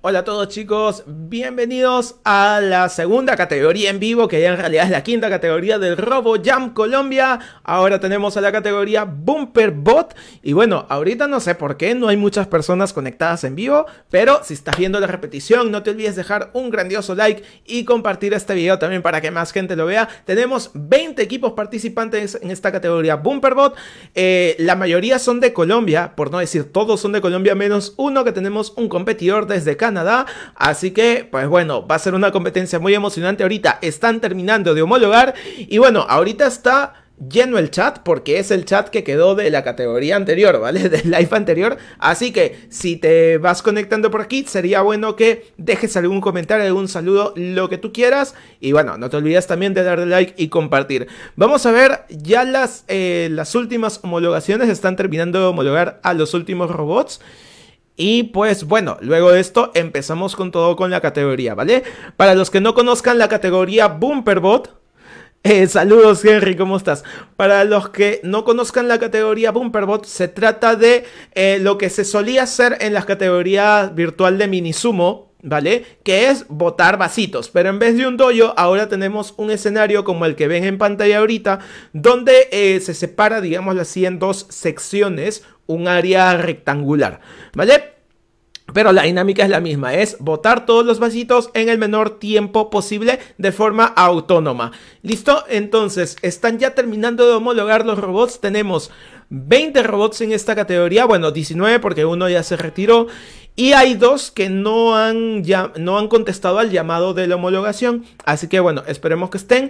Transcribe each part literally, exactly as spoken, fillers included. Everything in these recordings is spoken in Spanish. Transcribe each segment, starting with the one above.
Hola a todos chicos, bienvenidos a la segunda categoría en vivo, que ya en realidad es la quinta categoría del RoboJam Colombia. Ahora tenemos a la categoría Bumper Bot. Y bueno, ahorita no sé por qué no hay muchas personas conectadas en vivo, pero si estás viendo la repetición no te olvides dejar un grandioso like y compartir este video también para que más gente lo vea. Tenemos veinte equipos participantes en esta categoría Bumper Bot. eh, La mayoría son de Colombia, por no decir todos son de Colombia, menos uno que tenemos un competidor desde Canadá. Así que, pues bueno, va a ser una competencia muy emocionante. Ahorita están terminando de homologar. Y bueno, ahorita está lleno el chat porque es el chat que quedó de la categoría anterior, ¿vale? Del live anterior. Así que si te vas conectando por aquí, sería bueno que dejes algún comentario, algún saludo, lo que tú quieras. Y bueno, no te olvides también de darle like y compartir. Vamos a ver, ya las, eh, las últimas homologaciones están terminando de homologar a los últimos robots. Y pues bueno, luego de esto empezamos con todo con la categoría, ¿vale? Para los que no conozcan la categoría Bumper Bot, eh, saludos Henry, ¿cómo estás? Para los que no conozcan la categoría Bumper Bot, se trata de eh, lo que se solía hacer en las categorías virtual de Minisumo, ¿vale? Que es botar vasitos, pero en vez de un dojo, ahora tenemos un escenario como el que ven en pantalla ahorita, donde eh, se separa, digámoslo así, en dos secciones, un área rectangular, ¿vale? Pero la dinámica es la misma, es botar todos los vasitos en el menor tiempo posible de forma autónoma. ¿Listo? Entonces, están ya terminando de homologar los robots. Tenemos veinte robots en esta categoría, bueno, diecinueve porque uno ya se retiró. Y hay dos que no han, ya, no han contestado al llamado de la homologación. Así que bueno, esperemos que estén.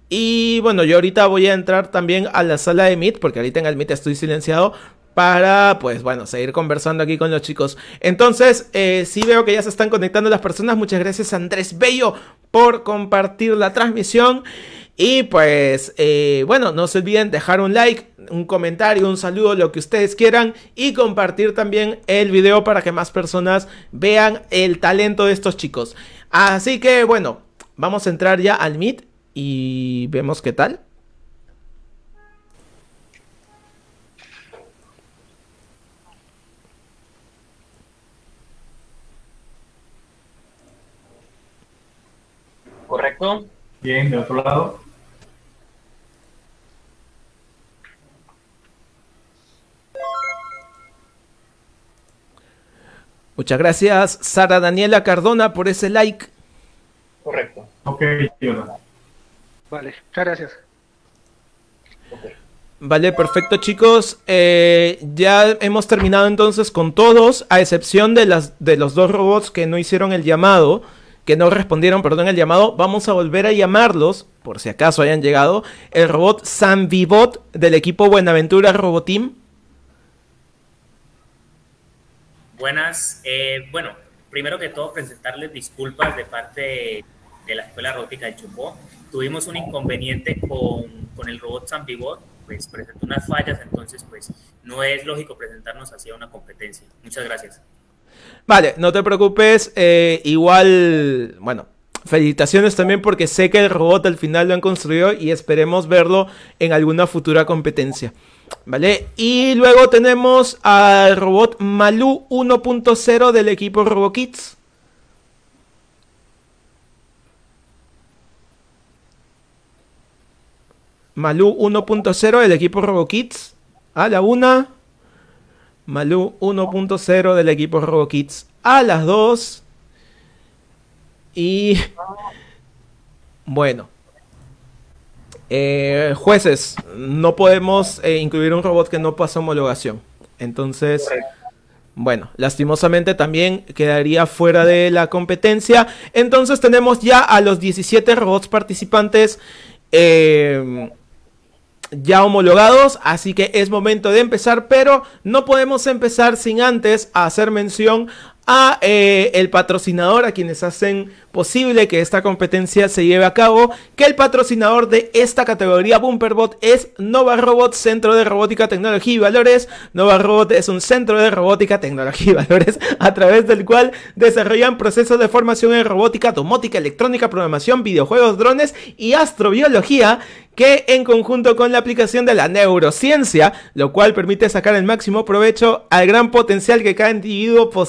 Y bueno, yo ahorita voy a entrar también a la sala de Meet, porque ahorita en el Meet estoy silenciado, para, pues bueno, seguir conversando aquí con los chicos. Entonces, eh, sí veo que ya se están conectando las personas. Muchas gracias a Andrés Bello por compartir la transmisión. Y pues, eh, bueno, no se olviden dejar un like, un comentario, un saludo, lo que ustedes quieran. Y compartir también el video para que más personas vean el talento de estos chicos. Así que, bueno, vamos a entrar ya al Meet y vemos qué tal. ¿Correcto? Bien, de otro lado. Muchas gracias, Sara Daniela Cardona, por ese like. Correcto. Ok, Jonathan. Vale, muchas gracias. Okay. Vale, perfecto chicos, eh, ya hemos terminado entonces con todos, a excepción de, las, de los dos robots que no hicieron el llamado, que no respondieron, perdón, el llamado. Vamos a volver a llamarlos, por si acaso hayan llegado. El robot Sanvibot del equipo Buenaventura Roboteam. Buenas, eh, bueno, primero que todo presentarles disculpas de parte de la Escuela Robótica de Chocó. Tuvimos un inconveniente con, con el robot Sanvibot, pues presentó unas fallas, entonces pues no es lógico presentarnos hacia una competencia. Muchas gracias. Vale, no te preocupes, eh, igual, bueno, felicitaciones también porque sé que el robot al final lo han construido y esperemos verlo en alguna futura competencia, ¿vale? Y luego tenemos al robot Malú uno punto cero del equipo RoboKids. Malú uno punto cero del equipo RoboKids, a la una. Malú uno punto cero del equipo RoboKids a las dos. Y bueno, eh, jueces, no podemos eh, incluir un robot que no pasa homologación. Entonces, bueno, lastimosamente también quedaría fuera de la competencia. Entonces tenemos ya a los diecisiete robots participantes eh, ya homologados, así que es momento de empezar, pero no podemos empezar sin antes hacer mención a eh, el patrocinador, a quienes hacen posible que esta competencia se lleve a cabo, que el patrocinador de esta categoría Bumper Bot es Nova Robot, Centro de Robótica, Tecnología y Valores. Nova Robot es un centro de robótica, tecnología y valores a través del cual desarrollan procesos de formación en robótica, domótica, electrónica, programación, videojuegos, drones y astrobiología, que en conjunto con la aplicación de la neurociencia, lo cual permite sacar el máximo provecho al gran potencial que cada individuo posee,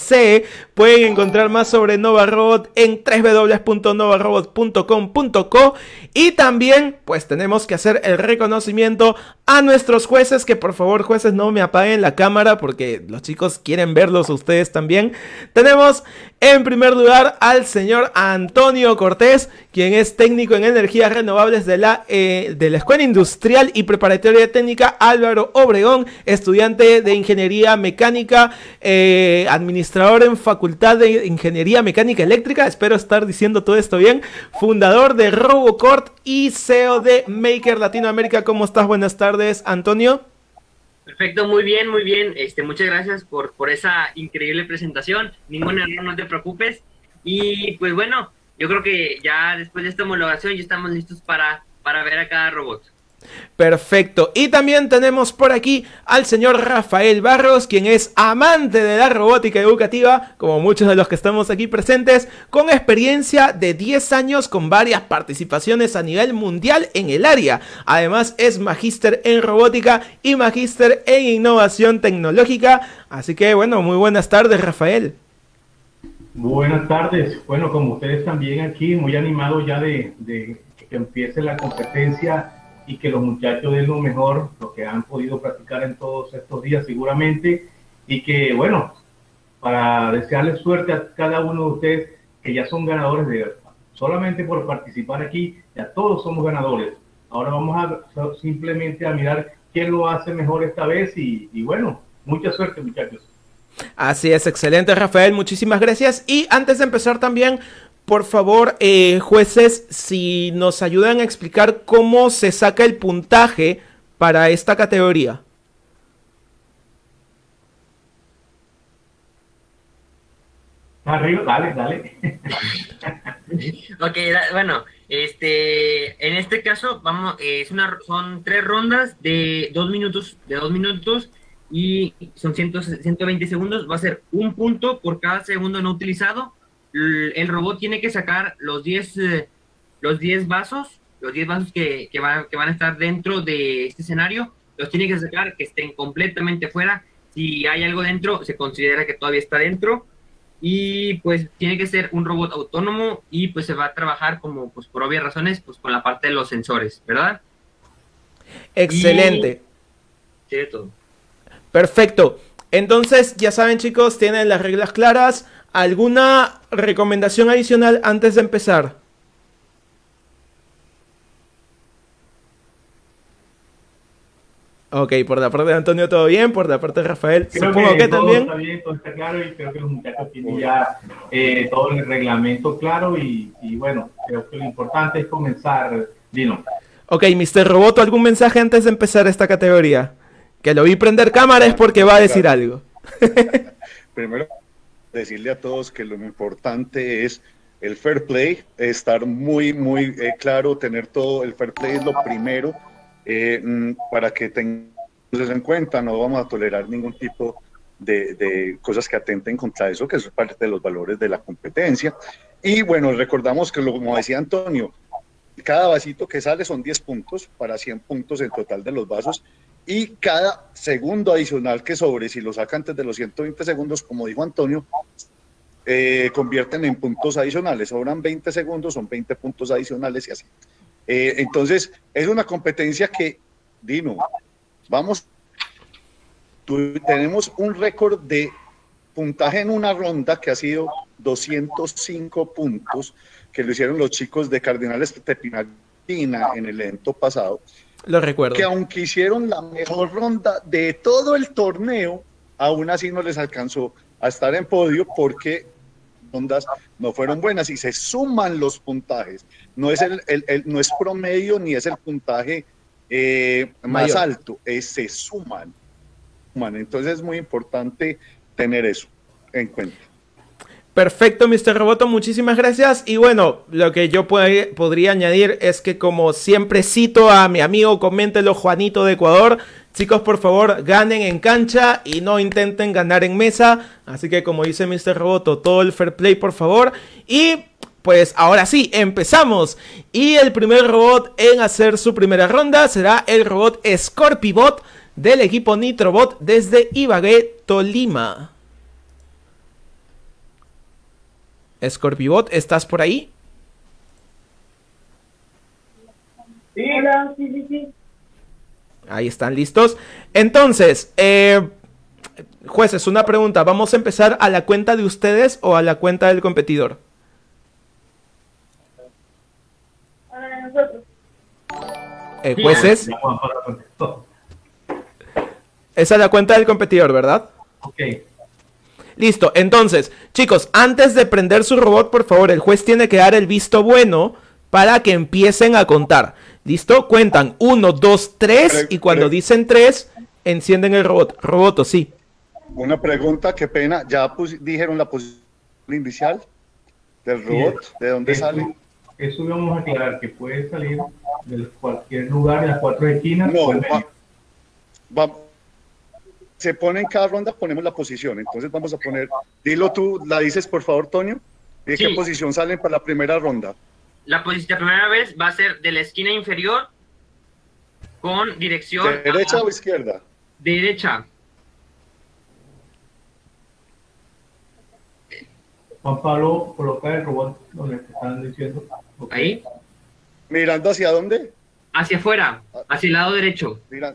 pueden encontrar más sobre Nova Robot en doble u doble u doble u punto nova robot punto com punto co. Y también pues tenemos que hacer el reconocimiento a nuestros jueces, que por favor jueces no me apaguen la cámara porque los chicos quieren verlos a ustedes también. Tenemos en primer lugar al señor Antonio Cortés, quien es técnico en energías renovables de la, eh, de la Escuela Industrial y Preparatoria Técnica Álvaro Obregón, estudiante de Ingeniería Mecánica, eh, administrador en Facultad de Ingeniería Mecánica Eléctrica, espero estar diciendo todo esto bien, fundador de RoboCort y C E O de Maker Latinoamérica. ¿Cómo estás? Buenas tardes, Antonio. Perfecto, muy bien, muy bien. Este, muchas gracias por, por esa increíble presentación. Ningún error, no te preocupes. Y pues bueno, yo creo que ya después de esta homologación ya estamos listos para, para ver a cada robot. Perfecto. Y también tenemos por aquí al señor Rafael Barros, quien es amante de la robótica educativa, como muchos de los que estamos aquí presentes, con experiencia de diez años con varias participaciones a nivel mundial en el área. Además es magíster en robótica y magíster en innovación tecnológica. Así que bueno, muy buenas tardes, Rafael. Buenas tardes. Bueno, como ustedes también aquí, muy animado ya de, de que empiece la competencia y que los muchachos den lo mejor, lo que han podido practicar en todos estos días seguramente, y que bueno, para desearles suerte a cada uno de ustedes que ya son ganadores de solamente por participar aquí, ya todos somos ganadores. Ahora vamos a simplemente a mirar quién lo hace mejor esta vez y, y bueno, mucha suerte, muchachos. Así es, excelente, Rafael, muchísimas gracias. Y antes de empezar también, por favor, eh, jueces, si nos ayudan a explicar cómo se saca el puntaje para esta categoría. Arriba, dale, dale. Ok, da, bueno, este, en este caso vamos, eh, es una, son tres rondas de dos minutos, de dos minutos y son ciento veinte segundos. Va a ser un punto por cada segundo no utilizado. El robot tiene que sacar los diez, eh, los diez vasos, los diez vasos que, que, van, que van a estar dentro de este escenario, los tiene que sacar que estén completamente fuera. Si hay algo dentro, se considera que todavía está dentro. Y pues tiene que ser un robot autónomo y pues se va a trabajar como, pues por obvias razones, pues con la parte de los sensores, ¿verdad? Excelente. Y... sí, de todo. Perfecto. Entonces, ya saben, chicos, tienen las reglas claras. ¿Alguna recomendación adicional antes de empezar? Ok, por la parte de Antonio todo bien, por la parte de Rafael creo supongo que, que todo también. Está bien, todo está claro y creo que los muchachos tienen ya eh, todo el reglamento claro y, y bueno, creo que lo importante es comenzar, Dino. Ok, mister Roboto, ¿algún mensaje antes de empezar esta categoría? Que lo vi prender cámara es porque va a decir algo. Primero, decirle a todos que lo importante es el fair play, estar muy, muy eh, claro, tener todo, el fair play es lo primero, eh, para que tengamos eso en cuenta, no vamos a tolerar ningún tipo de, de cosas que atenten contra eso, que eso es parte de los valores de la competencia. Y bueno, recordamos que, como decía Antonio, cada vasito que sale son diez puntos para cien puntos en total de los vasos, y cada segundo adicional que sobre, si lo saca antes de los ciento veinte segundos, como dijo Antonio, eh, convierten en puntos adicionales. Sobran veinte segundos, son veinte puntos adicionales y así. Eh, entonces, es una competencia que, Dino, vamos, tú, tenemos un récord de puntaje en una ronda que ha sido doscientos cinco puntos, que lo hicieron los chicos de Cardenales Tepinaltina en el evento pasado. Lo recuerdo. Que aunque hicieron la mejor ronda de todo el torneo, aún así no les alcanzó a estar en podio porque rondas no fueron buenas y se suman los puntajes. No es, el, el, el no es promedio ni es el puntaje eh, más Mayor. alto, es, se suman. Entonces es muy importante tener eso en cuenta. Perfecto, mister Roboto, muchísimas gracias. Y bueno, lo que yo pod- podría añadir es que, como siempre cito a mi amigo, coméntelo, Juanito de Ecuador, chicos, por favor, ganen en cancha y no intenten ganar en mesa. Así que, como dice mister Roboto, todo el fair play, por favor. Y pues ahora sí, empezamos. Y el primer robot en hacer su primera ronda será el robot Scorpibot del equipo Nitrobot desde Ibagué, Tolima. Scorpibot, ¿estás por ahí? Sí, hola, sí, sí, sí. Ahí están listos. Entonces, eh, jueces, una pregunta. ¿Vamos a empezar a la cuenta de ustedes o a la cuenta del competidor? Ahora nosotros. Eh, jueces, Ya, Juan Pablo contestó. esa es la cuenta del competidor, ¿verdad? Ok. Listo, entonces, chicos, antes de prender su robot, por favor, el juez tiene que dar el visto bueno para que empiecen a contar. ¿Listo? Cuentan uno, dos, tres y cuando dicen tres, encienden el robot. Roboto, sí. Una pregunta, qué pena, ¿ya pus- dijeron la posición inicial del robot? ¿De dónde Eso- sale? Eso íbamos a aclarar, que puede salir de cualquier lugar, de las cuatro esquinas. No, o del medio. va- va- se pone en cada ronda, ponemos la posición. Entonces vamos a poner, dilo tú, la dices por favor, Toño. ¿De Sí. qué posición salen para la primera ronda? La, posi- la primera vez va a ser de la esquina inferior con dirección ¿De derecha a- o izquierda? derecha. Juan Pablo, coloca el robot donde te están diciendo. Ok. Ahí. ¿Mirando hacia dónde? Hacia afuera, hacia el lado derecho. Mira,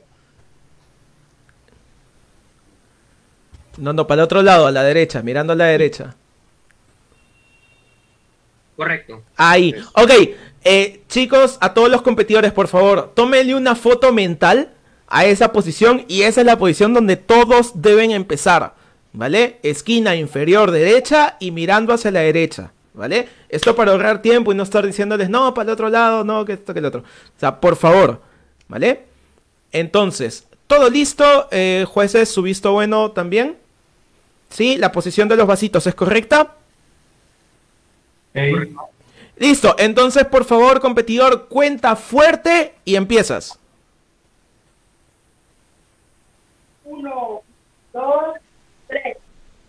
No, no, para el otro lado, a la derecha, mirando a la derecha. Correcto. Ahí. Ok, eh, chicos, a todos los competidores, por favor, tómenle una foto mental a esa posición y esa es la posición donde todos deben empezar, ¿vale? Esquina inferior derecha y mirando hacia la derecha, ¿vale? Esto para ahorrar tiempo y no estar diciéndoles, no, para el otro lado, no, que esto, que el otro. O sea, por favor, ¿vale? Entonces, todo listo, eh, jueces, su visto bueno también. ¿Sí? La posición de los vasitos es correcta. Ey, Listo, entonces por favor, competidor, cuenta fuerte y empiezas. Uno, dos, tres.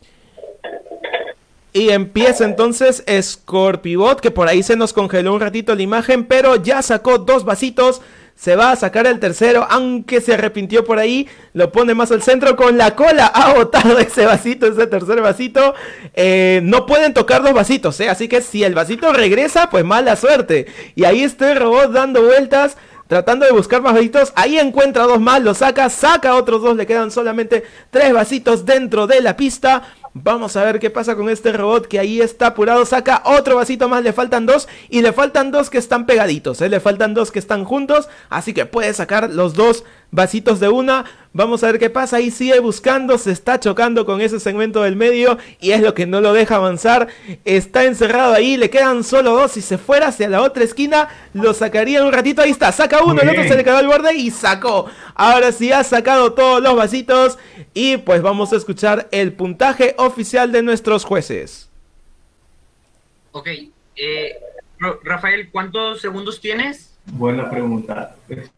Y empieza entonces Scorpibot, que por ahí se nos congeló un ratito la imagen, pero ya sacó dos vasitos. Se va a sacar el tercero, aunque se arrepintió por ahí. Lo pone más al centro con la cola. Ha botado ese vasito, ese tercer vasito. Eh, no pueden tocar dos vasitos, ¿eh? Así que si el vasito regresa, pues mala suerte. Y ahí está el robot dando vueltas, tratando de buscar más vasitos. Ahí encuentra dos más, lo saca, saca otros dos. Le quedan solamente tres vasitos dentro de la pista. Vamos a ver qué pasa con este robot que ahí está apurado. Saca otro vasito más, le faltan dos. Y le faltan dos que están pegaditos, ¿eh? Le faltan dos que están juntos. Así que puede sacar los dos vasitos de una. Vamos a ver qué pasa. Ahí sigue buscando, se está chocando con ese segmento del medio. Y es lo que no lo deja avanzar. Está encerrado ahí, le quedan solo dos. Si se fuera hacia la otra esquina, lo sacaría en un ratito. Ahí está, saca uno, Muy el otro bien. se le quedó al borde y sacó. Ahora sí ha sacado todos los vasitos. Y pues vamos a escuchar el puntaje oficial de nuestros jueces. Ok. Eh, Ro- Rafael, ¿cuántos segundos tienes? buena pregunta.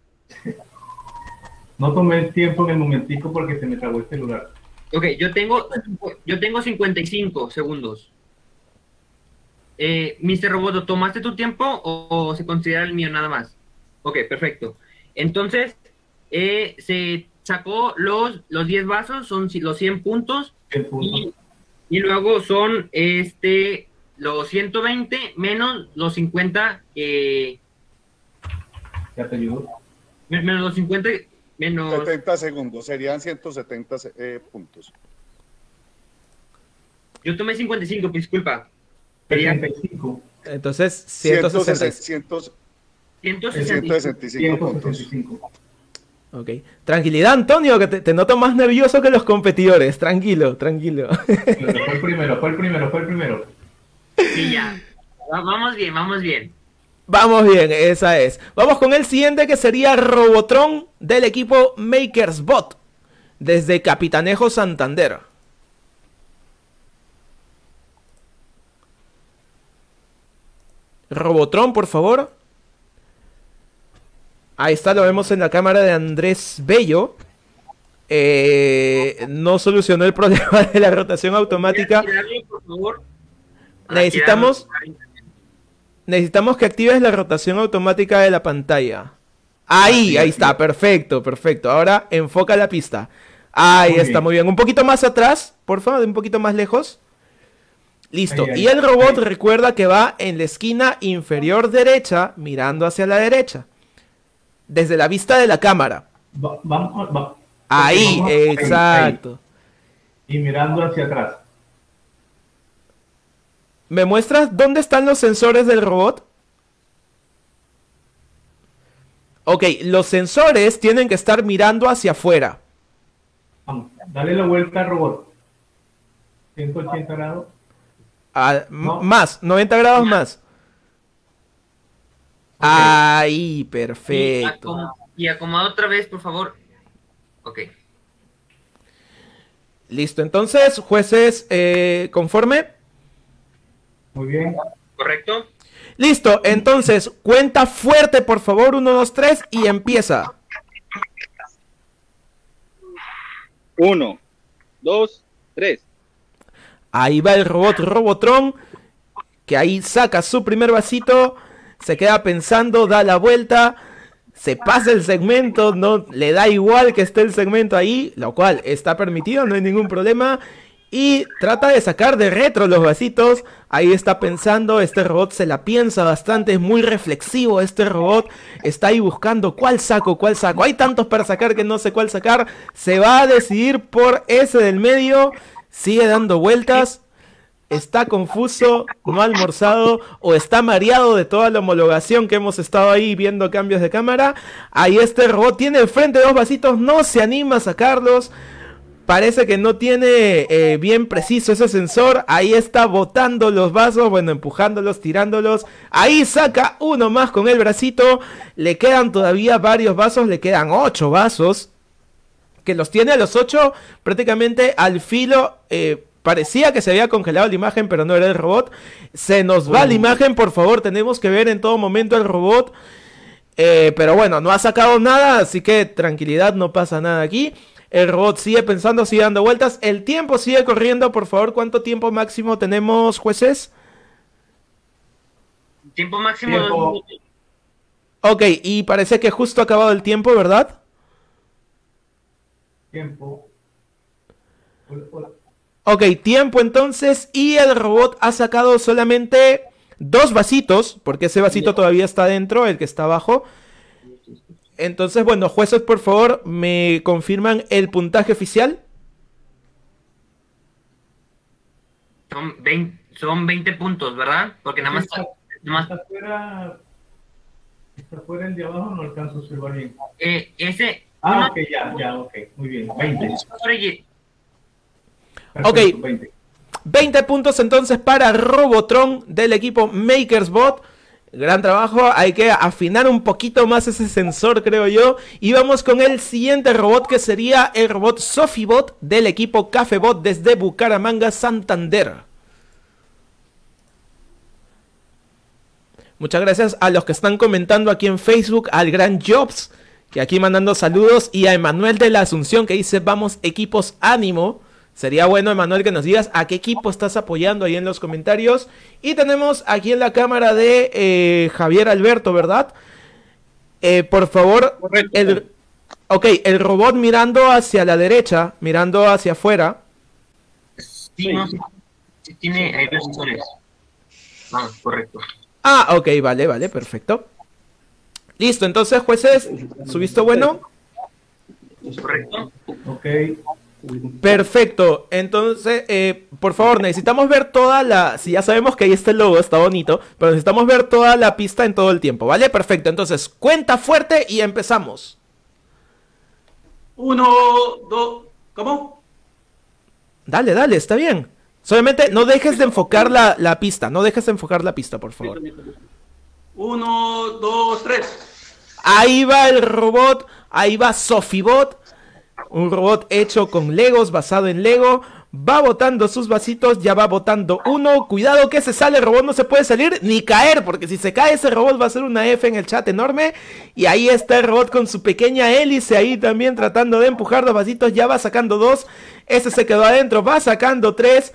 No tomé el tiempo en el momentico porque se me trabó el celular. Ok, yo tengo, yo tengo cincuenta y cinco segundos. Eh, mister Roboto, ¿tomaste tu tiempo o, o se considera el mío nada más? Ok, perfecto. Entonces, eh, se sacó los, los diez vasos, son ci- los cien puntos. El punto. Y, y luego son este los ciento veinte menos los cincuenta, eh, Ya te ayudo. men- menos los cincuenta, menos... setenta segundos, serían ciento setenta eh, puntos. Yo tomé cincuenta y cinco, disculpa. Sería setenta y cinco. Entonces, ciento sesenta. ciento ciento ciento sesenta y cinco. sesenta y cinco puntos. ciento sesenta y cinco. Ok. Tranquilidad, Antonio, que te, te noto más nervioso que los competidores. Tranquilo, tranquilo. Pero fue el primero, fue el primero, fue el primero. Sí, ya. Va- Vamos bien, vamos bien. Vamos bien, esa es. Vamos con el siguiente que sería Robotron del equipo Makersbot. Desde Capitanejo Santander. Robotron, por favor. Ahí está, lo vemos en la cámara de Andrés Bello. Eh, no solucionó el problema de la rotación automática. Girarle, por favor. Necesitamos- Girarle. Necesitamos que actives la rotación automática de la pantalla. Ahí, Así, ahí así. está, perfecto, perfecto. Ahora enfoca la pista. Ahí Muy está, bien. muy bien. Un poquito más atrás, por favor, un poquito más lejos. Listo. Ahí, ahí, y el robot ahí. recuerda que va en la esquina inferior derecha, mirando hacia la derecha. Desde la vista de la cámara. Va- vamos, va- Ahí, vamos- ahí, exacto. ahí. Y mirando hacia atrás. ¿Me muestras dónde están los sensores del robot? Ok, los sensores tienen que estar mirando hacia afuera. Vamos, dale la vuelta al robot. ciento ochenta grados. Ah, m- No. Más, noventa grados más. Ok. Ahí, Y, perfecto. acom- y acomoda otra vez, por favor. Ok. Listo, entonces, jueces, eh, conforme. Muy bien. ¿Correcto? Listo, entonces, cuenta fuerte, por favor, uno, dos, tres, y empieza. Uno, dos, tres. Ahí va el robot Robotron, que ahí saca su primer vasito, se queda pensando, da la vuelta, se pasa el segmento, no le da igual que esté el segmento ahí, lo cual está permitido, no hay ningún problema. Y trata de sacar de retro los vasitos. Ahí está pensando, este robot se la piensa bastante, es muy reflexivo este robot. Está ahí buscando cuál saco, cuál saco. Hay tantos para sacar que no sé cuál sacar. Se va a decidir por ese del medio. Sigue dando vueltas. Está confuso, no ha almorzado o está mareado de toda la homologación que hemos estado ahí viendo cambios de cámara. Ahí este robot tiene enfrente dos vasitos, no se anima a sacarlos. Parece que no tiene eh, bien preciso ese sensor. Ahí está botando los vasos, bueno, empujándolos, tirándolos. Ahí saca uno más con el bracito. Le quedan todavía varios vasos, le quedan ocho vasos. Que los tiene a los ocho prácticamente al filo. Eh, parecía que se había congelado la imagen, pero no era el robot. Se nos va la imagen, por favor, tenemos que ver en todo momento el robot. Eh, pero bueno, no ha sacado nada, así que tranquilidad, no pasa nada aquí. El robot sigue pensando, sigue dando vueltas. El tiempo sigue corriendo, por favor. ¿Cuánto tiempo máximo tenemos, jueces? Tiempo máximo. Tiempo. dos minutos. Ok, y parece que justo ha acabado el tiempo, ¿verdad? Tiempo. Hola, hola. Ok, tiempo entonces. Y el robot ha sacado solamente dos vasitos, porque ese vasito todavía está dentro, el que está abajo. Entonces, bueno, jueces, por favor, ¿me confirman el puntaje oficial? Son veinte, son veinte puntos, ¿verdad? Porque nada más. Está, nada más está fuera. Está fuera el de abajo, no alcanzo a observar bien. eh, ese. Ah, uno- ok, ya, ya, ok. Muy bien. veinte. Oye, Perfecto, Ok. veinte. veinte puntos entonces para Robotron del equipo MakersBot. Gran trabajo, hay que afinar un poquito más ese sensor, creo yo. Y vamos con el siguiente robot, que sería el robot SofiBot del equipo Cafebot desde Bucaramanga, Santander. Muchas gracias a los que están comentando aquí en Facebook, al gran Jobs, que aquí mandando saludos, y a Emanuel de la Asunción, que dice, vamos equipos, ánimo. Sería bueno, Emanuel, que nos digas a qué equipo estás apoyando ahí en los comentarios. Y tenemos aquí en la cámara de eh, Javier Alberto, ¿verdad? Eh, por favor, Correcto. el, ok, el robot mirando hacia la derecha, mirando hacia afuera. sí, no, sí tiene hay dos sensores. Ah, correcto. Ah, ok, vale, vale, perfecto. Listo, entonces, jueces, ¿su visto bueno? Correcto. Ok. Perfecto, entonces, eh, por favor, necesitamos ver toda la... Si ya sabemos que ahí está el logo, está bonito, pero necesitamos ver toda la pista en todo el tiempo, ¿vale? Perfecto, entonces, cuenta fuerte y empezamos. Uno, dos, ¿cómo? Dale, dale, está bien. Solamente no dejes de enfocar la, la pista, no dejes de enfocar la pista, por favor. Uno, dos, tres. Ahí va el robot, ahí va SofiBot, un robot hecho con Legos, basado en Lego. Va botando sus vasitos, ya va botando uno. Cuidado que se sale, el robot no se puede salir ni caer, porque si se cae ese robot va a ser una F en el chat enorme. Y ahí está el robot con su pequeña hélice ahí también tratando de empujar los vasitos. Ya va sacando dos, ese se quedó adentro, va sacando tres.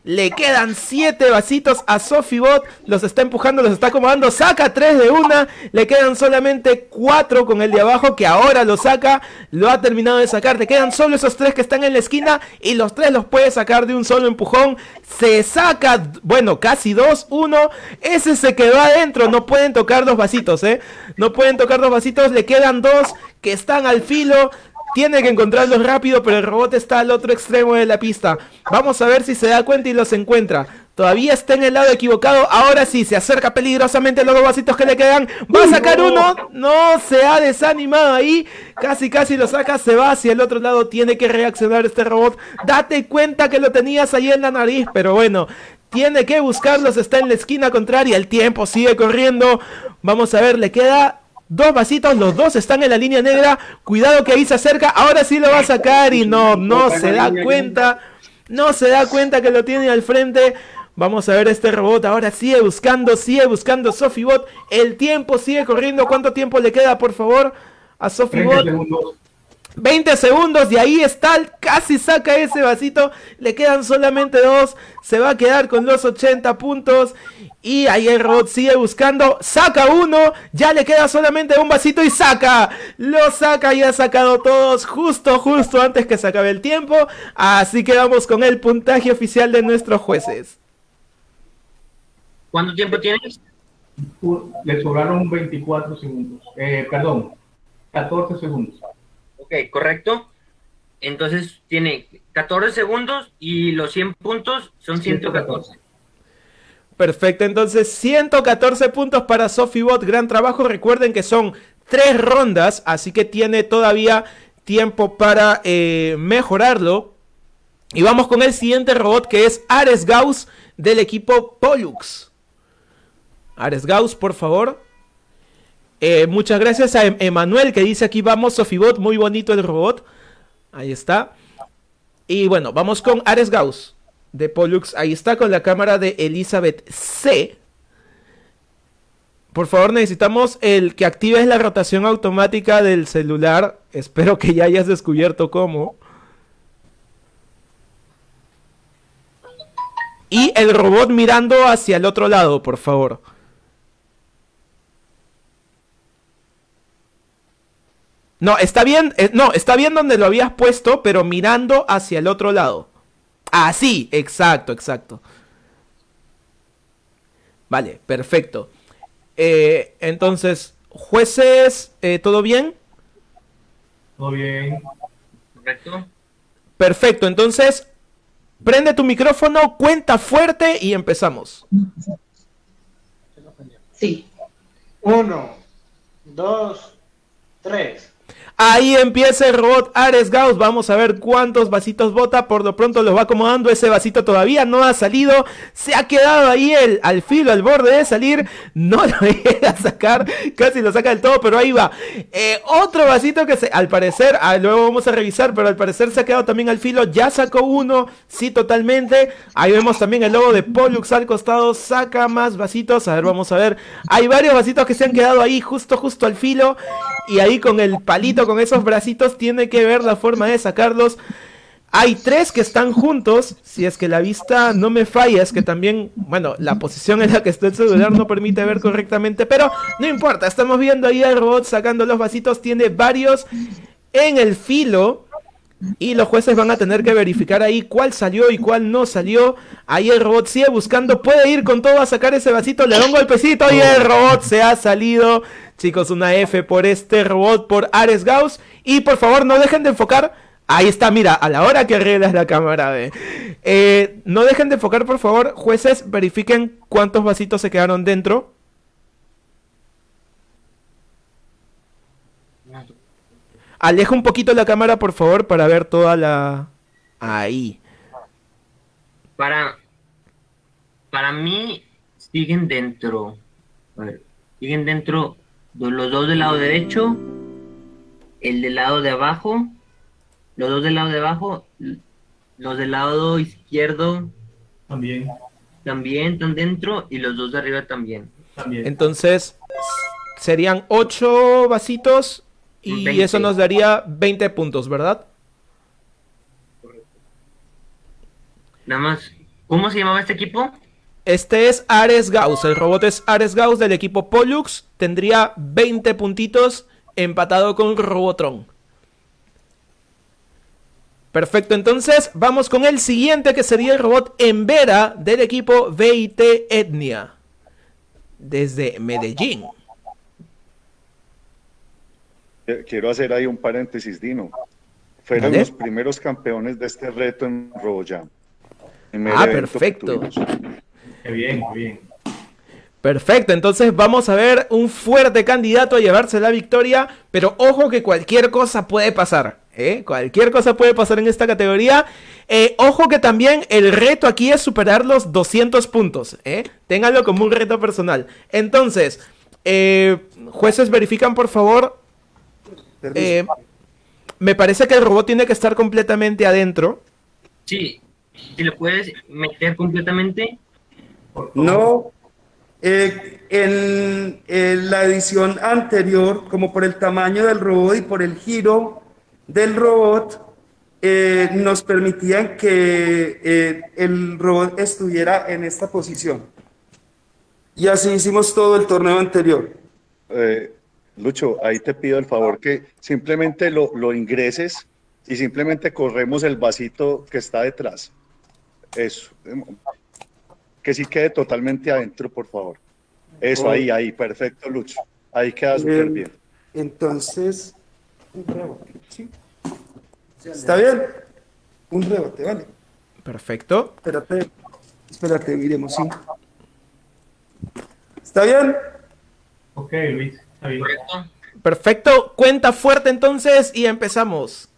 Le quedan siete vasitos a Sofibot. Los está empujando, los está acomodando. Saca tres de una. Le quedan solamente cuatro con el de abajo, que ahora lo saca. Lo ha terminado de sacar. Le quedan solo esos tres que están en la esquina. Y los tres los puede sacar de un solo empujón. Se saca, bueno, casi dos, uno. Ese se quedó adentro. No pueden tocar los vasitos, eh. No pueden tocar los vasitos. Le quedan dos que están al filo. Tiene que encontrarlos rápido, pero el robot está al otro extremo de la pista. Vamos a ver si se da cuenta y los encuentra. Todavía está en el lado equivocado. Ahora sí, se acerca peligrosamente a los dos vasitos que le quedan. Va a sacar uno. No, se ha desanimado ahí. Casi, casi lo saca. Se va hacia el otro lado. Tiene que reaccionar este robot. Date cuenta que lo tenías ahí en la nariz. Pero bueno, tiene que buscarlos. Está en la esquina contraria. El tiempo sigue corriendo. Vamos a ver, le queda... dos vasitos, los dos están en la línea negra. Cuidado que ahí se acerca. Ahora sí lo va a sacar y no, no se da cuenta. No se da cuenta que lo tiene al frente. Vamos a ver este robot. Ahora sigue buscando, sigue buscando Sofibot. El tiempo sigue corriendo. ¿Cuánto tiempo le queda, por favor, a Sofibot? veinte segundos y ahí está, casi saca ese vasito. Le quedan solamente dos. Se va a quedar con los ochenta puntos. Y ahí el robot sigue buscando. Saca uno. Ya le queda solamente un vasito y saca. Lo saca y ha sacado todos justo, justo antes que se acabe el tiempo. Así que vamos con el puntaje oficial de nuestros jueces. ¿Cuánto tiempo tienes? Le sobraron veinticuatro segundos. Eh, perdón, catorce segundos. Ok, correcto. Entonces tiene catorce segundos y los cien puntos son ciento catorce. Perfecto, entonces ciento catorce puntos para Sofibot. Gran trabajo. Recuerden que son tres rondas, así que tiene todavía tiempo para eh, mejorarlo. Y vamos con el siguiente robot, que es Ares Gauss del equipo Pollux. Ares Gauss, por favor. Eh, muchas gracias a Emanuel, que dice aquí vamos Sofibot, muy bonito el robot. Ahí está. Y bueno, vamos con Ares Gauss de Pollux. Ahí está con la cámara de Elizabeth C. Por favor, necesitamos el que actives la rotación automática del celular. Espero que ya hayas descubierto cómo. Y el robot mirando hacia el otro lado, por favor. No, está bien, eh, no, está bien donde lo habías puesto, pero mirando hacia el otro lado. Así, exacto, exacto. Vale, perfecto. Eh, entonces, jueces, eh, ¿todo bien? Todo bien. Correcto. Perfecto, entonces, prende tu micrófono, cuenta fuerte y empezamos. Sí. Uno, dos, tres. Ahí empieza el robot Ares Gauss. Vamos a ver cuántos vasitos bota. Por lo pronto los va acomodando. Ese vasito todavía no ha salido. Se ha quedado ahí el, al filo, al borde de salir. No lo llega a sacar. Casi lo saca del todo, pero ahí va. Eh, otro vasito que se, al parecer, ah, luego vamos a revisar, pero al parecer se ha quedado también al filo. Ya sacó uno. Sí, totalmente. Ahí vemos también el logo de Pollux al costado. Saca más vasitos. A ver, vamos a ver. Hay varios vasitos que se han quedado ahí justo, justo al filo. Y ahí con el palito, con esos bracitos, tiene que ver la forma de sacarlos. Hay tres que están juntos. Si es que la vista no me falla, es que también, bueno, la posición en la que está el celular no permite ver correctamente. Pero no importa, estamos viendo ahí al robot sacando los vasitos. Tiene varios en el filo. Y los jueces van a tener que verificar ahí cuál salió y cuál no salió. Ahí el robot sigue buscando. Puede ir con todo a sacar ese vasito. Le da un golpecito y el robot se ha salido. Chicos, una F por este robot, por Ares Gauss. Y por favor, no dejen de enfocar. Ahí está, mira, a la hora que arreglas la cámara. ¿ve? Eh, no dejen de enfocar, por favor. Jueces, verifiquen cuántos vasitos se quedaron dentro. Aleja un poquito la cámara, por favor, para ver toda la... Ahí. Para... Para mí, siguen dentro. A ver, siguen dentro de los dos del lado derecho, el del lado de abajo, los dos del lado de abajo, los del lado izquierdo También. también están dentro y los dos de arriba también. También. Entonces, serían ocho vasitos y veinte. eso nos daría veinte puntos, ¿verdad? Nada más ¿Cómo se llamaba este equipo? Este es Ares Gauss, el robot es Ares Gauss del equipo Pollux, tendría veinte puntitos empatado con Robotron. Perfecto, entonces vamos con el siguiente que sería el robot Embera del equipo V I T Etnia, desde Medellín. Quiero hacer ahí un paréntesis, Dino. Fueron ¿Vale? los primeros campeones de este reto en RoboJam. Ah, perfecto. Qué bien, qué bien. Perfecto, entonces vamos a ver un fuerte candidato a llevarse la victoria, pero ojo que cualquier cosa puede pasar, ¿eh? Cualquier cosa puede pasar en esta categoría. Eh, ojo que también el reto aquí es superar los doscientos puntos, ¿eh? Ténganlo como un reto personal. Entonces, eh, jueces, verifican por favor. Eh, me parece que el robot tiene que estar completamente adentro. Sí, si lo puedes meter completamente. No, eh, en, en la edición anterior, como por el tamaño del robot y por el giro del robot, eh, nos permitían que eh, el robot estuviera en esta posición. Y así hicimos todo el torneo anterior. Eh, Lucho, ahí te pido el favor que simplemente lo, lo ingreses y simplemente corremos el vasito que está detrás. Eso. Que sí quede totalmente adentro, por favor. Eso, Oh. ahí, ahí, perfecto, Lucho. Ahí queda súper Eh, bien. Entonces, un rebote, ¿sí? ¿Está bien? Un rebote, ¿vale? Perfecto. Espérate, espérate, miremos, sí. ¿Está bien? Ok, Luis, está bien. Perfecto, cuenta fuerte entonces y empezamos.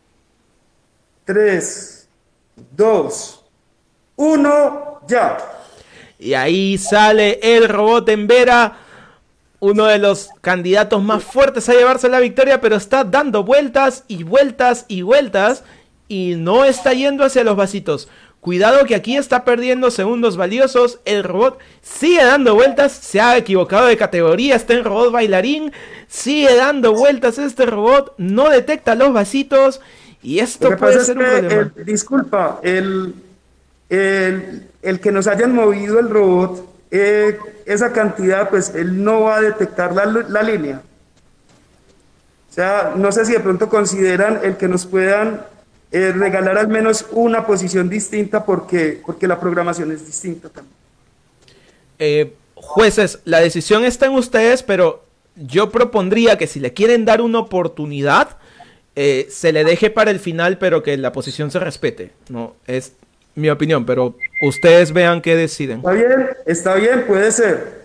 Tres, dos, uno, ya. Y ahí sale el robot Embera, uno de los candidatos más fuertes a llevarse la victoria, pero está dando vueltas y vueltas y vueltas y no está yendo hacia los vasitos. Cuidado que aquí está perdiendo segundos valiosos. El robot sigue dando vueltas, se ha equivocado de categoría, está en robot bailarín, sigue dando vueltas este robot, no detecta los vasitos y esto Lo que puede pasa ser es un que, problema. el- disculpa, el, el, el que nos hayan movido el robot, eh, esa cantidad, pues él no va a detectar la, la línea. O sea, no sé si de pronto consideran el que nos puedan eh, regalar al menos una posición distinta porque, porque la programación es distinta también. Eh, jueces, la decisión está en ustedes, pero yo propondría que si le quieren dar una oportunidad, eh, se le deje para el final, pero que la posición se respete. No, es mi opinión, pero ustedes vean qué deciden. ¿Está bien? Está bien, puede ser.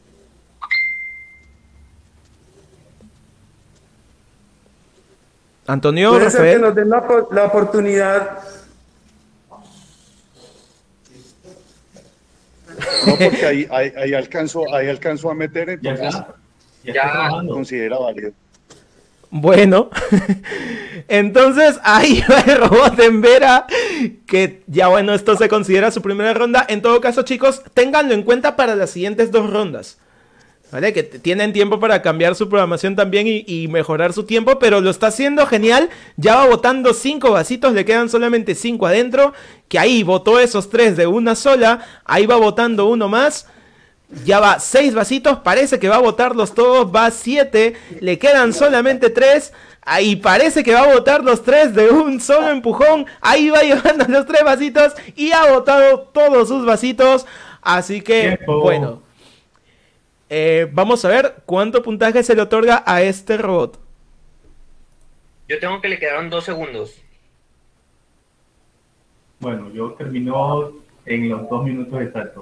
Antonio, Puede ser que Rafael. nos den la, po- la oportunidad. No, porque ahí, ahí, ahí alcanzo, ahí alcanzo a meter, entonces Ya está trabajando. considera válido. Bueno, entonces ahí va el robot en Vera, que ya bueno, esto se considera su primera ronda. En todo caso, chicos, ténganlo en cuenta para las siguientes dos rondas, ¿vale? Que t- tienen tiempo para cambiar su programación también y, y mejorar su tiempo, pero lo está haciendo genial. Ya va botando cinco vasitos, le quedan solamente cinco adentro, que ahí botó esos tres de una sola, ahí va botando uno más. Ya va seis vasitos, parece que va a botarlos todos, va siete, le quedan solamente tres, ahí parece que va a botar los tres de un solo empujón, ahí va llevando los tres vasitos y ha botado todos sus vasitos, así que Tiempo. bueno, eh, vamos a ver cuánto puntaje se le otorga a este robot. Yo tengo que le quedaron dos segundos. Bueno, yo terminó en los dos minutos exactos.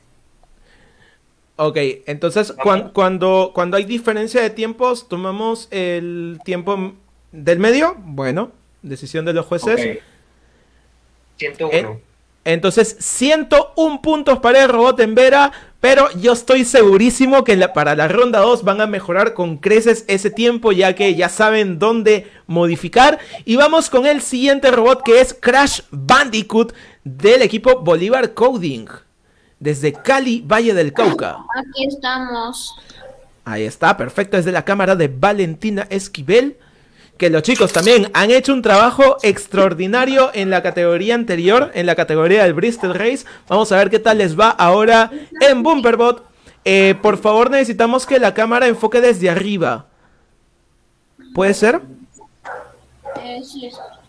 Ok, entonces cuan- cuando, cuando hay diferencia de tiempos, tomamos el tiempo del medio. Bueno, decisión de los jueces. Ok. ciento uno. Eh, entonces, ciento uno puntos para el robot en Vera, pero yo estoy segurísimo que la- para la ronda dos van a mejorar con creces ese tiempo, ya que ya saben dónde modificar. Y vamos con el siguiente robot, que es Crash Bandicoot del equipo Bolívar Coding, desde Cali, Valle del Cauca. Aquí estamos. Ahí está, perfecto, desde la cámara de Valentina Esquivel. que los chicos también han hecho un trabajo extraordinario en la categoría anterior, en la categoría del Bristol Race. Vamos a ver qué tal les va ahora en Bumperbot. Eh, por favor, necesitamos que la cámara enfoque desde arriba. ¿Puede ser? Eh, sí.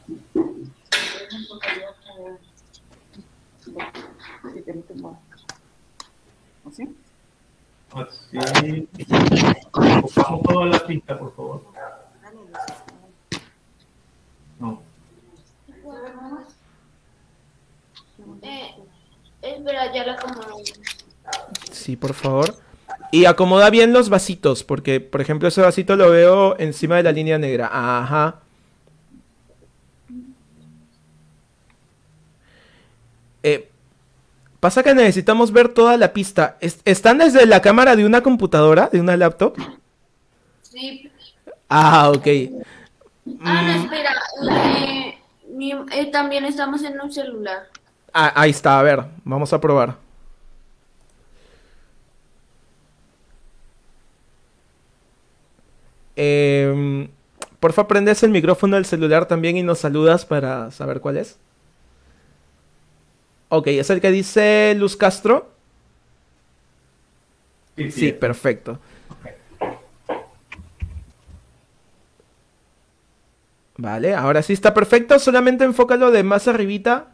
¿Así? Así. Ocupamos toda la pista, por favor. No. Eh, espera, ya la acomodo. Sí, por favor. Y acomoda bien los vasitos, porque, por ejemplo, ese vasito lo veo encima de la línea negra. Ajá. Eh, pasa que necesitamos ver toda la pista. ¿Est- ¿Están desde la cámara de una computadora, de una laptop? Sí. Ah, ok. Ah, no, Mm, espera. Eh, mi- eh, también estamos en un celular. ah, ahí está, a ver, vamos a probar. Eh, porfa, prendes el micrófono del celular también y nos saludas para saber cuál es. Ok, ¿es el que dice Luz Castro? Sí, sí, Sí, es. perfecto. Vale, ahora sí está perfecto. Solamente enfócalo de más arribita.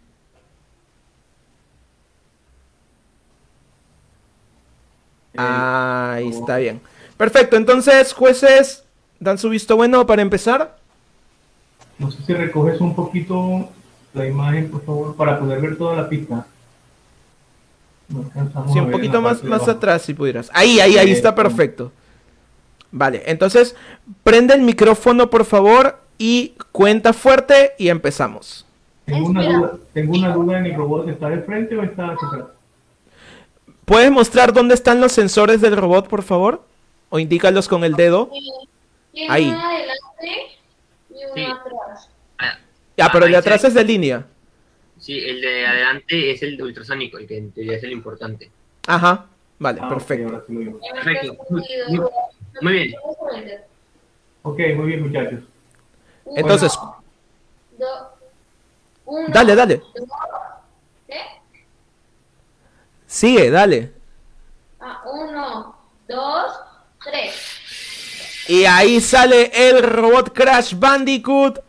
Ahí está bien. Perfecto, entonces, jueces, ¿dan su visto bueno para empezar? No sé si recoges un poquito la imagen, por favor, para poder ver toda la pista. No alcanzamos Sí, a un ver en poquito la más, parte de más abajo. atrás si pudieras. Ahí, ahí, ahí está Eso. perfecto. Vale, entonces, prende el micrófono, por favor, y cuenta fuerte y empezamos. Tengo una Espera. duda, tengo una duda en el robot, ¿está de frente o está hacia atrás? ¿Puedes mostrar dónde están los sensores del robot, por favor? O indícalos con el dedo. Eh, tiene Ahí. uno adelante y uno Sí. atrás. Ah, Ah, pero el de ahí atrás se- es de línea. Sí, el de adelante es el ultrasónico, el que en teoría es el importante. Ajá, vale, Ah, perfecto. ok, ahora sí lo veo. Perfecto. Muy, muy- muy bien. Ok, muy bien, muchachos. Entonces, Dos, uno, dale, dale. dos, ¿qué? Sigue, dale. Ah, uno, dos, tres. Y ahí sale el robot Crash Bandicoot.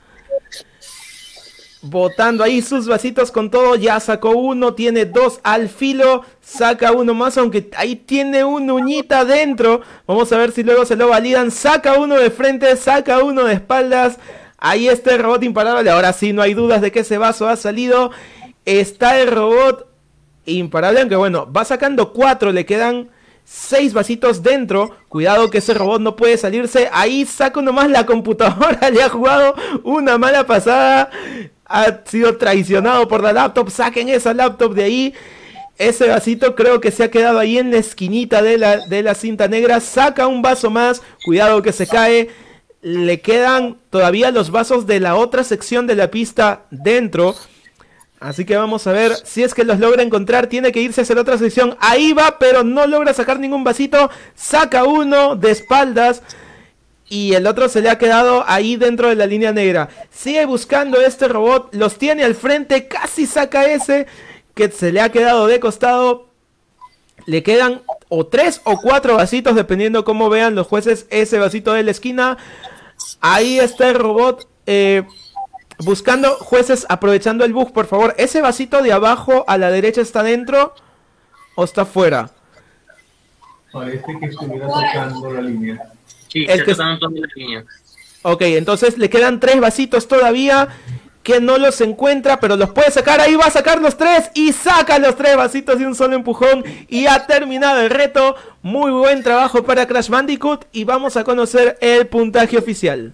Botando ahí sus vasitos con todo. Ya sacó uno, tiene dos al filo. Saca uno más, aunque ahí tiene una uñita dentro. Vamos a ver si luego se lo validan. Saca uno de frente, saca uno de espaldas. Ahí está el robot imparable. Ahora sí, no hay dudas de que ese vaso ha salido. Está el robot imparable, aunque bueno, va sacando cuatro. Le quedan seis vasitos dentro. Cuidado que ese robot no puede salirse. Ahí saca nomás la computadora. Le ha jugado una mala pasada. Ha sido traicionado por la laptop. Saquen esa laptop de ahí. Ese vasito creo que se ha quedado ahí en la esquinita de la, de la cinta negra. Saca un vaso más. Cuidado que se cae. Le quedan todavía los vasos de la otra sección de la pista dentro. Así que vamos a ver si es que los logra encontrar. Tiene que irse hacia la otra sección. Ahí va, pero no logra sacar ningún vasito. Saca uno de espaldas. Y el otro se le ha quedado ahí dentro de la línea negra. Sigue buscando este robot. Los tiene al frente. Casi saca ese que se le ha quedado de costado. Le quedan o tres o cuatro vasitos, dependiendo cómo vean los jueces ese vasito de la esquina. Ahí está el robot. Eh... Buscando, jueces, aprovechando el bug, por favor. ¿Ese vasito de abajo a la derecha está dentro o está fuera? Parece que estuviera tocando la línea. Sí, El se que- tocaron toda la línea. Ok, entonces le quedan tres vasitos todavía que no los encuentra, pero los puede sacar. Ahí va a sacar los tres y saca los tres vasitos de un solo empujón. Y ha terminado el reto. Muy buen trabajo para Crash Bandicoot. Y vamos a conocer el puntaje oficial.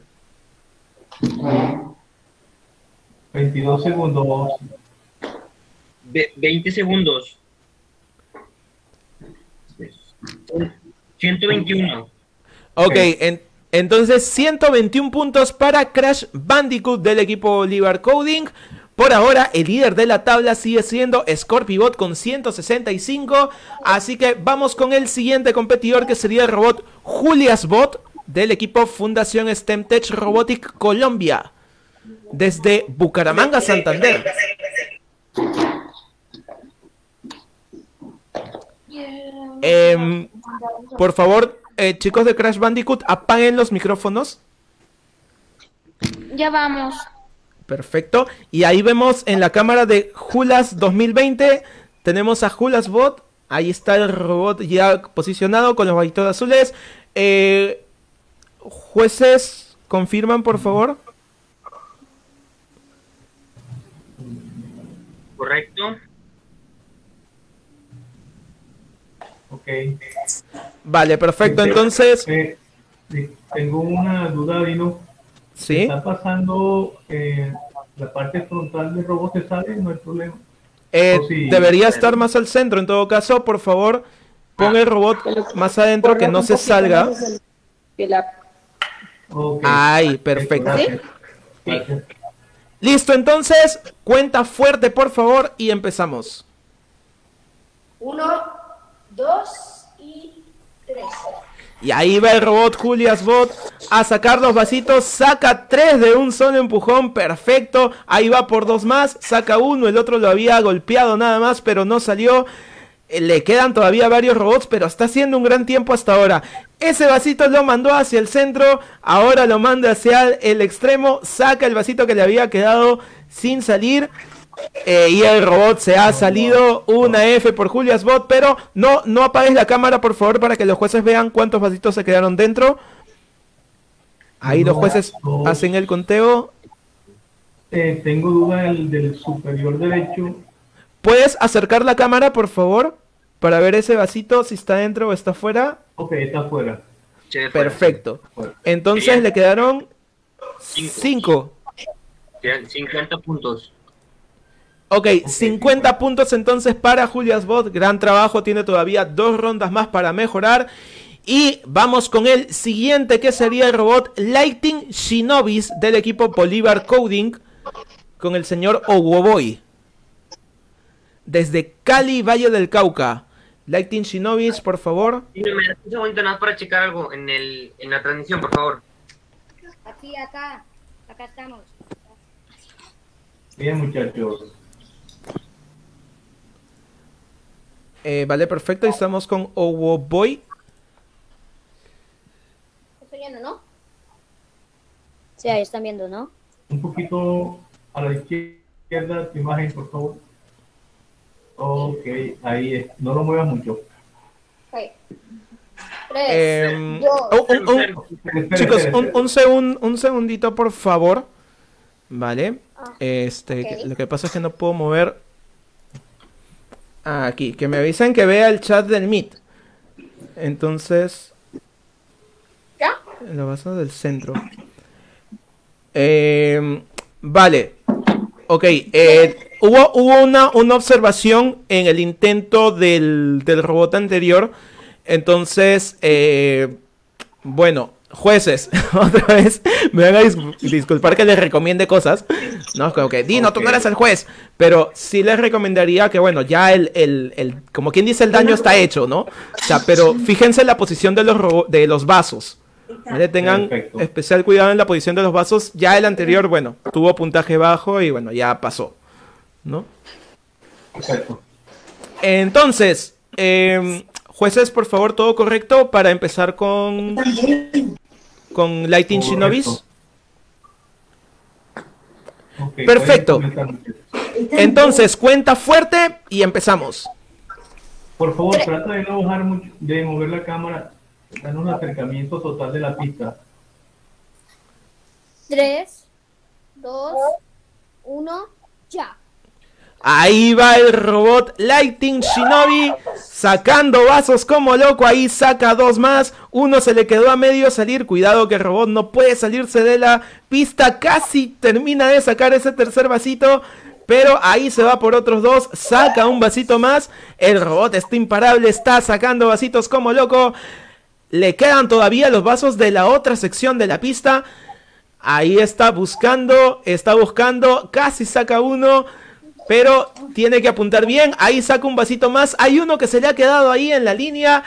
veintidós segundos. Ve- veinte segundos. ciento veintiuno. Ok, en- entonces ciento veintiún puntos para Crash Bandicoot del equipo Olivar Coding. Por ahora, el líder de la tabla sigue siendo Scorpibot con ciento sesenta y cinco. Así que vamos con el siguiente competidor, que sería el robot JuliasBot. del equipo Fundación STEMtech Robotic Colombia, desde Bucaramanga, Santander. Eh, por favor, eh, chicos de Crash Bandicoot, apaguen los micrófonos. Ya vamos. Perfecto. Y ahí vemos en la cámara de Julas dos mil veinte, tenemos a Julas Bot. Ahí está el robot ya posicionado con los bajitos azules. Eh, jueces, confirman por favor. Correcto. Ok. Vale, perfecto. Entonces, Eh, sí, tengo una duda, Dino. sí. Está pasando eh, la parte frontal del robot, ¿se sale? No hay problema. Eh, O si- debería estar más al centro. En todo caso, por favor, pon el robot más adentro, que no se salga. Ok. Ay, perfecto. Gracias. Gracias. Listo, entonces, cuenta fuerte, por favor, y empezamos. Uno, dos y tres. Y ahí va el robot Julias Bot a sacar los vasitos, saca tres de un solo empujón, perfecto. Ahí va por dos más, saca uno, el otro lo había golpeado nada más, pero no salió. Eh, Le quedan todavía varios robots, pero está haciendo un gran tiempo hasta ahora. Ese vasito lo mandó hacia el centro, ahora lo manda hacia el extremo, saca el vasito que le había quedado sin salir. Eh, y el robot se ha salido. Una F por Julias Bot, pero no, no apagues la cámara por favor para que los jueces vean cuántos vasitos se quedaron dentro. Ahí los jueces hacen el conteo. Eh, tengo duda del, del superior derecho. ¿Puedes acercar la cámara por favor? Para ver ese vasito si está dentro o está fuera. Ok, está afuera. Perfecto. Entonces le quedaron cinco. Quedan cincuenta puntos. Ok, cincuenta puntos entonces para Julias Bot. Gran trabajo, tiene todavía dos rondas más para mejorar. Y vamos con el siguiente, que sería el robot Lighting Shinobis del equipo Bolívar Coding, con el señor Owoboy, desde Cali, Valle del Cauca. Lighting Shinobis, por favor. Y me das un segundo nada más para checar algo en, el, en la transmisión, por favor. Aquí, acá. Acá estamos. Bien, muchachos. Eh, vale, perfecto. Estamos con Owoboy. ¿Estoy viendo, no? Sí, ahí están viendo, ¿no? Un poquito a la izquierda tu imagen, por favor. Ok, ahí es. No lo muevas mucho. Ok. Tres, Eh, dos. oh, oh, oh. Espera, Chicos, espera, un, espera. un, segun- un segundito, por favor. Vale. Ah, Este, ok. que- lo que pasa es que no puedo mover. Ah, aquí, que me avisen que vea el chat del Meet. Entonces, ¿Ya? lo vaso del centro. Eh, vale. Ok, eh, hubo, hubo una, una observación en el intento del, del robot anterior. Entonces, eh, bueno, jueces, otra vez me van a dis disculpar que les recomiende cosas. No, como que, Dino, tú no eres el juez. Pero sí les recomendaría que, bueno, ya el, el, el como quien dice, el daño está hecho, ¿no? O sea, pero fíjense en la posición de los, robo- de los vasos. ¿Vale? Tengan Perfecto. especial cuidado en la posición de los vasos. Ya el anterior, bueno, tuvo puntaje bajo y bueno, ya pasó, ¿no? Perfecto. Entonces, eh, jueces, por favor, todo correcto para empezar con con Lighting Correcto. Shinobis. Ok, Perfecto. pueden comenzar, muchachos. Entonces, cuenta fuerte y empezamos. Por favor, trata de no bajar mucho, de mover la cámara. Está en un acercamiento total de la pista. Tres, dos, uno, ya. Ahí va el robot Lighting Shinobi sacando vasos como loco. Ahí saca dos más. Uno se le quedó a medio salir. Cuidado que el robot no puede salirse de la pista. Casi termina de sacar ese tercer vasito, pero ahí se va por otros dos. Saca un vasito más. El robot está imparable. Está sacando vasitos como loco. Le quedan todavía los vasos de la otra sección de la pista. Ahí está buscando. Está buscando. Casi saca uno, pero tiene que apuntar bien. Ahí saca un vasito más. Hay uno que se le ha quedado ahí en la línea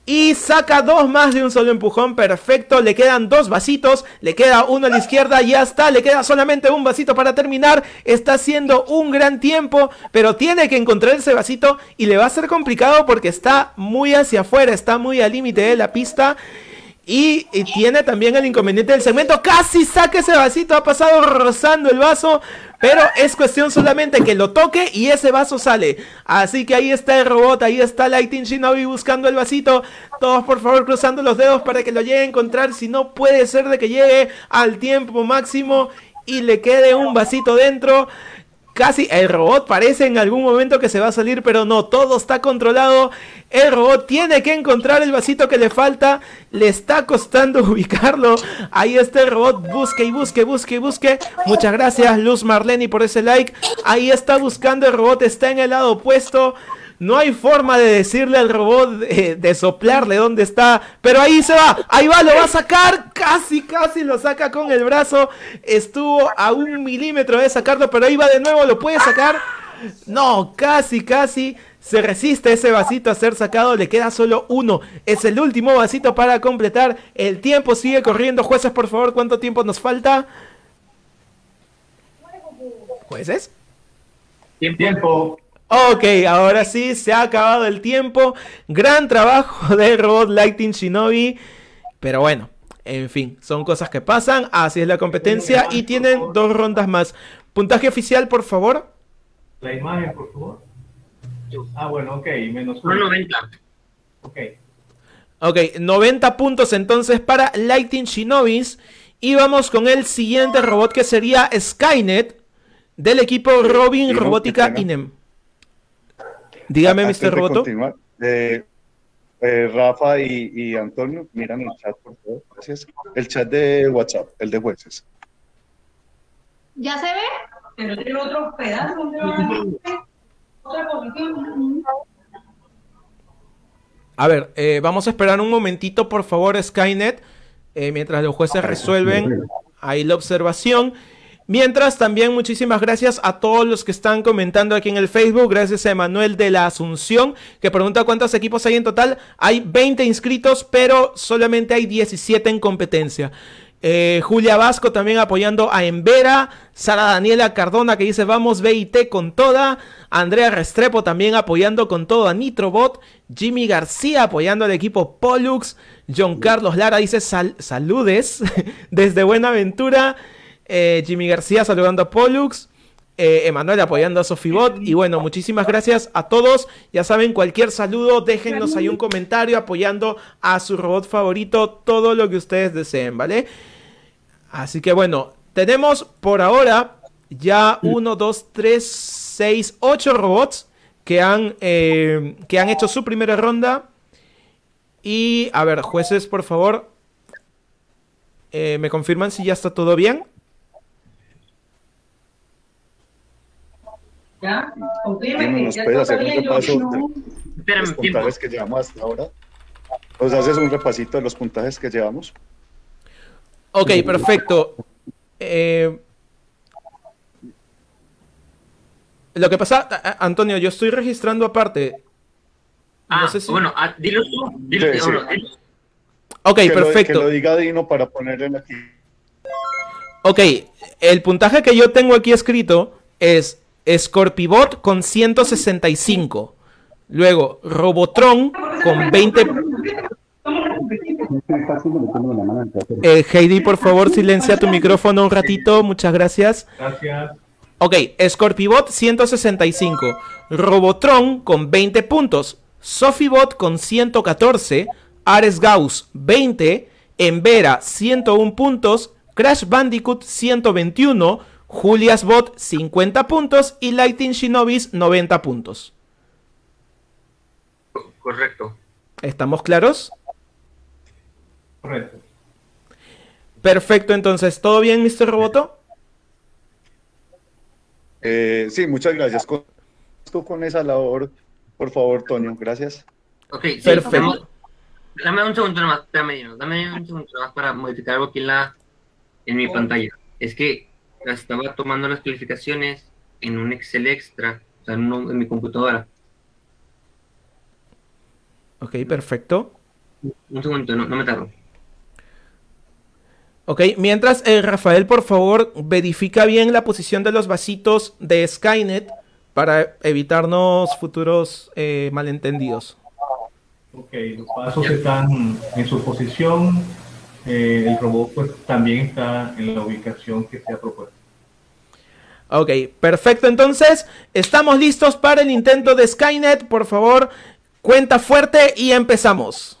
Y saca dos más de un solo empujón, perfecto, le quedan dos vasitos, le queda uno a la izquierda, ya está, le queda solamente un vasito para terminar, está haciendo un gran tiempo, pero tiene que encontrar ese vasito y le va a ser complicado porque está muy hacia afuera, está muy al límite de la pista. Y, y tiene también el inconveniente del segmento. Casi saca ese vasito. Ha pasado rozando el vaso. Pero es cuestión solamente que lo toque y ese vaso sale. Así que ahí está el robot. Ahí está Lighting Shinobi buscando el vasito. Todos por favor cruzando los dedos para que lo llegue a encontrar. Si no, puede ser de que llegue al tiempo máximo y le quede un vasito dentro. Casi el robot parece en algún momento que se va a salir, pero no, todo está controlado. El robot tiene que encontrar el vasito que le falta. Le está costando ubicarlo. Ahí está el robot, busque y busque, busque y busque. Muchas gracias Luz Marleni por ese like. Ahí está buscando el robot, está en el lado opuesto. No hay forma de decirle al robot, eh, de soplarle dónde está. Pero ahí se va, ahí va, lo va a sacar. Casi, casi lo saca con el brazo. Estuvo a un milímetro de sacarlo, pero ahí va de nuevo, lo puede sacar. No, casi, casi. Se resiste ese vasito a ser sacado, le queda solo uno. Es el último vasito para completar. El tiempo sigue corriendo. Jueces, por favor, ¿cuánto tiempo nos falta? ¿Jueces? Tiempo. Ok, ahora sí, se ha acabado el tiempo. Gran trabajo del robot Lighting Shinobi. Pero bueno, en fin, son cosas que pasan. Así es la competencia y tienen dos rondas más. Puntaje oficial, por favor. La imagen, por favor. Ah, bueno, ok, menos uno noventa. Ok. Ok, noventa puntos entonces para Lighting Shinobis. Y vamos con el siguiente robot que sería Skynet del equipo Robin Robótica Inem. Dígame, Antes mister de Roboto. continuar, eh, eh, Rafa y, y Antonio, miran el chat, por favor. Gracias. El chat de WhatsApp, el de jueces. ¿Ya se ve? Pero tiene otros pedazos. Otra posición. A ver, eh, vamos a esperar un momentito, por favor, Skynet, eh, mientras los jueces resuelven ahí la observación. Mientras, también muchísimas gracias a todos los que están comentando aquí en el Facebook. Gracias a Emanuel de la Asunción, que pregunta cuántos equipos hay en total. Hay veinte inscritos, pero solamente hay diecisiete en competencia. Eh, Julia Vasco también apoyando a Embera. Sara Daniela Cardona que dice vamos B I T con toda. Andrea Restrepo también apoyando con todo a Nitrobot. Jimmy García apoyando al equipo Pollux. John Carlos Lara dice sal saludes desde Buenaventura. Eh, Jimmy García saludando a Pollux. Eh, Emanuel apoyando a Sofibot. Y bueno, muchísimas gracias a todos. Ya saben, cualquier saludo, déjennos ahí un comentario apoyando a su robot favorito, todo lo que ustedes deseen, ¿vale? Así que bueno, tenemos por ahora ya uno, dos, tres, seis, ocho robots que han, eh, que han hecho su primera ronda. Y a ver, jueces, por favor, eh, ¿me confirman si ya está todo bien? ¿Ya? Dime, ¿nos puedes hacer un repaso de los puntajes que llevamos hasta ahora? ¿Nos haces un repasito de los puntajes que llevamos? Ok, perfecto. Eh, lo que pasa, a- a- Antonio, yo estoy registrando aparte. Ah, No sé si- bueno, ah, dilo tú. Dilo, Sí, sí. bueno, dilo. Ok, Que lo- perfecto. que lo diga Dino para ponerle aquí. Ok, el puntaje que yo tengo aquí escrito es Scorpibot con ciento sesenta y cinco. Luego Robotron con veinte. Eh, Heidi, por favor, silencia tu micrófono un ratito. Muchas gracias. Gracias. Ok, Scorpibot ciento sesenta y cinco. Robotron con veinte puntos. Sofibot con ciento catorce. Ares Gauss veinte. Embera ciento uno puntos. Crash Bandicoot ciento veintiuno. Julia's Bot cincuenta puntos. Y Lighting Shinobis noventa puntos. Correcto. ¿Estamos claros? Correcto. Perfecto, entonces, ¿todo bien, mister Roboto? Eh, sí, muchas gracias. Con, tú con esa labor, por favor, Toño, gracias. Ok, sí, Perfecto. Dame, dame un segundo nomás, dame, Dino, dame un segundo nomás para modificar algo aquí en, la, en mi pantalla. Es que estaba tomando las calificaciones en un Excel extra, o sea, en, un- en mi computadora. Ok, perfecto. Un segundo, no, no me tardo. Ok, mientras eh, Rafael, por favor, verifica bien la posición de los vasitos de Skynet para evitarnos futuros eh, malentendidos. Ok, los vasos están en su posición. Eh, el robot pues también está en la ubicación que se ha propuesto. Ok, perfecto. Entonces, estamos listos para el intento de Skynet. Por favor, cuenta fuerte y empezamos.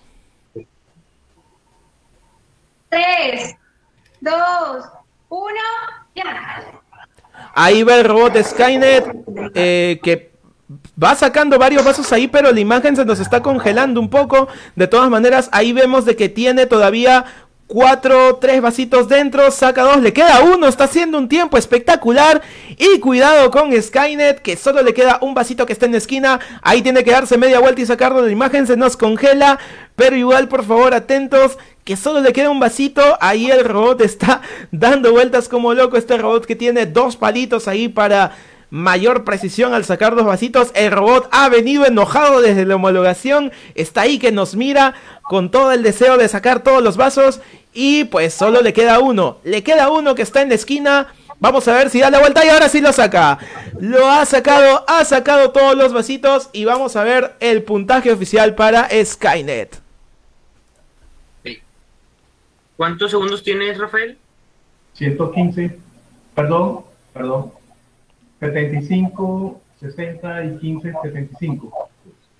Tres, dos, uno, ya. Ahí va el robot de Skynet eh, que va sacando varios vasos ahí, pero la imagen se nos está congelando un poco. De todas maneras, ahí vemos de que tiene todavía cuatro, tres vasitos dentro, saca dos, le queda uno, está haciendo un tiempo espectacular. Y cuidado con Skynet, que solo le queda un vasito que está en la esquina. Ahí tiene que darse media vuelta y sacarlo, la imagen se nos congela. Pero igual, por favor, atentos, que solo le queda un vasito. Ahí el robot está dando vueltas como loco, este robot que tiene dos palitos ahí para mayor precisión al sacar dos vasitos. El robot ha venido enojado desde la homologación, está ahí que nos mira con todo el deseo de sacar todos los vasos. Y pues solo le queda uno, le queda uno que está en la esquina. Vamos a ver si da la vuelta y ahora sí lo saca. Lo ha sacado, ha sacado todos los vasitos. Y vamos a ver el puntaje oficial para Skynet. ¿Cuántos segundos tienes, Rafael? ciento quince, perdón, perdón, setenta y cinco, sesenta y quince, setenta y cinco.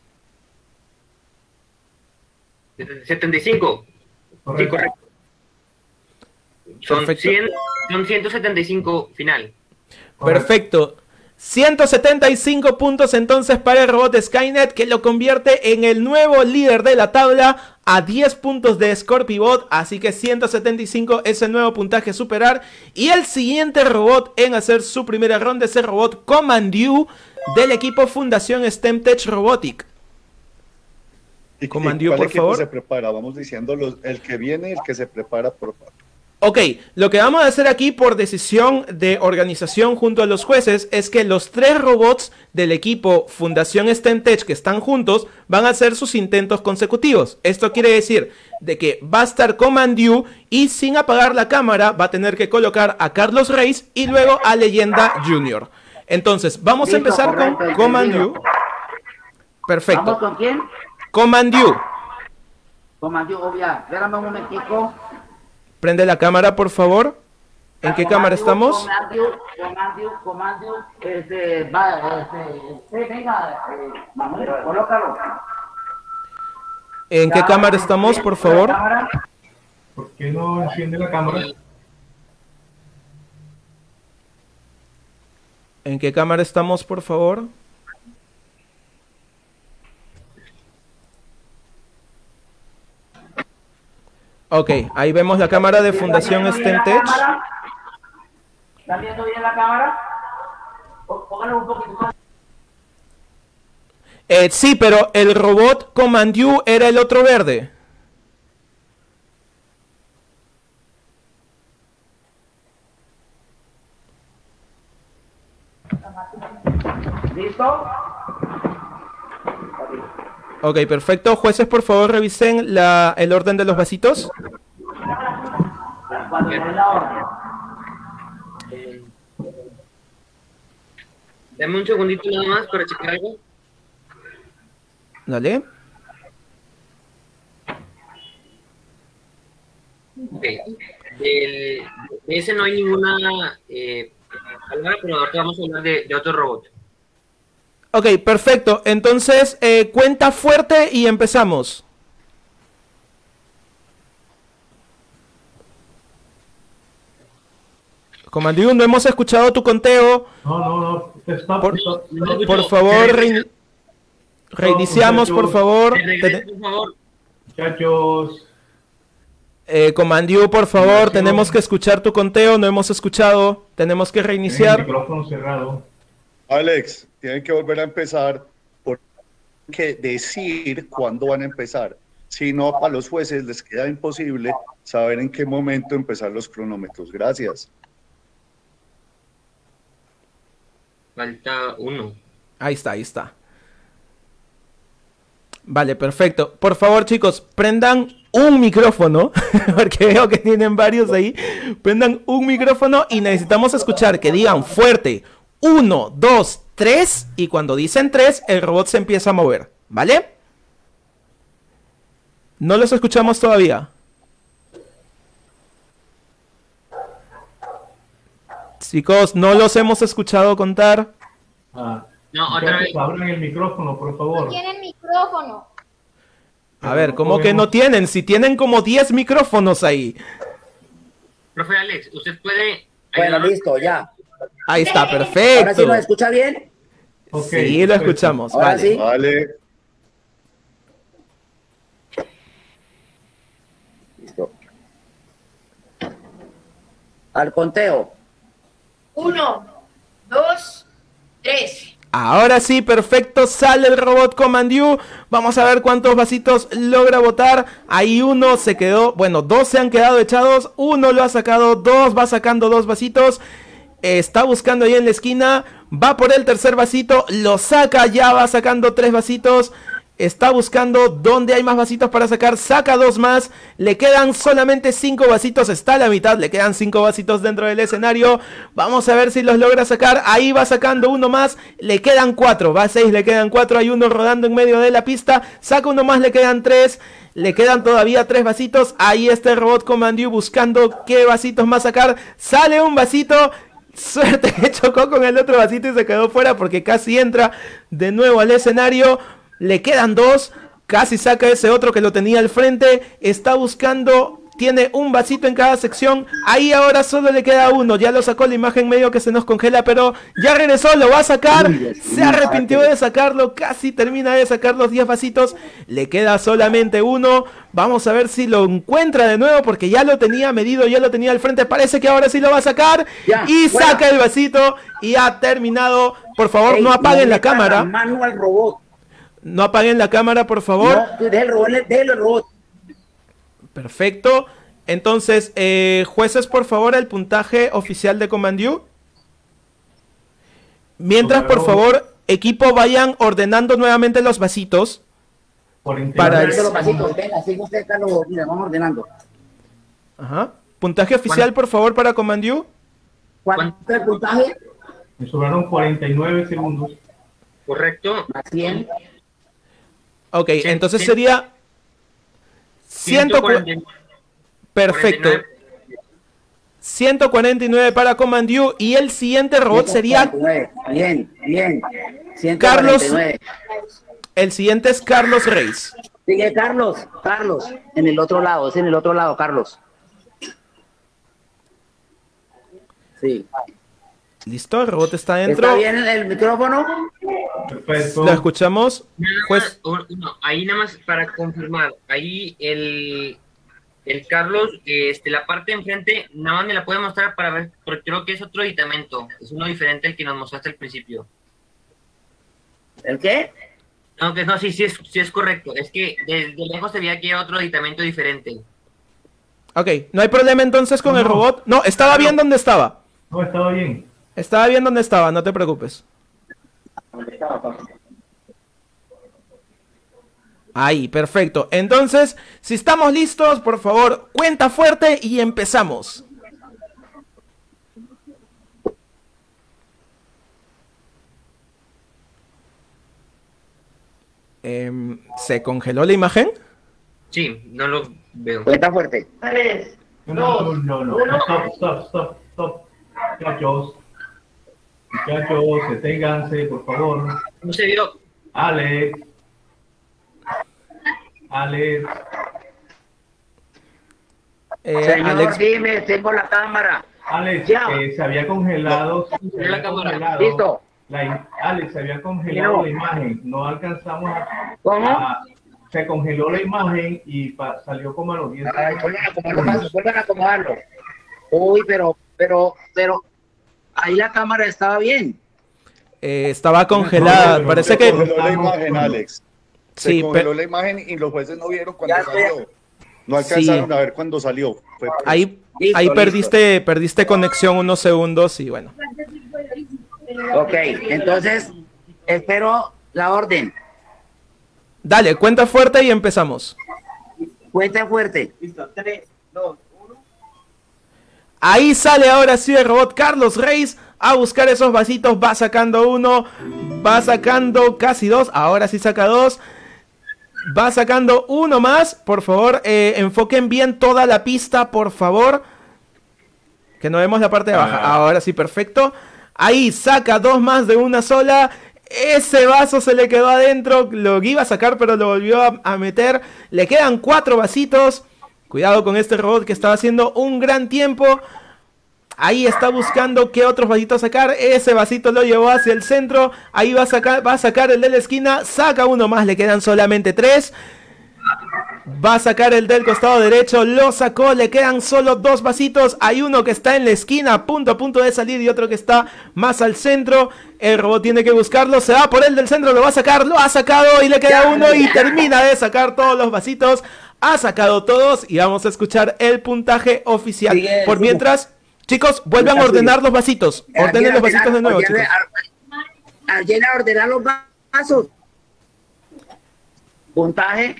setenta y cinco. Correcto. Sí, correcto. Son, Perfecto. cien, son ciento setenta y cinco final. Perfecto. ciento setenta y cinco puntos entonces para el robot de Skynet, que lo convierte en el nuevo líder de la tabla a diez puntos de Scorpibot. Así que ciento setenta y cinco es el nuevo puntaje a superar. Y el siguiente robot en hacer su primera ronda es el robot Commandew del equipo Fundación STEM Tech Robotic. ¿Y Commandew, cuál por equipo favor. se prepara? Vamos diciendo los, el que viene, el que se prepara, por favor. Ok, lo que vamos a hacer aquí por decisión de organización junto a los jueces es que los tres robots del equipo Fundación STEM Tech que están juntos van a hacer sus intentos consecutivos. Esto quiere decir de que va a estar Commandew y sin apagar la cámara va a tener que colocar a Carlos Reis y luego a Leyenda Junior. Entonces, vamos a Listo, empezar correcto, con Commandew. entendido. Perfecto. ¿Vamos con quién? Commandew. Comandante, obvia. Espérame un momentico. Prende la cámara, por favor. ¿En qué cámara estamos? Comandante, comandante, comandante. Este, va, este, este, venga, eh, Manuel, colócalo. ¿En qué cámara estamos, por favor? ¿Por qué no enciende la cámara? ¿En qué cámara estamos, por favor? Ok, ahí vemos la cámara de Fundación STEM Tech. ¿Están viendo bien la cámara? Póngalo un poquito más. Eh, sí, pero el robot Commandew era el otro verde. ¿Listo? Ok, perfecto. Jueces, por favor, revisen la, el orden de los vasitos. Cuando den la orden. Dame un segundito nada más para checar algo. Dale. Ok. Del- de ese no hay ninguna eh, palabra, pero ahorita vamos a hablar de, de otro robot. Ok, perfecto. Entonces, eh, cuenta fuerte y empezamos. Commandew, no hemos escuchado tu conteo. No, no, no. Stop, Por, stop, no, stop. por favor, rein- reiniciamos, por favor. Regresa, por favor. Muchachos, Eh, Commandew, por favor, tenemos que escuchar tu conteo. No hemos escuchado. Tenemos que tienen el reiniciar. micrófono cerrado. Alex, tienen que volver a empezar porque decir cuándo van a empezar. Si no, a los jueces les queda imposible saber en qué momento empezar los cronómetros. Gracias. Falta uno. Ahí está, ahí está. Vale, perfecto. Por favor, chicos, prendan un micrófono, porque veo que tienen varios ahí. Prendan un micrófono y necesitamos escuchar que digan fuerte uno, dos, tres, y cuando dicen tres, el robot se empieza a mover, ¿vale? No los escuchamos todavía. Chicos, no los hemos escuchado contar. Ah, No, otra vez. abran el micrófono, por No favor. tienen micrófono. A ver, ¿cómo que no tienen? Si tienen como diez micrófonos ahí. Profe Alex, usted puede... Bueno, ayudarnos? listo, ya. Ahí está, ¿Ahora sí perfecto. nos escucha bien? Ok, Sí, lo perfecto. escuchamos. Ahora Vale. sí. Vale. Listo. Al conteo. Uno, dos, tres. Ahora sí, perfecto, sale el robot Command You. Vamos a ver cuántos vasitos logra botar. Ahí uno se quedó, bueno, dos se han quedado echados. Uno lo ha sacado, dos va sacando dos vasitos. Está buscando ahí en la esquina. Va por el tercer vasito, lo saca, ya va sacando tres vasitos. Está buscando dónde hay más vasitos para sacar. Saca dos más. Le quedan solamente cinco vasitos. Está a la mitad. Le quedan cinco vasitos dentro del escenario. Vamos a ver si los logra sacar. Ahí va sacando uno más. Le quedan cuatro. Va a seis. Le quedan cuatro. Hay uno rodando en medio de la pista. Saca uno más. Le quedan tres. Le quedan todavía tres vasitos. Ahí está el robot Command You buscando qué vasitos más sacar. Sale un vasito. Suerte que chocó con el otro vasito y se quedó fuera porque casi entra de nuevo al escenario. Le quedan dos, casi saca ese otro que lo tenía al frente, está buscando, tiene un vasito en cada sección, ahí ahora solo le queda uno, ya lo sacó la imagen medio que se nos congela, pero ya regresó, lo va a sacar, se arrepintió de sacarlo, casi termina de sacar los diez vasitos, le queda solamente uno, vamos a ver si lo encuentra de nuevo porque ya lo tenía medido, ya lo tenía al frente, parece que ahora sí lo va a sacar, Ya, y fuera. saca el vasito y ha terminado, por favor Ey, no apaguen le la cámara. pasan mano al robot. No apaguen la cámara, por favor. No, déjelo, robot, déjelo al robot. Perfecto. Entonces, eh, jueces, por favor, el puntaje oficial de Command You. Mientras, por favor, equipo, vayan ordenando nuevamente los vasitos. Para el... Ordenando los vasitos, venga, sigue usted, Carlos, mira, vamos ordenando. Ajá. Puntaje oficial, por favor, para Command You. ¿Cuánto es el puntaje? Me sobraron cuarenta y nueve segundos. Correcto. Más cien. Ok, Cien- entonces cien- sería... ciento ciento cuarenta y nueve. Perfecto. ciento cuarenta y nueve para Command You. Y el siguiente robot sería... Bien, bien. Carlos. ciento cuarenta y nueve. El siguiente es Carlos Reis. Sigue Carlos, Carlos, en el otro lado, es en el otro lado, Carlos. Sí. Listo, el robot está dentro. ¿Está bien el micrófono? Perfecto. Lo escuchamos. Nada Pues, más, uno, ahí nada más para confirmar, ahí el, el Carlos, este, la parte de enfrente, nada más me la puede mostrar para ver, porque creo que es otro aditamento, es uno diferente al que nos mostraste al principio. ¿El qué? No, que no, sí, sí es, sí es correcto, es que desde lejos se veía que era otro aditamento diferente. ok, no hay problema entonces con No, el no. robot. No, estaba bien donde estaba. No, estaba bien. Estaba bien donde estaba, no te preocupes. Ahí, perfecto. Entonces, si estamos listos, por favor, cuenta fuerte y empezamos. Em, ¿Se congeló la imagen? Sí, no lo veo. Cuenta fuerte. Tres, No, no, dos, no, no. uno. Stop, stop, stop, stop. Muchachos. Muchachos, deténganse, por favor. No se vio. Alex. Alex. Eh, Señor, Alex, dime, tengo la cámara. Alex, Ya. eh, se había congelado. Se había la cámara. congelado Listo. la im- Alex, se había congelado No. la imagen. No alcanzamos a. ¿Cómo? a- se congeló la imagen y pa- salió como a los diez Ay, segundos. vuelvan a acomodarlo, vuelvan a acomodarlo. Uy, pero, pero, pero, ahí la cámara estaba bien. eh, estaba congelada. pero Parece Se que... congeló la imagen, Alex. Se Sí, congeló pe- la imagen y los jueces no vieron cuando Ya, salió. No alcanzaron a ver cuando salió. Fue por eso. Ahí, Listo, ahí listo. perdiste, perdiste conexión unos segundos y bueno. Ok, entonces, espero la orden. Dale, cuenta fuerte y empezamos. Cuenta fuerte. Listo, tres, dos, uno. Ahí sale ahora sí el robot Carlos Reyes a buscar esos vasitos. Va sacando uno, va sacando casi dos. Ahora sí saca dos. Va sacando uno más. Por favor, eh, enfoquen bien toda la pista, por favor. Que no vemos la parte de abajo. Ah. Ahora sí, perfecto. Ahí saca dos más de una sola. Ese vaso se le quedó adentro. Lo iba a sacar, pero lo volvió a, a meter. Le quedan cuatro vasitos. Cuidado con este robot que estaba haciendo un gran tiempo. Ahí está buscando qué otros vasitos sacar. Ese vasito lo llevó hacia el centro. Ahí va a sacar, va a sacar el de la esquina. Saca uno más, le quedan solamente tres. Va a sacar el del costado derecho. Lo sacó, le quedan solo dos vasitos. Hay uno que está en la esquina, a punto a punto de salir, y otro que está más al centro. El robot tiene que buscarlo. Se va por el del centro, lo va a sacar. Lo ha sacado y le queda uno y termina de sacar todos los vasitos. Ha sacado todos y vamos a escuchar el puntaje oficial. Sigue, Por sigue. mientras, chicos, vuelvan a ordenar los vasitos. Ordenen los vasitos de nuevo, chicos. Alguien a ordenar los vasos. Puntaje.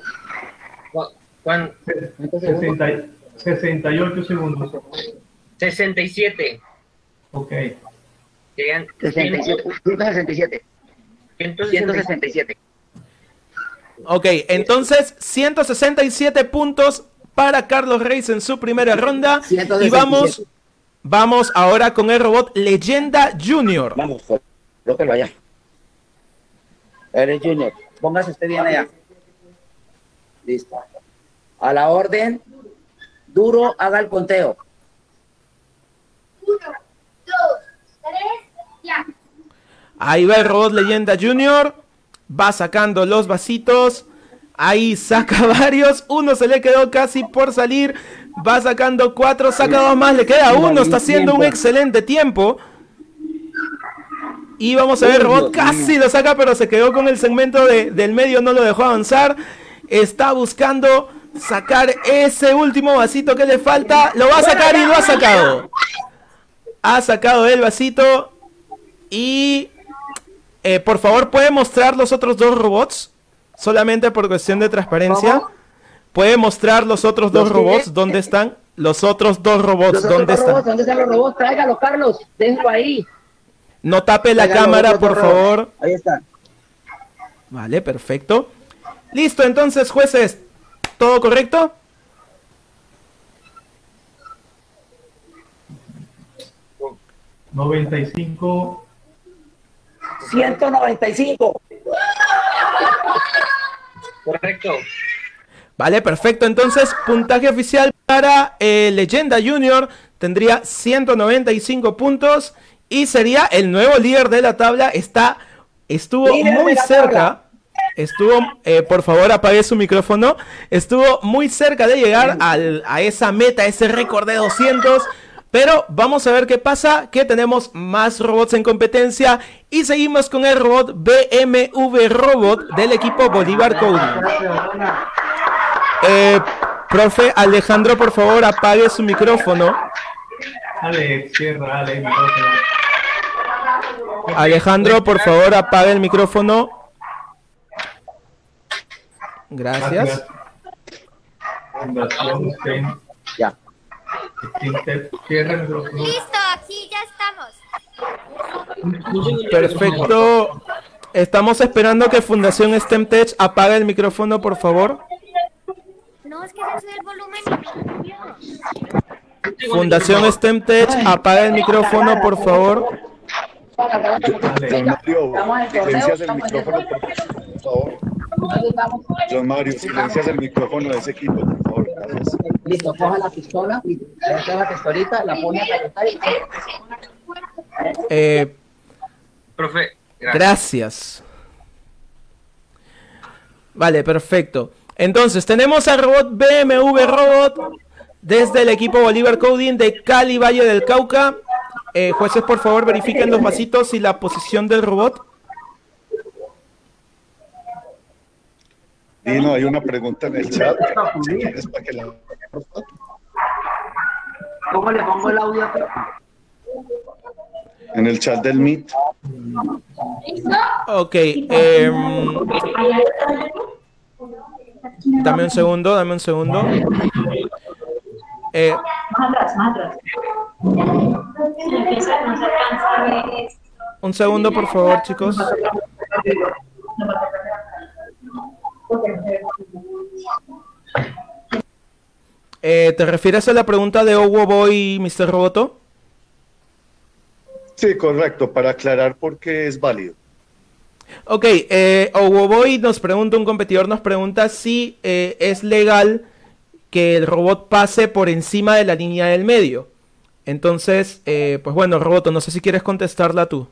Juan, sesenta, sesenta y ocho segundos. sesenta y siete. Ok. Llegan sesenta y siete. ciento sesenta y siete. ciento sesenta y siete. Ok, entonces ciento sesenta y siete puntos para Carlos Reyes en su primera ronda. ciento sesenta y siete. Y vamos, vamos ahora con el robot Leyenda Junior. Vamos, colóquelo allá. Eres Junior. Póngase usted bien allá. Listo. A la orden. Duro, haga el conteo. Uno, dos, tres, ya. Ahí va el robot Leyenda Junior. Va sacando los vasitos. Ahí saca varios. Uno se le quedó casi por salir. Va sacando cuatro. Saca dos más. Le queda uno. Está haciendo un excelente tiempo. Y vamos a ver, el robot casi lo saca, pero se quedó con el segmento de, del medio. No lo dejó avanzar. Está buscando sacar ese último vasito que le falta. Lo va a sacar y lo ha sacado. Ha sacado el vasito. Y... Eh, por favor, ¿puede mostrar los otros dos robots? Solamente por cuestión de transparencia. ¿Cómo? ¿Puede mostrar los otros dos ¿Los robots? qué? ¿Dónde están? Los otros dos robots, Los otros ¿dónde dos están? robots, ¿dónde están los robots? Tráigalos, Carlos. Déjenlo ahí. No tape la Tráigalos, cámara, los por otros robots. favor. Ahí están. Vale, perfecto. Listo, entonces, jueces, ¿todo correcto? noventa y cinco. ciento noventa y cinco. Correcto. Vale, perfecto. Entonces, puntaje oficial para eh, Leyenda Junior tendría ciento noventa y cinco puntos y sería el nuevo líder de la tabla. Está, estuvo Líder muy de la cerca. tabla. Estuvo, eh, por favor, apague su micrófono. Estuvo muy cerca de llegar al, a esa meta, ese récord de doscientos. Pero vamos a ver qué pasa, que tenemos más robots en competencia. Y seguimos con el robot B M W Robot del equipo Bolívar Coding. Eh, profe Alejandro, por favor, apague su micrófono. Alex, cierra, Alex, micrófono. Alejandro, por favor, apague el micrófono. Gracias. Fundación Sten. Ya. Cierra el micrófono. Listo, aquí ya estamos. Perfecto. Estamos esperando que Fundación STEM Tech apague el micrófono, por favor. No, es que se sube el volumen. Fundación STEM Tech, apaga el micrófono, por favor. John Mario, silencias el micrófono, por favor. John Mario, silencias el micrófono de ese equipo, por favor. Gracias. Listo, coja la pistola, le coja la pistolita, la pone a calentar y... Eh, Profe, gracias. gracias. Vale, perfecto. Entonces, tenemos al robot B M W Robot desde el equipo Bolívar Coding de Cali, Valle del Cauca. Eh, jueces, por favor, verifiquen los vasitos y la posición del robot. Dino, hay una pregunta en el chat. Si quieres, para que la... ¿Cómo le pongo el audio? En el chat del Meet. Ok, eh, dame un segundo, dame un segundo. Eh, Más atrás, más atrás. Empieza, no se alcanza a ver esto. un segundo, por favor, chicos. Eh, ¿te refieres a la pregunta de Owo Boy y mister Roboto? Sí, correcto, para aclarar por qué es válido. Ok, eh, Owo Boy nos pregunta, un competidor nos pregunta si eh, es legal que el robot pase por encima de la línea del medio. Entonces, eh, pues bueno, Roboto, no sé si quieres contestarla tú.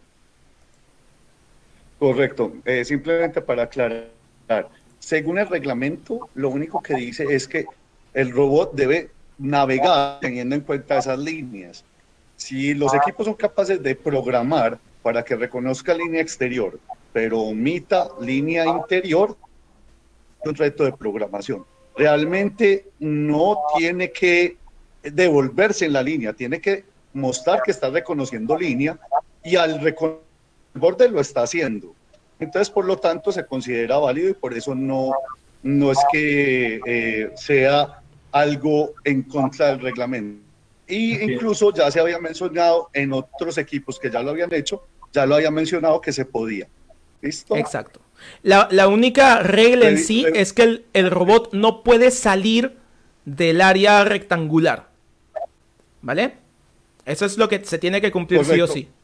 Correcto, eh, simplemente para aclarar, según el reglamento, lo único que dice es que el robot debe navegar teniendo en cuenta esas líneas. Si los equipos son capaces de programar para que reconozca línea exterior, pero omita línea interior, es un reto de programación. Realmente no tiene que devolverse en la línea, tiene que mostrar que está reconociendo línea y al reconocer el borde lo está haciendo. Entonces, por lo tanto, se considera válido y por eso no, no es que eh, sea algo en contra del reglamento. Y incluso ya se había mencionado en otros equipos que ya lo habían hecho, ya lo había mencionado que se podía. ¿Listo? Exacto. La, la única regla en sí es que el, el robot no puede salir del área rectangular. ¿Vale? Eso es lo que se tiene que cumplir. Correcto. Sí o sí.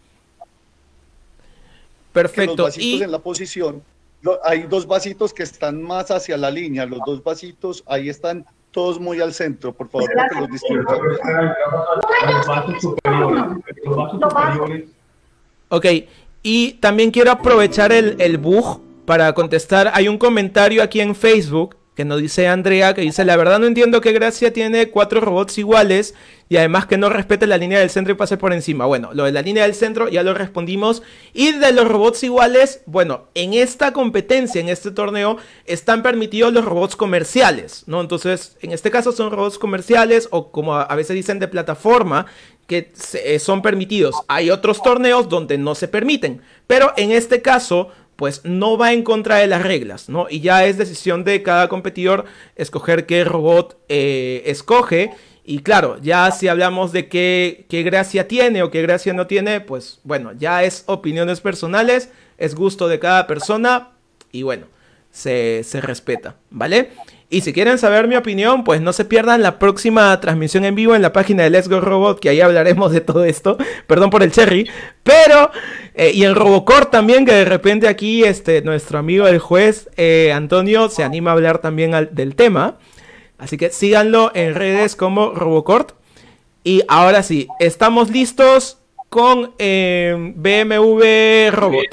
Perfecto. Los vasitos y en la posición, lo, hay dos vasitos que están más hacia la línea, los dos vasitos ahí están todos muy al centro, por favor, para que los distribuyamos. Los vasos superiores. Los vasos superiores. Ok, y también quiero aprovechar el, el bug para contestar. Hay un comentario aquí en Facebook que nos dice Andrea, que dice: la verdad no entiendo qué gracia tiene cuatro robots iguales y además que no respete la línea del centro y pase por encima. Bueno, lo de la línea del centro ya lo respondimos. Y de los robots iguales, bueno, en esta competencia, en este torneo, están permitidos los robots comerciales, ¿no? Entonces, en este caso son robots comerciales o como a veces dicen de plataforma, que se, eh, son permitidos. Hay otros torneos donde no se permiten, pero en este caso pues no va en contra de las reglas, ¿no? Y ya es decisión de cada competidor escoger qué robot eh, escoge. Y claro, ya si hablamos de qué, qué gracia tiene o qué gracia no tiene, pues bueno, ya es opiniones personales, es gusto de cada persona y bueno, se, se respeta, ¿vale? Y si quieren saber mi opinión, pues no se pierdan la próxima transmisión en vivo en la página de Let's Go Robot, que ahí hablaremos de todo esto. Perdón por el cherry, pero... Eh, y el Robocore también, que de repente aquí este, nuestro amigo el juez eh, Antonio se anima a hablar también al, del tema. Así que síganlo en redes como Robocore. Y ahora sí, estamos listos con eh, B M W Robot.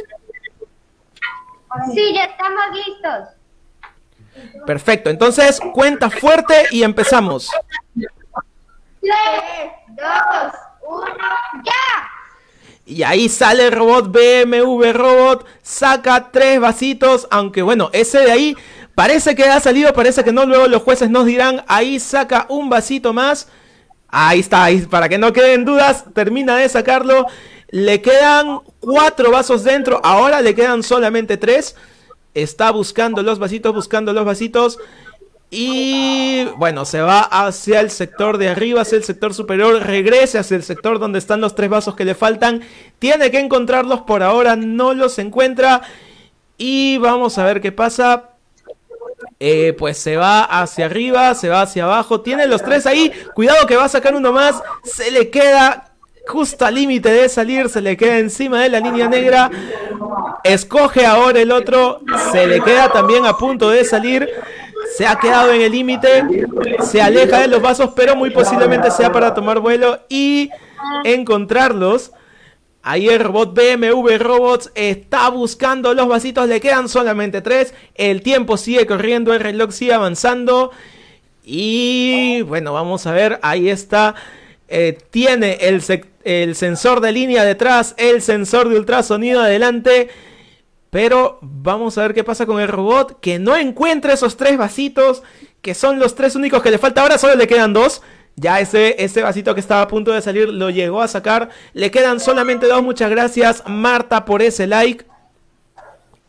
Sí, ya estamos listos. Perfecto, entonces cuenta fuerte y empezamos. tres, dos, uno, ¡ya! Y ahí sale el robot B M W Robot, saca tres vasitos, aunque bueno, ese de ahí parece que ha salido, parece que no, luego los jueces nos dirán. Ahí saca un vasito más, ahí está, ahí, para que no queden dudas, termina de sacarlo. Le quedan cuatro vasos dentro, ahora le quedan solamente tres. Está buscando los vasitos, buscando los vasitos. Y bueno, se va hacia el sector de arriba, hacia el sector superior. Regrese hacia el sector donde están los tres vasos que le faltan. Tiene que encontrarlos, por ahora no los encuentra. Y vamos a ver qué pasa. Eh, pues se va hacia arriba, se va hacia abajo. Tiene los tres ahí. Cuidado que va a sacar uno más. Se le queda justo al límite de salir, se le queda encima de la línea negra. Escoge ahora el otro, se le queda también a punto de salir. Se ha quedado en el límite, se aleja de los vasos, pero muy posiblemente sea para tomar vuelo y encontrarlos. Ahí el robot B M W Robots está buscando los vasitos, le quedan solamente tres. El tiempo sigue corriendo, el reloj sigue avanzando. Y bueno, vamos a ver, ahí está. Eh, tiene el, el sensor de línea detrás, el sensor de ultrasonido adelante. Pero vamos a ver qué pasa con el robot, que no encuentra esos tres vasitos, que son los tres únicos que le falta. Ahora solo le quedan dos. Ya ese, ese vasito que estaba a punto de salir lo llegó a sacar. Le quedan solamente dos. Muchas gracias, Marta, por ese like.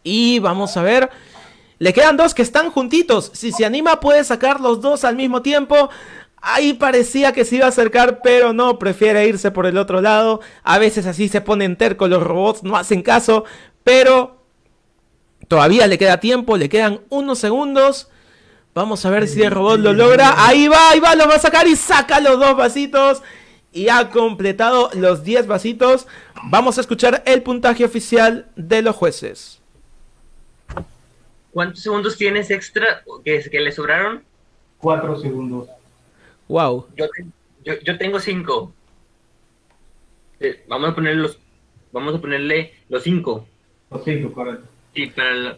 Y vamos a ver. Le quedan dos que están juntitos. Si se anima puede sacar los dos al mismo tiempo. Ahí parecía que se iba a acercar, pero no, prefiere irse por el otro lado. A veces así se ponen tercos los robots, no hacen caso. Pero todavía le queda tiempo, le quedan unos segundos. Vamos a ver si el robot lo logra. Ahí va, ahí va, lo va a sacar y saca los dos vasitos. Y ha completado los diez vasitos. Vamos a escuchar el puntaje oficial de los jueces. ¿Cuántos segundos tienes extra que, que le sobraron? Cuatro segundos. Wow. Yo, te- yo, yo tengo cinco. Eh, Vamos a ponerle los, vamos a ponerle los cinco. Los cinco, correcto. Sí, para la-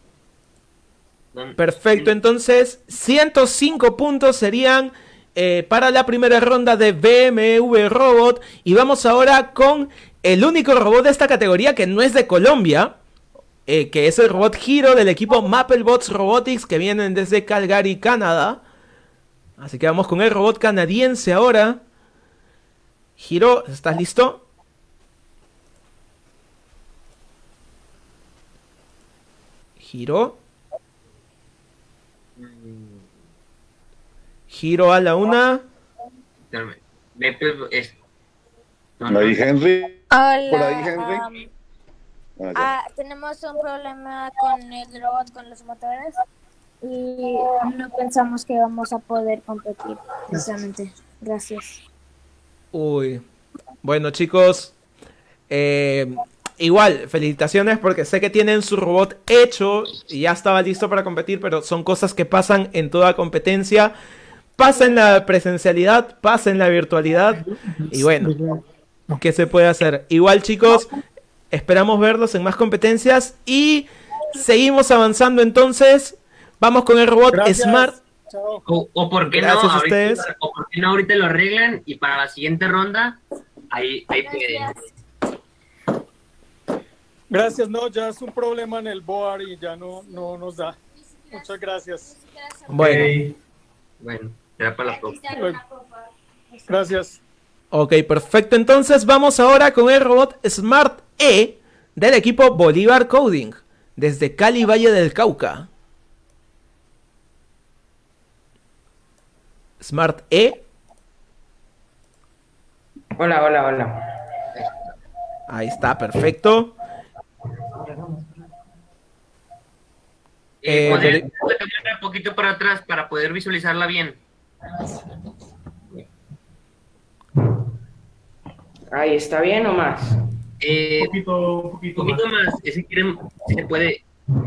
Perfecto, entonces ciento cinco puntos serían eh, para la primera ronda de B M W Robot. Y vamos ahora con el único robot de esta categoría que no es de Colombia, eh, que es el robot Hero del equipo Mapplebots Robotics, que vienen desde Calgary, Canadá. Así que vamos con el robot canadiense ahora. Hero, ¿estás listo? Hero. Giro a la una. Espérame. Me pe- es- no, Por no. ahí Henry. Hola. Por ahí Henry. am, Ah, ya. ah, tenemos un problema con el robot, con los motores. Y no pensamos que vamos a poder competir, precisamente. Gracias. Uy. Bueno, chicos. eh, igual, felicitaciones porque sé que tienen su robot hecho y ya estaba listo para competir, pero son cosas que pasan en toda competencia. Pasa en la presencialidad, pasa en la virtualidad. Y bueno, ¿qué se puede hacer? Igual, chicos, esperamos verlos en más competencias y seguimos avanzando entonces. Vamos con el robot Gracias. Smart. O, o por qué Gracias no, a ahorita, ustedes. o por qué no ahorita lo arreglan y para la siguiente ronda ahí, ahí pueden. Gracias, no, ya es un problema en el board y ya no, no nos da. Muchas gracias. Bueno. Bueno, será para la próxima. Gracias. Ok, perfecto. Entonces vamos ahora con el robot Smart E del equipo Bolívar Coding, desde Cali, Valle del Cauca. Smart E. Hola, hola, hola. Ahí está, perfecto. Eh, Eh, poner Boli- la cámara un poquito para atrás para poder visualizarla bien. Ahí está bien o más. Eh, Un poquito, un poquito, poquito más. eh, Si quieren, si se puede.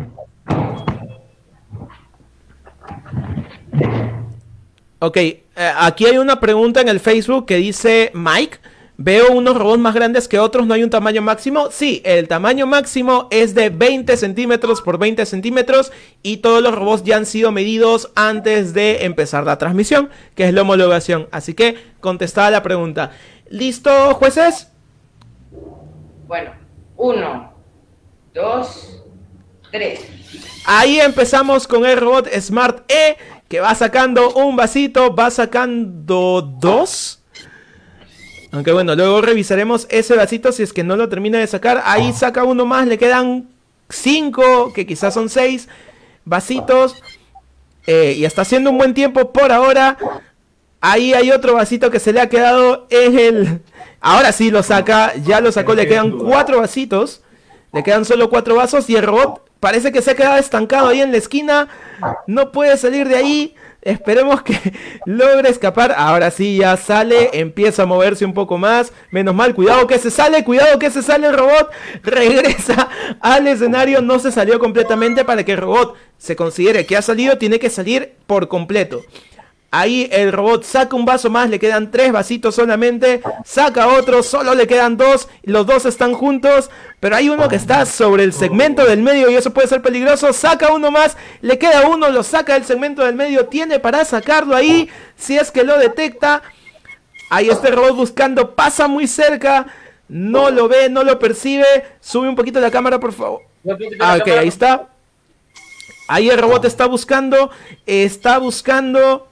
Ok, eh, aquí hay una pregunta en el Facebook que dice Mike, veo unos robots más grandes que otros, ¿no hay un tamaño máximo? Sí, el tamaño máximo es de veinte centímetros por veinte centímetros y todos los robots ya han sido medidos antes de empezar la transmisión, que es la homologación. Así que contestada la pregunta. ¿Listo, jueces? Bueno, uno, dos, tres. Ahí empezamos con el robot Smart E, que va sacando un vasito, va sacando dos. Aunque bueno, luego revisaremos ese vasito si es que no lo termina de sacar. Ahí saca uno más, le quedan cinco, que quizás son seis vasitos. Eh, y está haciendo un buen tiempo por ahora. Ahí hay otro vasito que se le ha quedado en el... Ahora sí lo saca, ya lo sacó, le quedan cuatro vasitos. Le quedan solo cuatro vasos y el robot parece que se ha quedado estancado ahí en la esquina. No puede salir de ahí. Esperemos que logre escapar. Ahora sí ya sale, empieza a moverse un poco más. Menos mal, cuidado que se sale, cuidado que se sale el robot. Regresa al escenario, no se salió completamente. Para que el robot se considere que ha salido, tiene que salir por completo. Ahí el robot saca un vaso más, le quedan tres vasitos solamente. Saca otro, solo le quedan dos. Los dos están juntos, pero hay uno que está sobre el segmento del medio y eso puede ser peligroso. Saca uno más, le queda uno, lo saca del segmento del medio. Tiene para sacarlo ahí, si es que lo detecta. Ahí está el robot buscando, pasa muy cerca. No lo ve, no lo percibe. Sube un poquito la cámara, por favor. Ah, ok, ahí está. Ahí el robot está buscando, está buscando...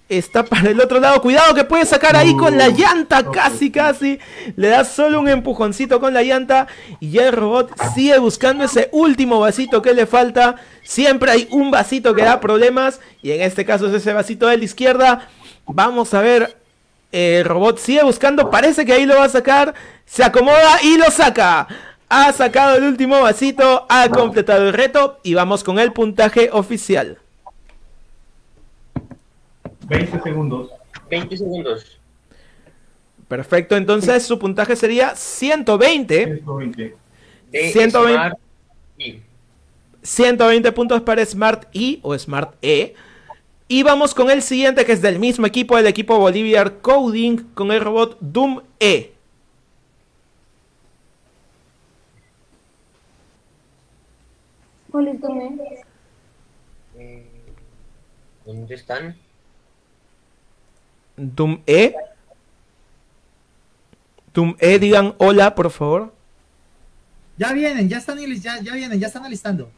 está para el otro lado. Cuidado que puede sacar ahí con la llanta. Casi, casi. Le da solo un empujoncito con la llanta. Y ya el robot sigue buscando ese último vasito que le falta. Siempre hay un vasito que da problemas. Y en este caso es ese vasito de la izquierda. Vamos a ver. El robot sigue buscando. Parece que ahí lo va a sacar. Se acomoda y lo saca. Ha sacado el último vasito. Ha completado el reto. Y vamos con el puntaje oficial. veinte segundos. veinte segundos. Perfecto, entonces su puntaje sería ciento veinte. ciento veinte. De ciento veinte, Smart E. ciento veinte puntos para Smart E o Smart E. Y vamos con el siguiente, que es del mismo equipo, el equipo Boliviar Coding, con el robot Doom E. ¿Cuál es Doom E? Eh, ¿Dónde están? Doom E. Doom E, digan hola, por favor. Ya vienen, ya están, ya, ya vienen, ya están alistando.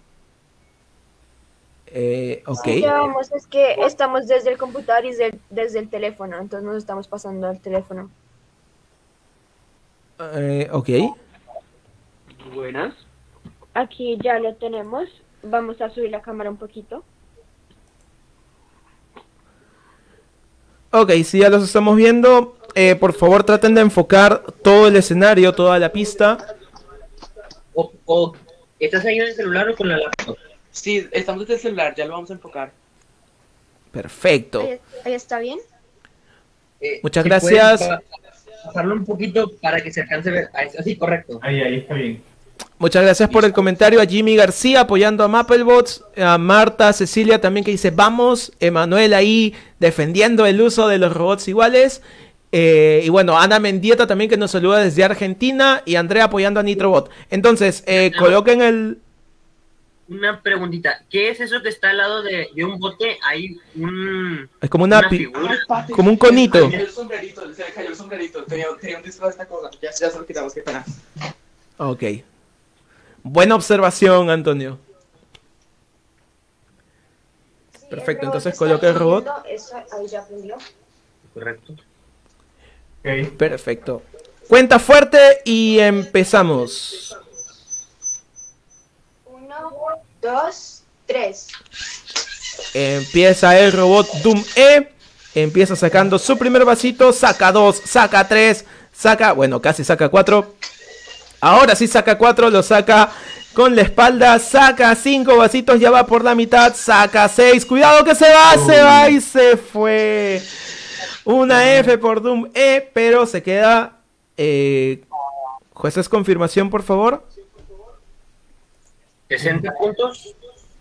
Eh, ok. Sí, ya vamos, es que estamos desde el computador y desde, desde el teléfono, entonces nos estamos pasando al teléfono. Eh, ok. Buenas. Aquí ya lo tenemos. Vamos a subir la cámara un poquito. Ok, si ya los estamos viendo, eh, por favor traten de enfocar todo el escenario, toda la pista. O, o, ¿estás ahí en el celular o con la laptop? Sí, estamos desde el celular, ya lo vamos a enfocar. Perfecto. Ahí, ahí está bien. Eh, Muchas si gracias. puedes pasarlo un poquito para que se alcance a ver. Así, correcto. Ahí, ahí está bien. Muchas gracias por el comentario a Jimmy García apoyando a Mapplebots, a Marta, Cecilia también que dice vamos, Emanuel ahí defendiendo el uso de los robots iguales, eh, y bueno, Ana Mendieta también que nos saluda desde Argentina y Andrea apoyando a Nitrobot. Entonces, eh, coloquen el... Una preguntita, ¿qué es eso que está al lado de, de un bote? Hay un... Es como una, una pi- figura. como un conito. Se le cayó el sombrerito, se le cayó el sombrerito, tenía, tenía un disco de esta cosa, ya, ya se lo quitamos, qué pena. Ok. Buena observación, Antonio. Perfecto, entonces coloca el robot. Eso, ahí ya aprendió. Correcto. Okay. Perfecto. Cuenta fuerte y empezamos. Uno, dos, tres. Empieza el robot Doom E. Empieza sacando su primer vasito. Saca dos, saca tres, saca... Bueno, casi saca cuatro. Ahora sí saca cuatro, lo saca con la espalda. Saca cinco vasitos, ya va por la mitad. Saca seis. Cuidado que se va, se va y se fue. Una F por Doom E, pero se queda... Eh, jueces, confirmación, por favor. sesenta puntos.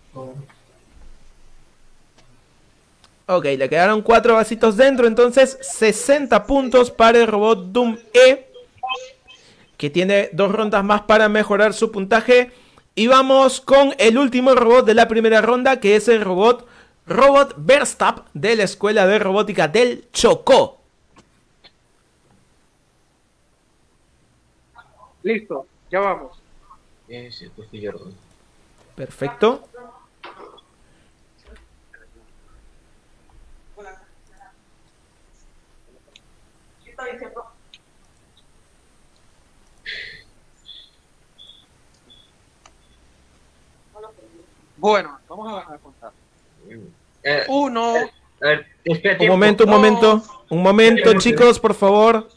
Ok, le quedaron cuatro vasitos dentro, entonces sesenta puntos para el robot Doom E, que tiene dos rondas más para mejorar su puntaje. Y vamos con el último robot de la primera ronda, que es el robot Robot Verstappen de la Escuela de Robótica del Chocó. Listo, ya vamos. Ese, pues, sí, Jordan. Perfecto. Bueno, vamos a, a contar. Eh, Uno. A ver, espera, Un tiempo. momento, un Dos. momento. Un momento, chicos, por favor.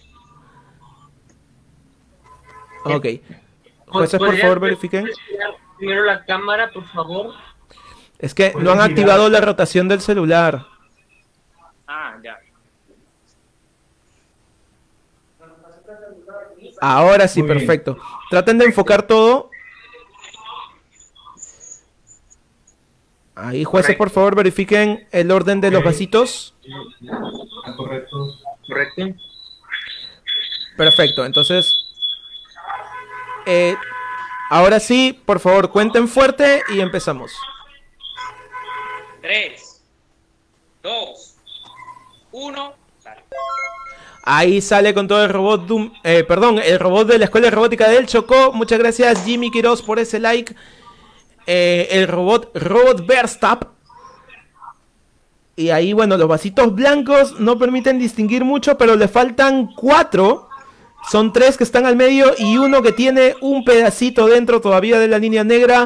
Ok. Jueces, por ¿Podrías favor, verifiquen. presionar primero la cámara, por favor? Es que no han activado la rotación del celular. Ah, ya. Ahora sí, Muy bien. perfecto. Traten de enfocar todo. Ahí, jueces, por favor, verifiquen el orden de los Ok. vasitos. Ah, correcto. Correcto. Perfecto, entonces... eh, ahora sí, por favor, cuenten fuerte y empezamos. Tres, dos, uno. Dale. Ahí sale con todo el robot Doom, eh, perdón, el robot de la Escuela de Robótica del Chocó. Muchas gracias, Jimmy Quiroz, por ese like. Eh, el robot Robot Verstappen Y ahí, bueno, los vasitos blancos no permiten distinguir mucho, pero le faltan cuatro. Son tres que están al medio y uno que tiene un pedacito dentro todavía de la línea negra.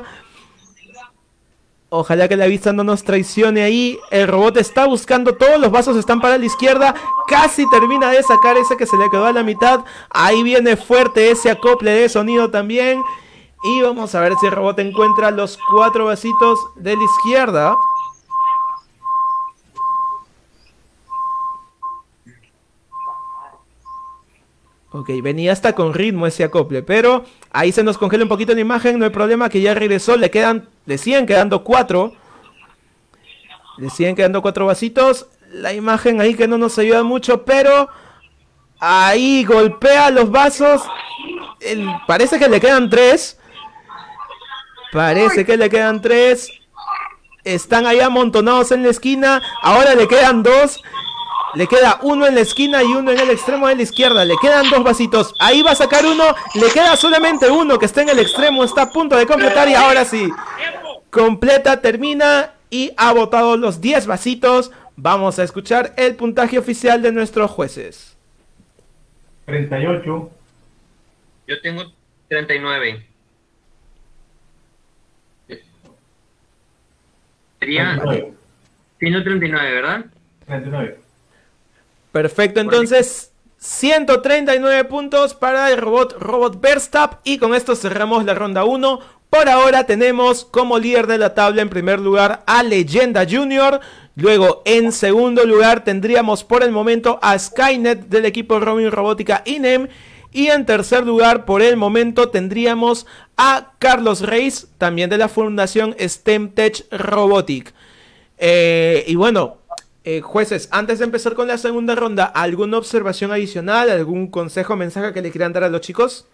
Ojalá que la vista no nos traicione ahí. El robot está buscando, todos los vasos están para la izquierda. Casi termina de sacar ese que se le quedó a la mitad. Ahí viene fuerte ese acople de sonido también. Y vamos a ver si el robot encuentra los cuatro vasitos de la izquierda. Ok, venía hasta con ritmo ese acople, pero ahí se nos congela un poquito la imagen, no hay problema, que ya regresó, le quedan, le siguen quedando cuatro. Le siguen quedando cuatro vasitos, la imagen ahí que no nos ayuda mucho, pero ahí golpea los vasos, el, parece que le quedan tres. Parece que le quedan tres. Están ahí amontonados en la esquina, ahora le quedan dos. Le queda uno en la esquina y uno en el extremo de la izquierda. Le quedan dos vasitos. Ahí va a sacar uno. Le queda solamente uno que está en el extremo. Está a punto de completar y ahora sí. Completa, termina y ha botado los diez vasitos. Vamos a escuchar el puntaje oficial de nuestros jueces. treinta y ocho. Yo tengo treinta y nueve. Sería ciento treinta y nueve, ¿verdad? treinta y nueve. Perfecto, entonces ciento treinta y nueve puntos para el robot Robot Verstappen y con esto cerramos la ronda uno. Por ahora tenemos como líder de la tabla en primer lugar a Leyenda Junior. Luego en segundo lugar tendríamos por el momento a Skynet del equipo Robin Robótica I N E M. Y en tercer lugar por el momento tendríamos a Carlos Reis, también de la fundación STEMtech Robotic. Eh, y bueno... Eh, jueces, antes de empezar con la segunda ronda, ¿alguna observación adicional, algún consejo o mensaje que le quieran dar a los chicos?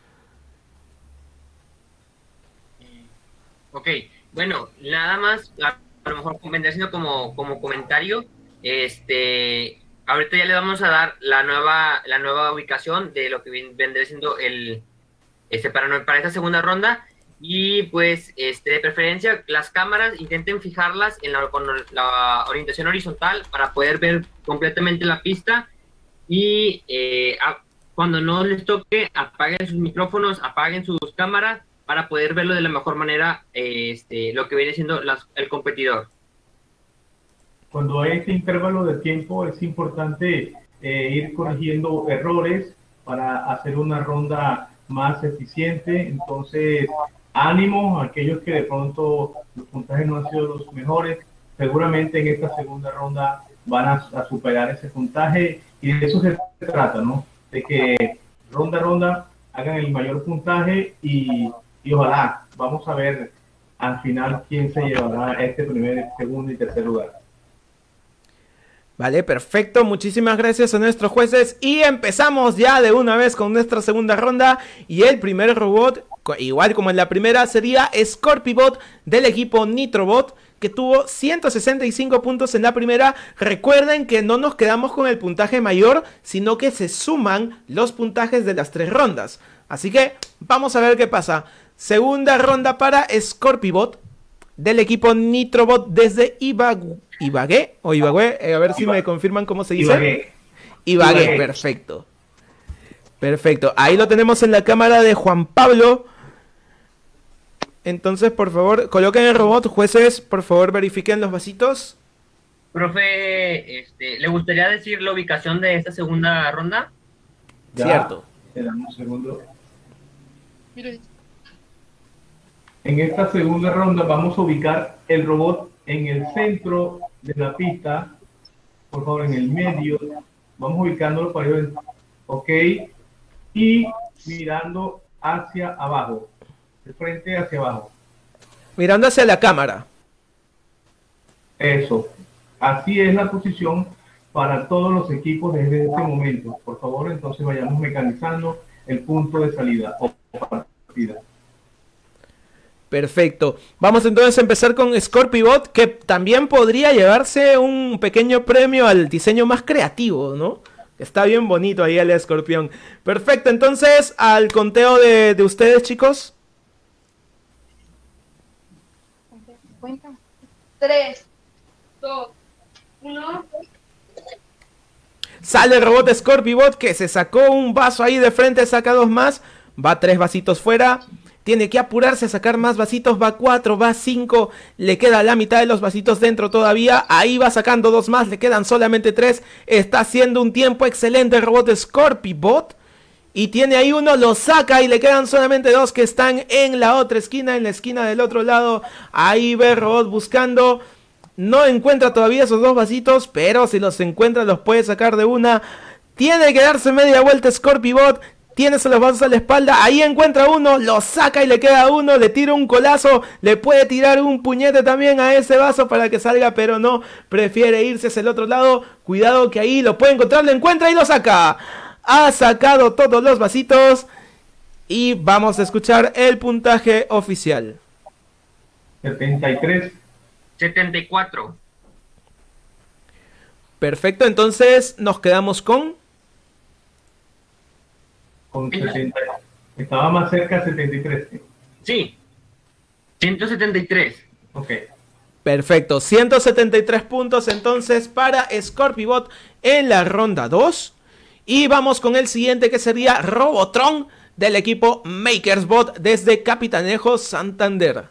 Ok, bueno, nada más, a, a lo mejor vendría siendo como, como comentario, este, ahorita ya le vamos a dar la nueva, la nueva ubicación de lo que vendría siendo el, este, para, para esta segunda ronda. Y pues, este, de preferencia, las cámaras intenten fijarlas en la, con la orientación horizontal para poder ver completamente la pista. Y eh, a, cuando no les toque, apaguen sus micrófonos, apaguen sus cámaras para poder verlo de la mejor manera, eh, este, lo que viene siendo las, el competidor. Cuando hay este intervalo de tiempo es importante eh, ir corrigiendo errores para hacer una ronda más eficiente. Entonces, ánimo a aquellos que de pronto los puntajes no han sido los mejores. Seguramente en esta segunda ronda van a, a superar ese puntaje y de eso se trata, ¿no? De que ronda a ronda hagan el mayor puntaje y, y ojalá vamos a ver al final quién se llevará este primer, segundo y tercer lugar. Vale, perfecto, muchísimas gracias a nuestros jueces y empezamos ya de una vez con nuestra segunda ronda y el primer robot, igual como en la primera, sería Scorpibot del equipo Nitrobot, que tuvo ciento sesenta y cinco puntos en la primera. Recuerden que no nos quedamos con el puntaje mayor, sino que se suman los puntajes de las tres rondas. Así que vamos a ver qué pasa. Segunda ronda para Scorpibot del equipo Nitrobot desde Ibagué. Ibagué o Ibagué, eh, a ver si Iba. me confirman cómo se dice. Ibagué. Ibagué, Ibagué. perfecto. Perfecto, ahí lo tenemos en la cámara de Juan Pablo. Entonces, por favor, coloquen el robot, jueces, por favor, verifiquen los vasitos. Profe, este, ¿le gustaría decir la ubicación de esta segunda ronda? Ya, Cierto. te damos un segundo. En esta segunda ronda vamos a ubicar el robot en el centro de la pista, por favor, en el medio. Vamos ubicándolo para ir, ok, y mirando hacia abajo, de frente hacia abajo. Mirando hacia la cámara. Eso, así es la posición para todos los equipos desde este momento. Por favor, entonces vayamos mecanizando el punto de salida o partida. Perfecto. Vamos entonces a empezar con Scorpibot, que también podría llevarse un pequeño premio al diseño más creativo, ¿no? Está bien bonito ahí el escorpión. Perfecto, entonces al conteo de, de ustedes, chicos. Cuenta. Tres, dos, Uno. Sale el robot Scorpibot que se sacó un vaso ahí de frente, saca dos más. Va tres vasitos fuera. Tiene que apurarse a sacar más vasitos. Va cuatro, va cinco. Le queda la mitad de los vasitos dentro todavía. Ahí va sacando dos más. Le quedan solamente tres. Está haciendo un tiempo excelente el robot Scorpibot. Y tiene ahí uno, lo saca y le quedan solamente dos que están en la otra esquina, en la esquina del otro lado. Ahí ve el robot buscando. No encuentra todavía esos dos vasitos, pero si los encuentra los puede sacar de una. Tiene que darse media vuelta Scorpibot. Tiene esos vasos a la espalda. Ahí encuentra uno, lo saca y le queda uno. Le tira un colazo. Le puede tirar un puñete también a ese vaso para que salga, pero no. Prefiere irse hacia el otro lado. Cuidado que ahí lo puede encontrar. Lo encuentra y lo saca. Ha sacado todos los vasitos. Y vamos a escuchar el puntaje oficial. setenta y tres. setenta y cuatro. Perfecto, entonces nos quedamos con... Con setenta. Estaba más cerca setenta y tres. Sí. ciento setenta y tres. Ok. Perfecto, ciento setenta y tres puntos entonces para Scorpibot en la ronda dos. Y vamos con el siguiente que sería Robotron del equipo Makersbot desde Capitanejo, Santander.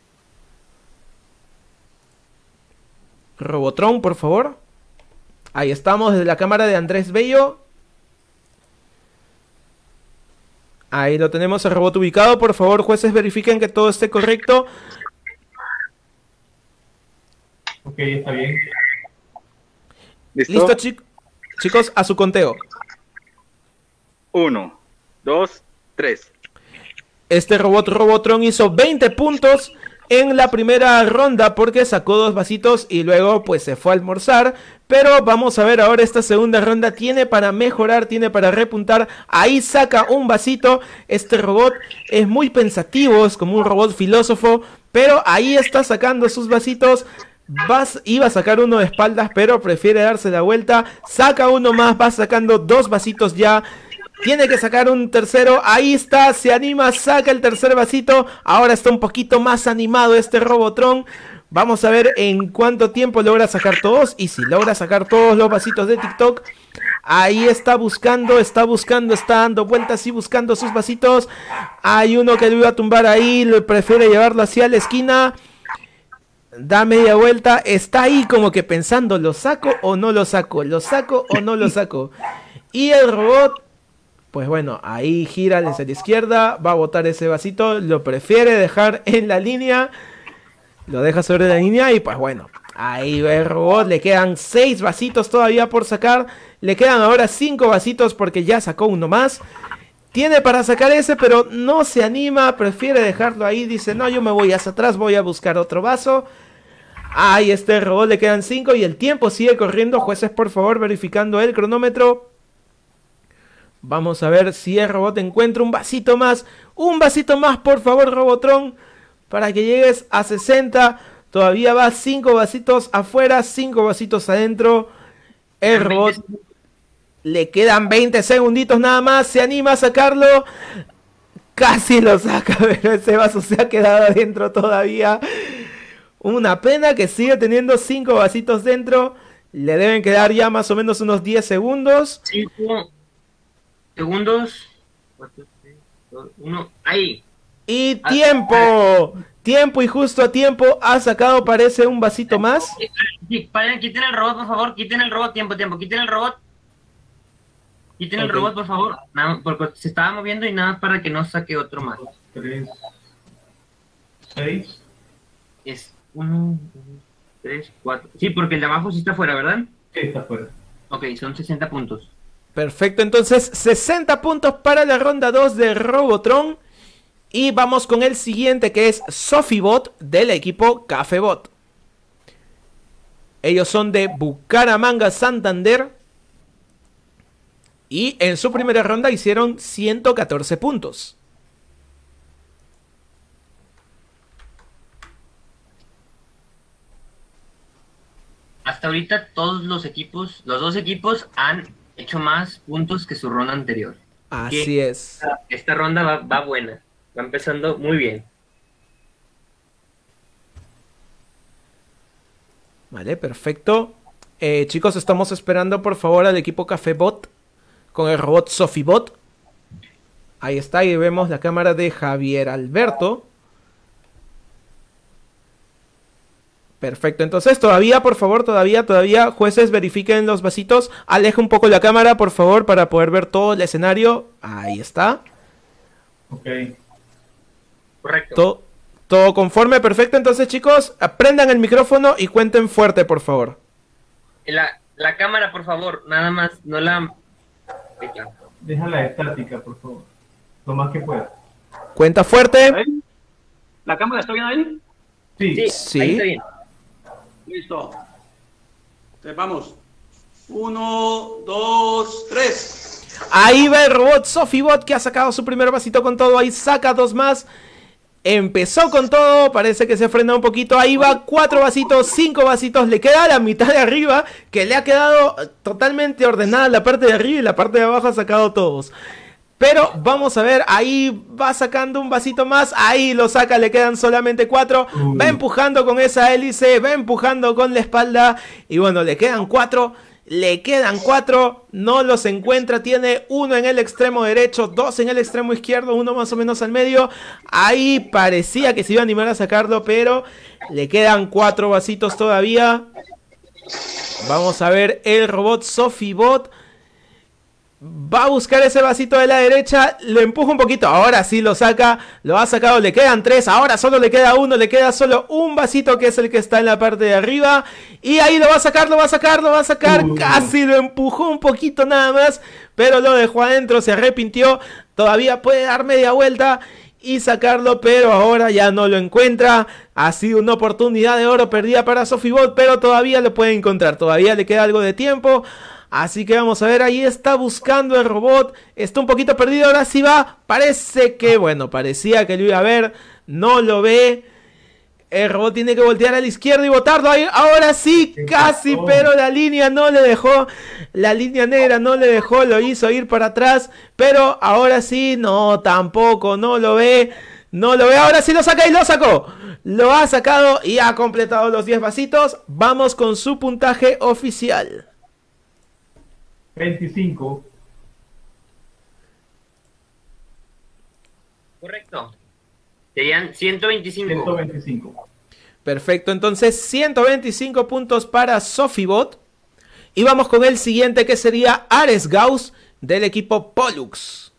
Robotron, por favor. Ahí estamos desde la cámara de Andrés Bello. Ahí lo tenemos el robot ubicado. Por favor, jueces, verifiquen que todo esté correcto. Ok, está bien. ¿Listo? Listo, chi chicos, a su conteo. Uno, dos, tres. Este robot Robotron hizo veinte puntos en la primera ronda porque sacó dos vasitos y luego pues se fue a almorzar. Pero vamos a ver ahora esta segunda ronda. Tiene para mejorar, tiene para repuntar. Ahí saca un vasito. Este robot es muy pensativo, es como un robot filósofo. Pero ahí está sacando sus vasitos. Vas, iba a sacar uno de espaldas, pero prefiere darse la vuelta. Saca uno más, va sacando dos vasitos ya. Tiene que sacar un tercero, ahí está, se anima, saca el tercer vasito. Ahora está un poquito más animado este Robotron. Vamos a ver en cuánto tiempo logra sacar todos. Y si logra sacar todos los vasitos de TikTok. Ahí está buscando, está buscando, está dando vueltas y buscando sus vasitos. Hay uno que lo iba a tumbar ahí, le prefiere llevarlo hacia la esquina. Da media vuelta, está ahí como que pensando, ¿lo saco o no lo saco? ¿Lo saco o no lo saco? Y el robot... Pues bueno, ahí gira hacia la izquierda, va a botar ese vasito, lo prefiere dejar en la línea, lo deja sobre la línea y pues bueno, ahí ve el robot, le quedan seis vasitos todavía por sacar, le quedan ahora cinco vasitos porque ya sacó uno más, tiene para sacar ese pero no se anima, prefiere dejarlo ahí, dice no, yo me voy hacia atrás, voy a buscar otro vaso. Ahí está el robot, le quedan cinco y el tiempo sigue corriendo, jueces por favor verificando el cronómetro. Vamos a ver si el robot encuentra un vasito más. Un vasito más, por favor, Robotron. Para que llegues a sesenta. Todavía va cinco vasitos afuera, cinco vasitos adentro. El robot le quedan veinte segunditos nada más. Se anima a sacarlo. Casi lo saca, pero ese vaso se ha quedado adentro todavía. Una pena que sigue teniendo cinco vasitos dentro. Le deben quedar ya más o menos unos diez segundos. cinco segundos. cuatro, tres, dos, uno. Ahí. Y tiempo. Tiempo y justo a tiempo. Ha sacado, parece, un vasito más. Sí, paren, quiten el robot, por favor. Quiten el robot. Tiempo, tiempo. Quiten el robot. Quiten okay. el robot, por favor. Nada, porque se estaba moviendo y nada para que no saque otro más. tres, seis. Es uno, dos, tres, cuatro. Sí, porque el de abajo sí está fuera, ¿verdad? Sí, está fuera. Ok, son sesenta puntos. Perfecto, entonces sesenta puntos para la ronda dos de Robotron. Y vamos con el siguiente que es Sofibot del equipo Cafebot. Ellos son de Bucaramanga, Santander. Y en su primera ronda hicieron ciento catorce puntos. Hasta ahorita todos los equipos, los dos equipos han hecho más puntos que su ronda anterior. Así que es. Esta, esta ronda va, va buena. Va empezando muy bien. Vale, perfecto. Eh, chicos, estamos esperando por favor al equipo Cafébot con el robot Sofibot. Ahí está, ahí vemos la cámara de Javier Alberto. Perfecto, entonces todavía, por favor, todavía, todavía, jueces, verifiquen los vasitos. Aleja un poco la cámara, por favor, para poder ver todo el escenario. Ahí está. Ok. Correcto. Todo, todo conforme, perfecto. Entonces, chicos, prendan el micrófono y cuenten fuerte, por favor. La, la cámara, por favor, nada más, no la... Déjala estática, por favor. Lo más que pueda. Cuenta fuerte. ¿La cámara está bien ahí? Sí. Sí. Ahí está bien. Listo. Entonces vamos. Uno, dos, tres. Ahí va el robot Sofibot que ha sacado su primer vasito con todo. Ahí saca dos más. Empezó con todo. Parece que se frena un poquito. Ahí va cuatro vasitos, cinco vasitos. Le queda la mitad de arriba, que le ha quedado totalmente ordenada la parte de arriba, y la parte de abajo ha sacado todos. Pero vamos a ver, ahí va sacando un vasito más, ahí lo saca, le quedan solamente cuatro, uh. va empujando con esa hélice, va empujando con la espalda, y bueno, le quedan cuatro, le quedan cuatro, no los encuentra, tiene uno en el extremo derecho, dos en el extremo izquierdo, uno más o menos al medio, ahí parecía que se iba a animar a sacarlo, pero le quedan cuatro vasitos todavía. Vamos a ver el robot Sofibot. Va a buscar ese vasito de la derecha, lo empuja un poquito, ahora sí lo saca, lo ha sacado, le quedan tres, ahora solo le queda uno, le queda solo un vasito que es el que está en la parte de arriba, y ahí lo va a sacar, lo va a sacar, lo va a sacar, uh. casi lo empujó un poquito nada más, pero lo dejó adentro, se arrepintió, todavía puede dar media vuelta y sacarlo, pero ahora ya no lo encuentra. Ha sido una oportunidad de oro perdida para Sofibot, pero todavía lo puede encontrar, todavía le queda algo de tiempo. Así que vamos a ver, ahí está buscando el robot, está un poquito perdido, ahora sí va, parece que, bueno, parecía que lo iba a ver, no lo ve, el robot tiene que voltear a la izquierda y botarlo, ahí, ahora sí, casi, pero la línea no le dejó, la línea negra no le dejó, lo hizo ir para atrás, pero ahora sí, no, tampoco, no lo ve, no lo ve, ahora sí lo saca y lo sacó, lo ha sacado y ha completado los diez vasitos, vamos con su puntaje oficial. veinticinco. Correcto. Serían ciento veinticinco. ciento veinticinco. Perfecto, entonces ciento veinticinco puntos para Sofibot. Y vamos con el siguiente, que sería Ares Gauss del equipo Pollux.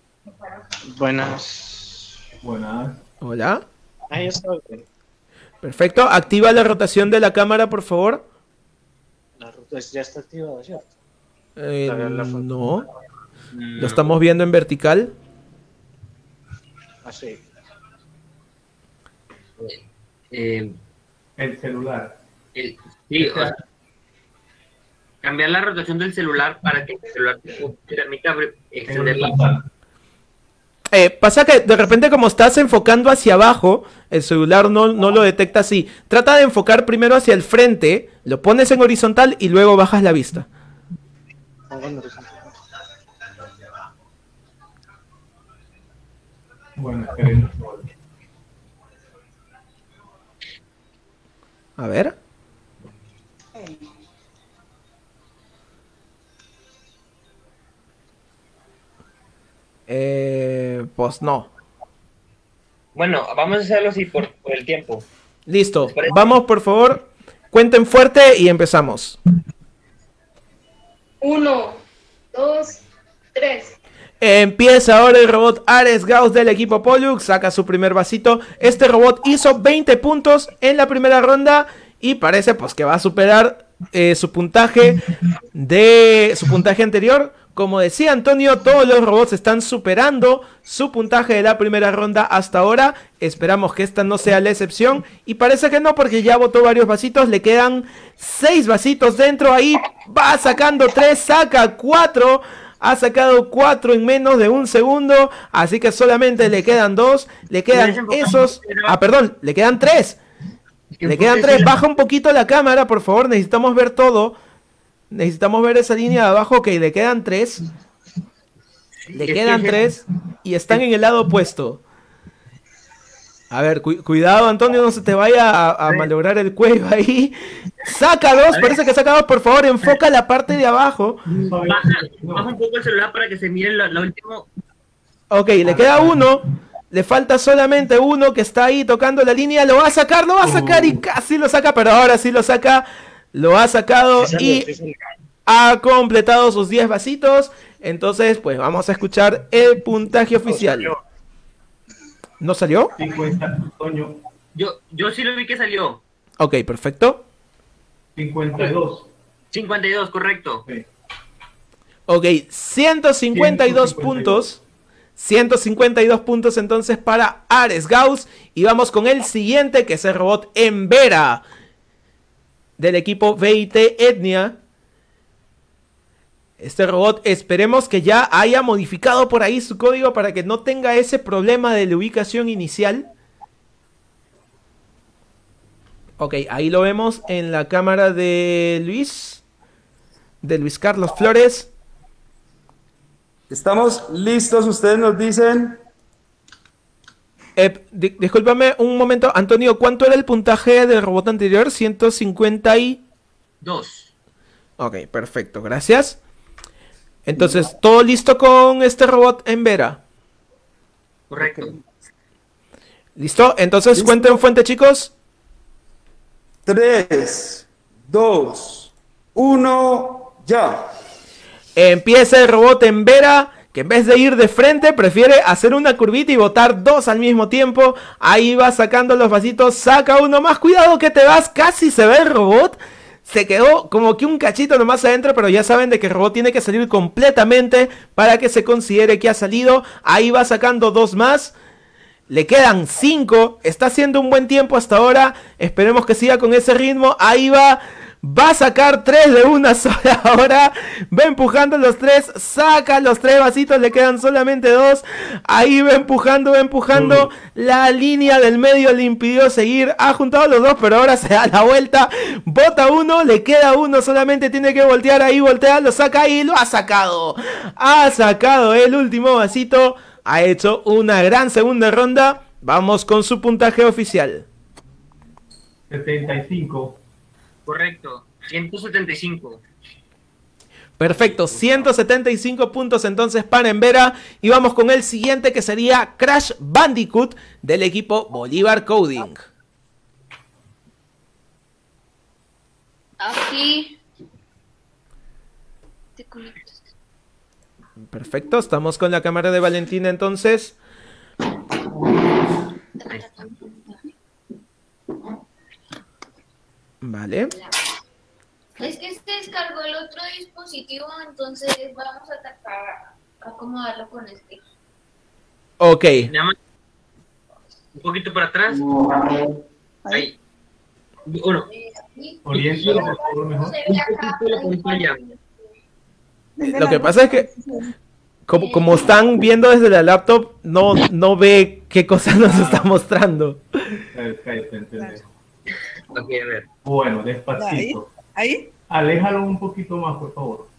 Buenas. Buenas. Hola. Ahí estoy. Perfecto, activa la rotación de la cámara, por favor. La ruta ya está activada, ¿cierto? Eh, no, lo estamos viendo en vertical. Así. Eh, el celular. El, sí, o sea, cambiar la rotación del celular para que el celular te permita extender la... Eh, pasa que de repente, como estás enfocando hacia abajo, el celular no, no lo detecta así. Trata de enfocar primero hacia el frente, lo pones en horizontal y luego bajas la vista. Bueno, esperen. A ver. Eh, pues no. Bueno, vamos a hacerlo así por, por el tiempo. Listo. Vamos, por favor. Cuenten fuerte y empezamos. Uno, dos, tres. Empieza ahora el robot Ares Gauss del equipo Pollux. Saca su primer vasito. Este robot hizo veinte puntos en la primera ronda y parece pues que va a superar eh, su puntaje de su puntaje anterior. Como decía Antonio, todos los robots están superando su puntaje de la primera ronda hasta ahora. Esperamos que esta no sea la excepción. Y parece que no, porque ya botó varios vasitos. Le quedan seis vasitos dentro. Ahí va sacando tres, saca cuatro. Ha sacado cuatro en menos de un segundo. Así que solamente le quedan dos. Le quedan esos... Ah, perdón, le quedan tres. Le quedan tres. Baja un poquito la cámara, por favor. Necesitamos ver todo. Necesitamos ver esa línea de abajo. Ok, le quedan tres. Le quedan tres. Y están en el lado opuesto. A ver, cu cuidado, Antonio, no se te vaya a, a malograr el cuello ahí. Saca dos, parece que saca dos, por favor, enfoca la parte de abajo. Baja, baja un poco el celular para que se mire la, la última. Ok, le queda uno. Le falta solamente uno que está ahí tocando la línea. Lo va a sacar, lo va a sacar y casi lo saca, pero ahora sí lo saca. Lo ha sacado y ha completado sus diez vasitos. Entonces, pues vamos a escuchar el puntaje oficial. ¿No salió? cincuenta, Toño. Yo, yo sí lo vi que salió. Ok, perfecto. cincuenta y dos. cincuenta y dos, correcto. Sí. Ok, ciento cincuenta y dos puntos. ciento cincuenta y dos puntos entonces para Ares Gauss. Y vamos con el siguiente, que es el robot Embera del equipo V I T Etnia. Este robot esperemos que ya haya modificado por ahí su código para que no tenga ese problema de la ubicación inicial. Ok, ahí lo vemos en la cámara de Luis. De Luis Carlos Flores. Estamos listos, ustedes nos dicen. Eh, di discúlpame un momento, Antonio, ¿cuánto era el puntaje del robot anterior? ciento cincuenta y dos. Ok, perfecto, gracias. Entonces, ¿todo listo con este robot Embera? Correcto. ¿Listo? Entonces, cuenten fuente, chicos. tres, dos, uno, ya. Empieza el robot Embera, que en vez de ir de frente, prefiere hacer una curvita y botar dos al mismo tiempo. Ahí va sacando los vasitos, saca uno más. Cuidado que te vas, casi se ve el robot. Se quedó como que un cachito nomás adentro, pero ya saben de que el robot tiene que salir completamente para que se considere que ha salido. Ahí va sacando dos más. Le quedan cinco. Está haciendo un buen tiempo hasta ahora. Esperemos que siga con ese ritmo. Ahí va. Va a sacar tres de una sola hora. Va empujando los tres. Saca los tres vasitos. Le quedan solamente dos. Ahí va empujando, va empujando. La línea del medio le impidió seguir. Ha juntado los dos, pero ahora se da la vuelta. Bota uno. Le queda uno. Solamente tiene que voltear. Ahí voltea. Lo saca y lo ha sacado. Ha sacado el último vasito. Ha hecho una gran segunda ronda. Vamos con su puntaje oficial. setenta y cinco. Correcto, ciento setenta y cinco. Perfecto, ciento setenta y cinco puntos entonces para Embera. Y vamos con el siguiente, que sería Crash Bandicoot del equipo Bolívar Coding. Aquí. Te conectas. Perfecto, estamos con la cámara de Valentina entonces. Vale. Es que se descargó el otro dispositivo, entonces vamos a tratar a acomodarlo con este. Ok. Un poquito para atrás. Ahí. Uno. Oriéntalo, por favor, mejor. Lo que pasa es que como, como están viendo desde la laptop, no, no ve qué cosa nos está mostrando. Ok, a ver. Bueno, despacito. ¿Ahí? Aléjalo un poquito más, por favor.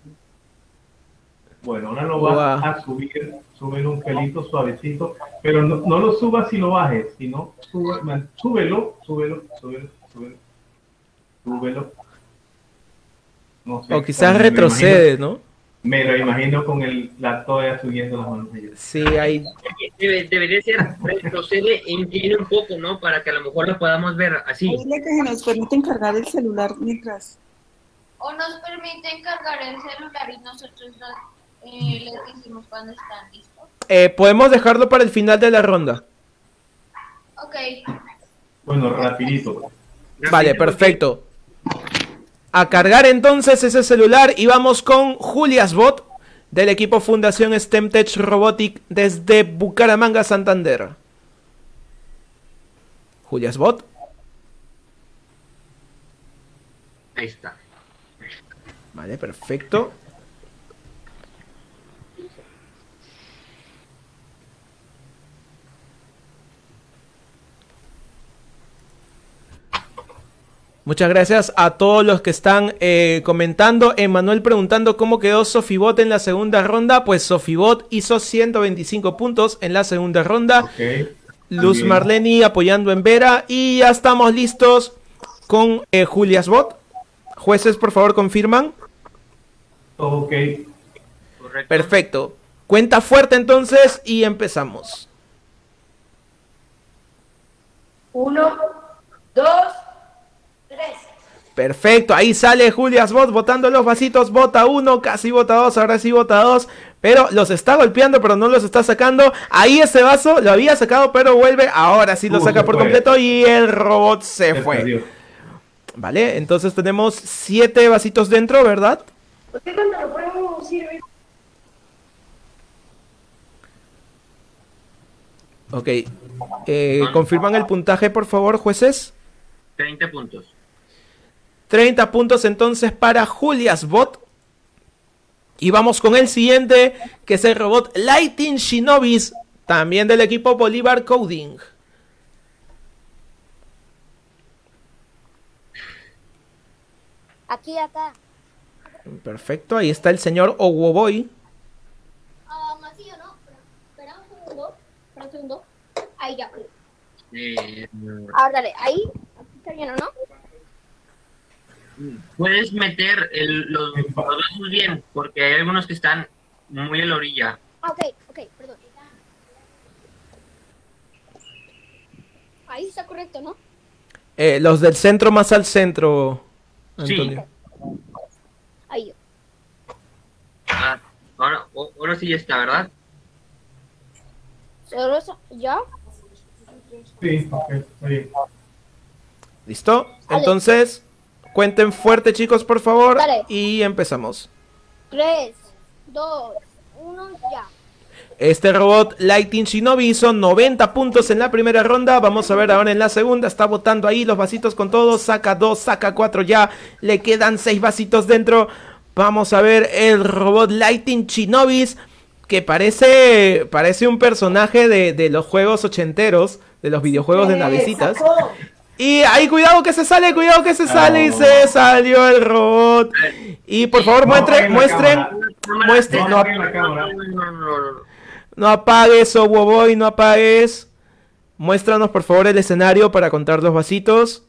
Bueno, ahora lo vas a subir, súbelo un pelito suavecito, pero no, no lo subas y lo bajes, sino sube, man, súbelo, súbelo, súbelo, súbelo, súbelo. No sé, O quizás me retrocede, imagino, ¿no? Me lo imagino con el, la toalla subiendo las manos. Sí, ahí. Debe, debería ser retrocede e incline un poco, ¿no? Para que a lo mejor lo podamos ver así. Dile que se nos permiten cargar el celular mientras. O nos permiten cargar el celular y nosotros eh, les decimos cuando están listos. Eh, podemos dejarlo para el final de la ronda. Ok. Bueno, rapidito. Vale, perfecto. A cargar entonces ese celular y vamos con Julias Bot del equipo Fundación STEMtech Robotic desde Bucaramanga, Santander. Julias Bot. Ahí está. Vale, perfecto. Muchas gracias a todos los que están eh, comentando. Emanuel preguntando cómo quedó Sofibot en la segunda ronda. Pues Sofibot hizo ciento veinticinco puntos en la segunda ronda. Okay. Luz Bien. Marleni apoyando en Vera. Y ya estamos listos con eh, Julias Bot. Jueces, por favor, confirman. Ok. Perfecto. Cuenta fuerte entonces y empezamos. Uno, dos, tres. Perfecto, ahí sale Julias Bot botando los vasitos. Bota uno, casi bota dos, ahora sí bota dos. Pero los está golpeando, pero no los está sacando. Ahí ese vaso lo había sacado, pero vuelve. Ahora sí lo Uh, saca se por fue. completo y el robot se, Se fue. perdió. Vale, entonces tenemos siete vasitos dentro, ¿verdad? ¿Por qué cuando lo pruebo sirve? Ok. Eh, ¿confirman el puntaje, por favor, jueces? treinta puntos. treinta puntos entonces para Julias Bot. Y vamos con el siguiente, que es el robot Lighting Shinobis, también del equipo Bolívar Coding. Aquí, acá. Perfecto, ahí está el señor Owoboy. Ah, Macillo, ¿no? Espera un segundo. Espera un segundo. Ahí ya. Eh, Ahora dale, ahí. Aquí está lleno, ¿no? puedes meter el- los, los vasos bien, porque hay algunos que están muy a la orilla. Ah, ok, ok, perdón. Ahí está correcto, ¿no? Eh, los del centro más al centro, Antonio. Ahí. Ah, ahora, o- ahora sí ya está, ¿verdad? ¿Solo eso? ¿Ya? Sí, ok, está bien. ¿Listo? Dale. Entonces, cuenten fuerte, chicos, por favor. Dale. Y empezamos. Tres, dos, uno, ya. Este robot Lighting Shinobi hizo noventa puntos en la primera ronda. Vamos a ver ahora en la segunda. Está botando ahí los vasitos con todo. Saca dos, saca cuatro ya. Le quedan seis vasitos dentro. Vamos a ver el robot Lighting Shinobis, que parece, parece un personaje de, de los juegos ochenteros, de los videojuegos de navecitas. Y ahí, cuidado que se sale, cuidado que se sale. Y se salió el robot. Y por favor, No muestre, apaguen la muestren, cámara. muestren. No No, apaguen la cámara. no apagues, Owoboy, no apagues. Muéstranos, por favor, el escenario para contar los vasitos.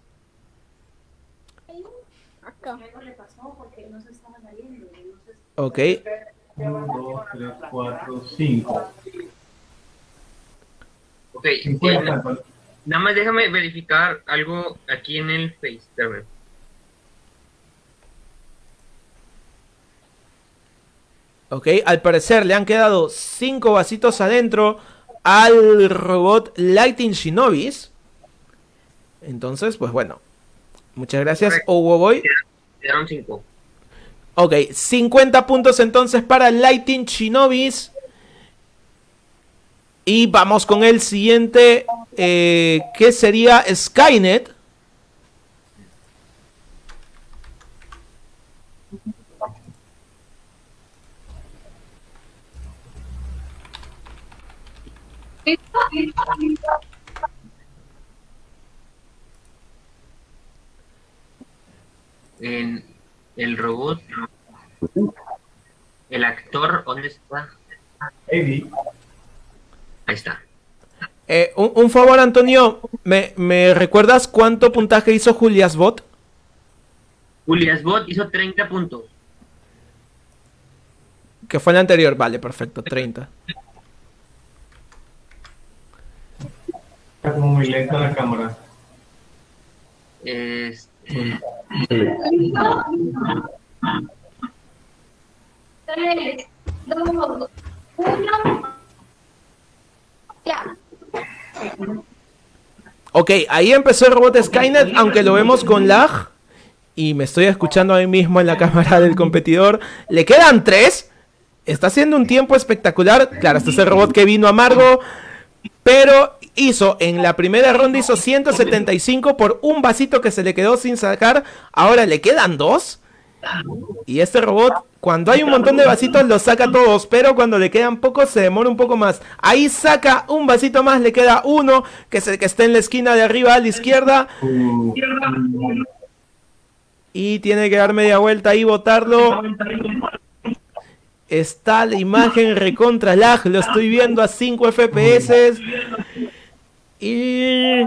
Acá. Ok. uno, dos, tres, cuatro, cinco. Ok, eh, cincuenta, Antonio. nada más déjame verificar algo aquí en el Face. Espérame. Ok, al parecer le han quedado cinco vasitos adentro al robot Lighting Shinobis. Entonces, pues bueno. Muchas gracias, Correcto. Owoboy. Quedaron cinco. Ok, cincuenta puntos entonces para Lighting Shinobis. Y vamos con el siguiente, eh, que sería Skynet. En el robot, el actor, ¿dónde está? Eddie. Ahí está. Eh, un, un favor, Antonio, ¿me, ¿me recuerdas cuánto puntaje hizo Julias Bot? Julias Bot hizo treinta puntos. Que fue el anterior, vale, perfecto, treinta. Está como muy lenta la cámara. Este, Tres, dos, uno, ya. Ok, ahí empezó el robot Skynet, aunque lo vemos con lag. Y me estoy escuchando a mí mismo en la cámara del competidor. Le quedan tres. Está haciendo un tiempo espectacular. Claro, este es el robot que vino amargo. Pero hizo, en la primera ronda hizo ciento setenta y cinco por un vasito que se le quedó sin sacar. Ahora le quedan dos. Y este robot, cuando hay un montón de vasitos, los saca todos. Pero cuando le quedan pocos, se demora un poco más. Ahí saca un vasito más, le queda uno, que es el que está en la esquina de arriba a la izquierda. Y tiene que dar media vuelta y botarlo. Está la imagen recontra lag, lo estoy viendo a cinco F P S. Y...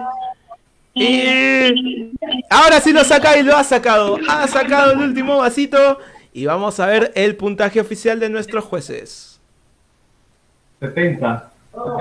Y... Ahora sí lo saca y lo ha sacado. Ha sacado el último vasito. Y vamos a ver el puntaje oficial de nuestros jueces. setenta.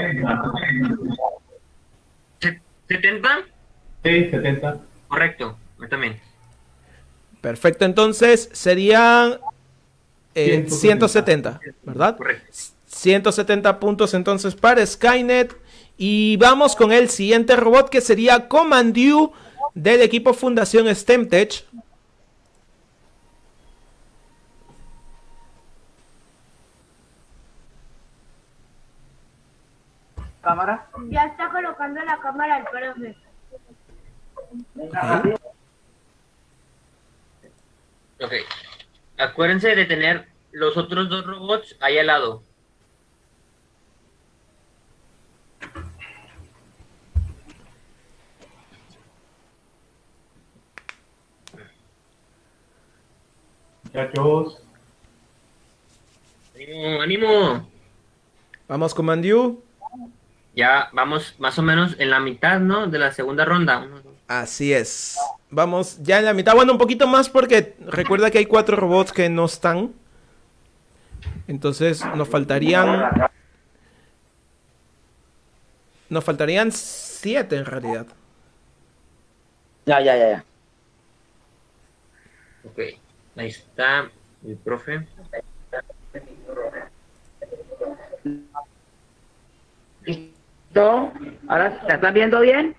¿setenta? Sí, setenta. Correcto, yo también. Perfecto, entonces serían eh, ciento setenta, ¿verdad? Correcto. ciento setenta puntos entonces para Skynet. Y vamos con el siguiente robot, que sería Commandew del equipo Fundación STEMtech. ¿Cámara? Ya está colocando la cámara el profe. Okay. Ok. Acuérdense de tener los otros dos robots ahí al lado. Muchachos. ¡Ánimo, ánimo! Vamos, Commandew. Ya vamos más o menos en la mitad, ¿no? De la segunda ronda. Así es. Vamos ya en la mitad. Bueno, un poquito más porque recuerda que hay cuatro robots que no están. Entonces nos faltarían... Nos faltarían siete en realidad. Ya, ya, ya, ya. Ok. Ahí está el profe. ¿Listo? ¿Ahora se están viendo bien?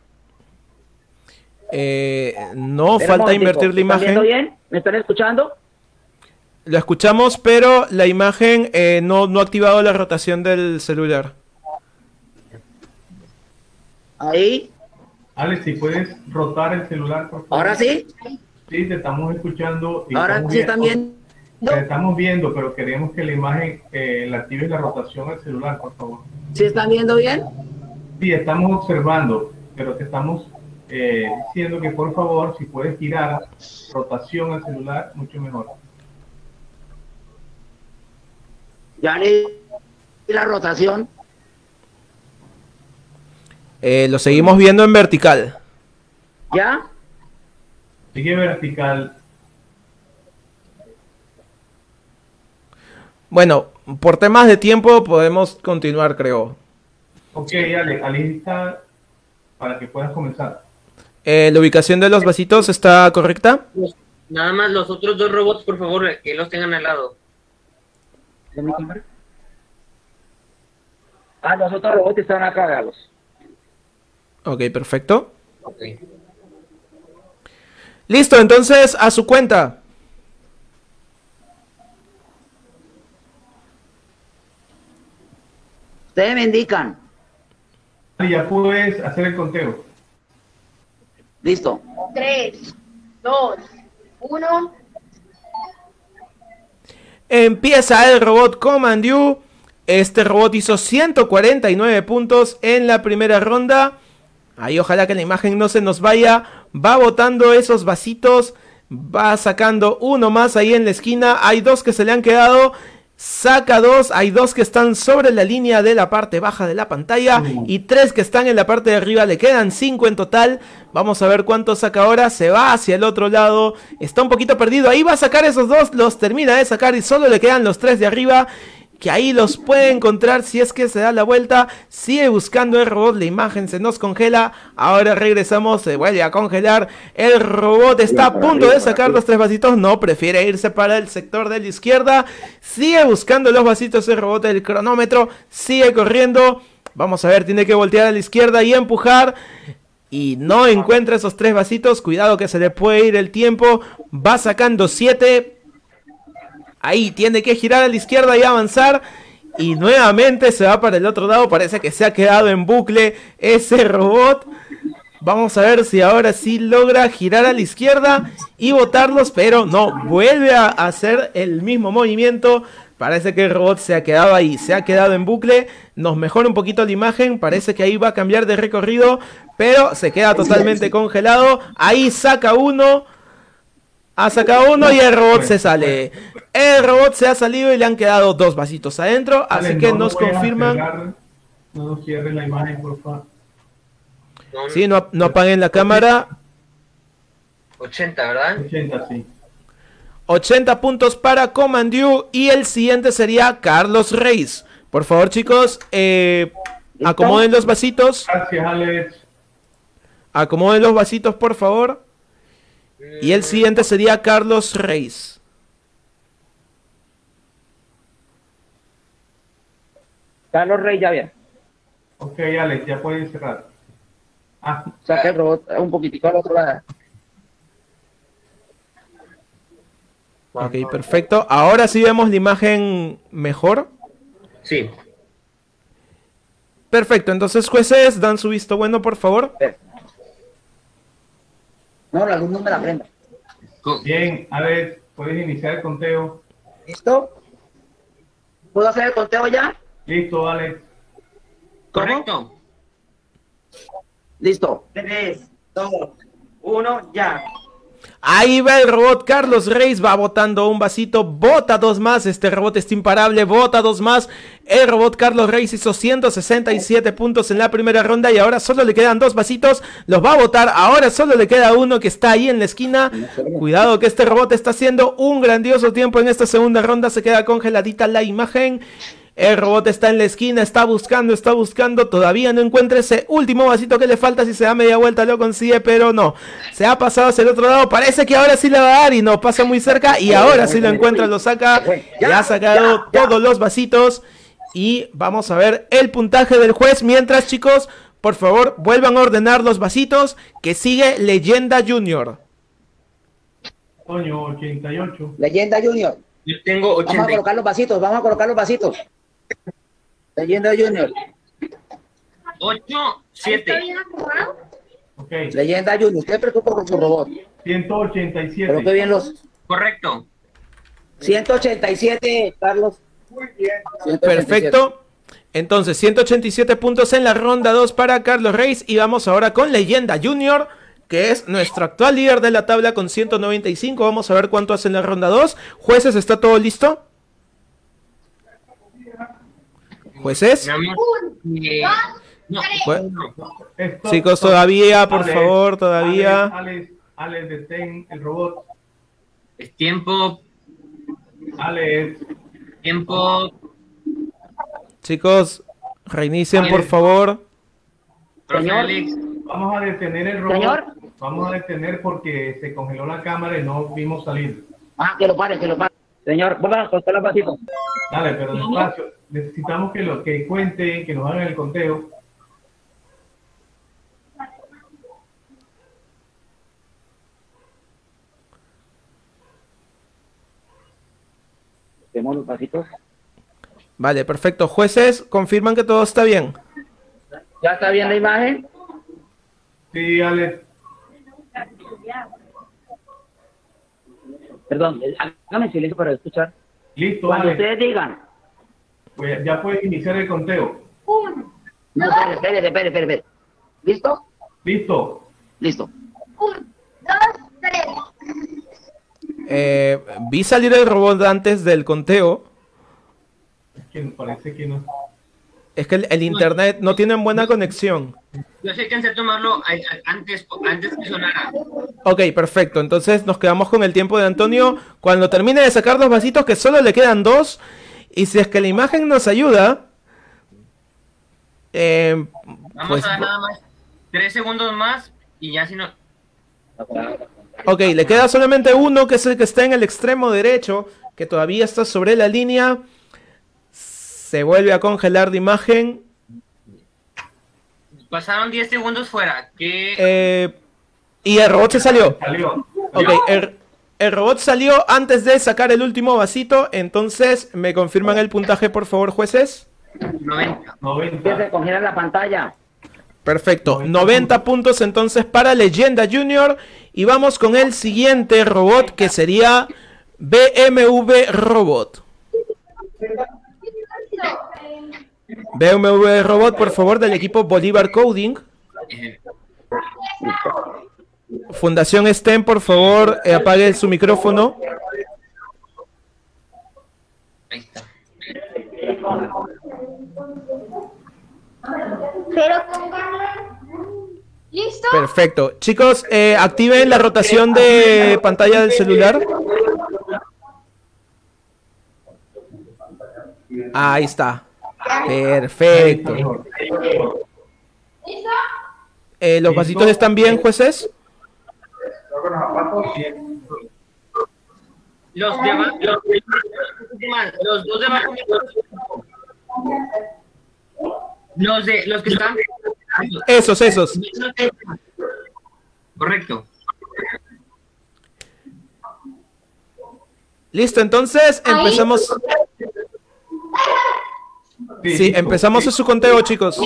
Eh, no, Espera un falta momentico, invertir la ¿me están viendo imagen. bien? ¿Me están escuchando? Lo escuchamos, pero la imagen eh, no, no ha activado la rotación del celular. Ahí. Alex, si puedes rotar el celular, por favor. ¿Ahora sí? Sí, te estamos escuchando. Y Ahora estamos sí están viendo. Te estamos viendo, pero queremos que la imagen eh, la actives la rotación al celular, por favor. ¿Sí están viendo bien? Sí, estamos observando, pero te estamos eh, diciendo que por favor, si puedes girar rotación al celular, mucho mejor. Ya le di la rotación. Eh, lo seguimos viendo en vertical. ¿Ya? Sigue vertical. Bueno, por temas de tiempo podemos continuar, creo. Ok, Ale, alista para que puedas comenzar. Eh, ¿La ubicación de los vasitos está correcta? Nada más los otros dos robots, por favor, que los tengan al lado. ¿De mi cámara? Ah, los otros robots están acá, Carlos. Ok, perfecto. Ok. Listo, entonces a su cuenta. Ustedes me indican. Ya puedes hacer el conteo. Listo. Tres, dos, uno. Empieza el robot Commandew. Este robot hizo ciento cuarenta y nueve puntos en la primera ronda. Ahí ojalá que la imagen no se nos vaya. Va botando esos vasitos. Va sacando uno más ahí en la esquina. Hay dos que se le han quedado. Saca dos. Hay dos que están sobre la línea de la parte baja de la pantalla. Y tres que están en la parte de arriba. Le quedan cinco en total. Vamos a ver cuánto saca ahora. Se va hacia el otro lado. Está un poquito perdido. Ahí va a sacar esos dos. Los termina de sacar y solo le quedan los tres de arriba. Que ahí los puede encontrar si es que se da la vuelta. Sigue buscando el robot, la imagen se nos congela. Ahora regresamos, se vuelve a congelar. El robot está a punto de sacar los tres vasitos. No, prefiere irse para el sector de la izquierda. Sigue buscando los vasitos el robot, el cronómetro sigue corriendo. Vamos a ver, tiene que voltear a la izquierda y empujar. Y no encuentra esos tres vasitos. Cuidado que se le puede ir el tiempo. Va sacando siete. Ahí tiene que girar a la izquierda y avanzar. Y nuevamente se va para el otro lado. Parece que se ha quedado en bucle ese robot. Vamos a ver si ahora sí logra girar a la izquierda y botarlos. Pero no, vuelve a hacer el mismo movimiento. Parece que el robot se ha quedado ahí, se ha quedado en bucle. Nos mejora un poquito la imagen. Parece que ahí va a cambiar de recorrido. Pero se queda totalmente congelado. Ahí saca uno. Ha sacado uno y el robot se sale. El robot se ha salido y le han quedado dos vasitos adentro. Así Dale, que no nos lo vayan a confirman. cerrar, no nos cierren la imagen, por favor. Son Sí, no, no apaguen la cámara. ochenta, ¿verdad? ochenta, sí. ochenta puntos para Comandiu y el siguiente sería Carlos Reis. Por favor, chicos, eh, acomoden los vasitos. Gracias, Alex. Acomoden los vasitos, por favor. Y el siguiente sería Carlos Reis. Carlos Rey, ya bien. Ok, Alex, ya puedes cerrar. Ah, Saca el robot un poquitico al otro lado. Ok, perfecto. Ahora sí vemos la imagen mejor. Sí. Perfecto, entonces jueces, dan su visto bueno, por favor. No, la luz no me la prenda. bien, Alex, puedes iniciar el conteo. ¿Listo? ¿Puedo hacer el conteo ya? Listo, Alex. Correcto. Listo. Tres, dos, uno, ya. Ahí va el robot, Carlos Reis va botando un vasito, bota dos más, este robot está imparable, bota dos más, el robot Carlos Reis hizo ciento sesenta y siete puntos en la primera ronda y ahora solo le quedan dos vasitos, los va a botar, ahora solo le queda uno que está ahí en la esquina, cuidado que este robot está haciendo un grandioso tiempo en esta segunda ronda, se queda congeladita la imagen. El robot está en la esquina, está buscando, está buscando, todavía no encuentra ese último vasito que le falta, si se da media vuelta lo consigue, pero no, se ha pasado hacia el otro lado, parece que ahora sí le va a dar y no, pasa muy cerca y ahora sí lo encuentra, lo saca, ya ha sacado todos los vasitos y vamos a ver el puntaje del juez, mientras chicos, por favor, vuelvan a ordenar los vasitos, que sigue Leyenda Junior. Toño, ochenta y ocho. Leyenda Junior. Yo tengo ochenta. Vamos a colocar los vasitos, vamos a colocar los vasitos. Leyenda Junior. ocho, siete. Okay. Leyenda Junior, usted preocupa con su robot. ciento ochenta y siete. Pero que bien los... Correcto. ciento ochenta y siete, Carlos. Muy bien. Perfecto. Entonces, ciento ochenta y siete puntos en la ronda dos para Carlos Reis. Y vamos ahora con Leyenda Junior, que es nuestro actual líder de la tabla con ciento noventa y cinco. Vamos a ver cuánto hace en la ronda dos. Jueces, ¿está todo listo? ¿Jueces? Chicos, todavía, por Alex, favor, todavía. Alex, Alex, Alex, detén el robot. Es tiempo. Alex. Tiempo. Chicos, reinicien, por favor. Señor. Vamos a detener el robot. Señor. Vamos a detener porque se congeló la cámara y no vimos salir. Ah, que lo pare, que lo pare. Señor, vamos a cortar los vasitos. Dale, pero despacio. Necesitamos que lo que cuenten, que nos hagan el conteo. Vemos los vasitos. Vale, perfecto. Jueces, confirman que todo está bien. ¿Ya está bien la imagen? Sí, Alex. Perdón, hágame silencio para escuchar. Listo, Cuando Alex. ustedes digan. Pues ya puedes iniciar el conteo. Uno. No, espere, espere, espere, espere, espere. ¿Listo? Listo. Listo. Un, dos, tres. Eh, vi salir el robot antes del conteo. Es que parece que no. Es que el, el internet no tiene buena conexión. Yo sé que antes de tomarlo a- a- antes, antes que sonara. Ok, perfecto. Entonces nos quedamos con el tiempo de Antonio. Cuando termine de sacar dos vasitos, que solo le quedan dos. Y si es que la imagen nos ayuda. Eh, Vamos pues, a dar nada más tres segundos más y ya si no. ok, le queda solamente uno, que es el que está en el extremo derecho. Que todavía está sobre la línea. Se vuelve a congelar la imagen. Pasaron diez segundos fuera. ¿Qué? Eh, y el robot se salió. Salió. Ok, el, el robot salió antes de sacar el último vasito. Entonces, ¿me confirman el puntaje, por favor, jueces? noventa. noventa. Se congela la pantalla. Perfecto, noventa puntos entonces para Leyenda Junior. Y vamos con el siguiente robot, que sería B M W Robot. B M W Robot, por favor, del equipo Bolívar Coding. Fundación STEM, por favor, eh, apague su micrófono. Ahí está. Pero con Carla. ¿Listo? Perfecto. Chicos, eh, activen la rotación de pantalla del celular. Ahí está. Perfecto. ¿Listo? Eh, ¿Los vasitos están bien, jueces? Los de abajo, los, los dos de abajo, los de los que están. Esos, esos. Correcto. Listo, entonces empezamos. Sí, empezamos en su conteo, chicos.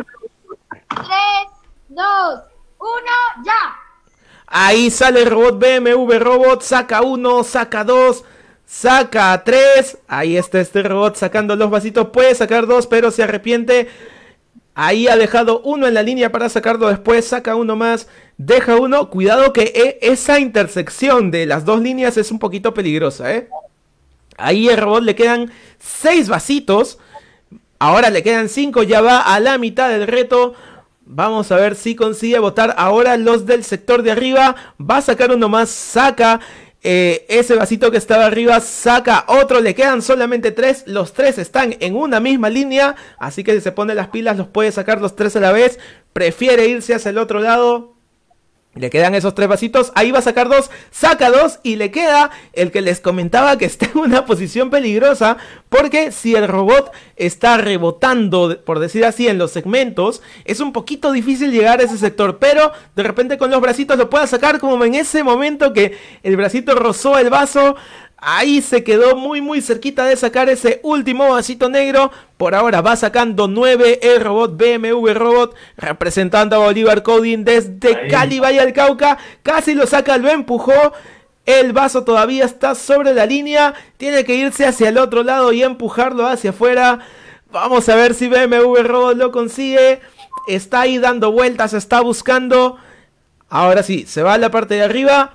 Tres, dos, uno, ya. Ahí sale el robot B M W Robot, saca uno, saca dos, saca tres. Ahí está este robot sacando los vasitos, puede sacar dos, pero se arrepiente. Ahí ha dejado uno en la línea para sacarlo después, saca uno más, deja uno. Cuidado que e esa intersección de las dos líneas es un poquito peligrosa, ¿eh? Ahí el robot le quedan seis vasitos. Ahora le quedan cinco, ya va a la mitad del reto. Vamos a ver si consigue botar ahora los del sector de arriba. Va a sacar uno más, saca eh, ese vasito que estaba arriba, saca otro, le quedan solamente tres. Los tres están en una misma línea, así que si se pone las pilas los puede sacar los tres a la vez. Prefiere irse hacia el otro lado. Le quedan esos tres vasitos, ahí va a sacar dos, saca dos y le queda el que les comentaba que está en una posición peligrosa, porque si el robot está rebotando, por decir así, en los segmentos, es un poquito difícil llegar a ese sector, pero de repente con los bracitos lo pueda sacar, como en ese momento que el bracito rozó el vaso. Ahí se quedó muy muy cerquita de sacar ese último vasito negro. Por ahora va sacando nueve el robot B M W Robot, representando a Bolívar Coding desde Ahí. Cali, Valle del Cauca. Casi lo saca, lo empujó. El vaso todavía está sobre la línea. Tiene que irse hacia el otro lado y empujarlo hacia afuera. Vamos a ver si B M W Robot lo consigue. Está ahí dando vueltas, está buscando. Ahora sí, se va a la parte de arriba.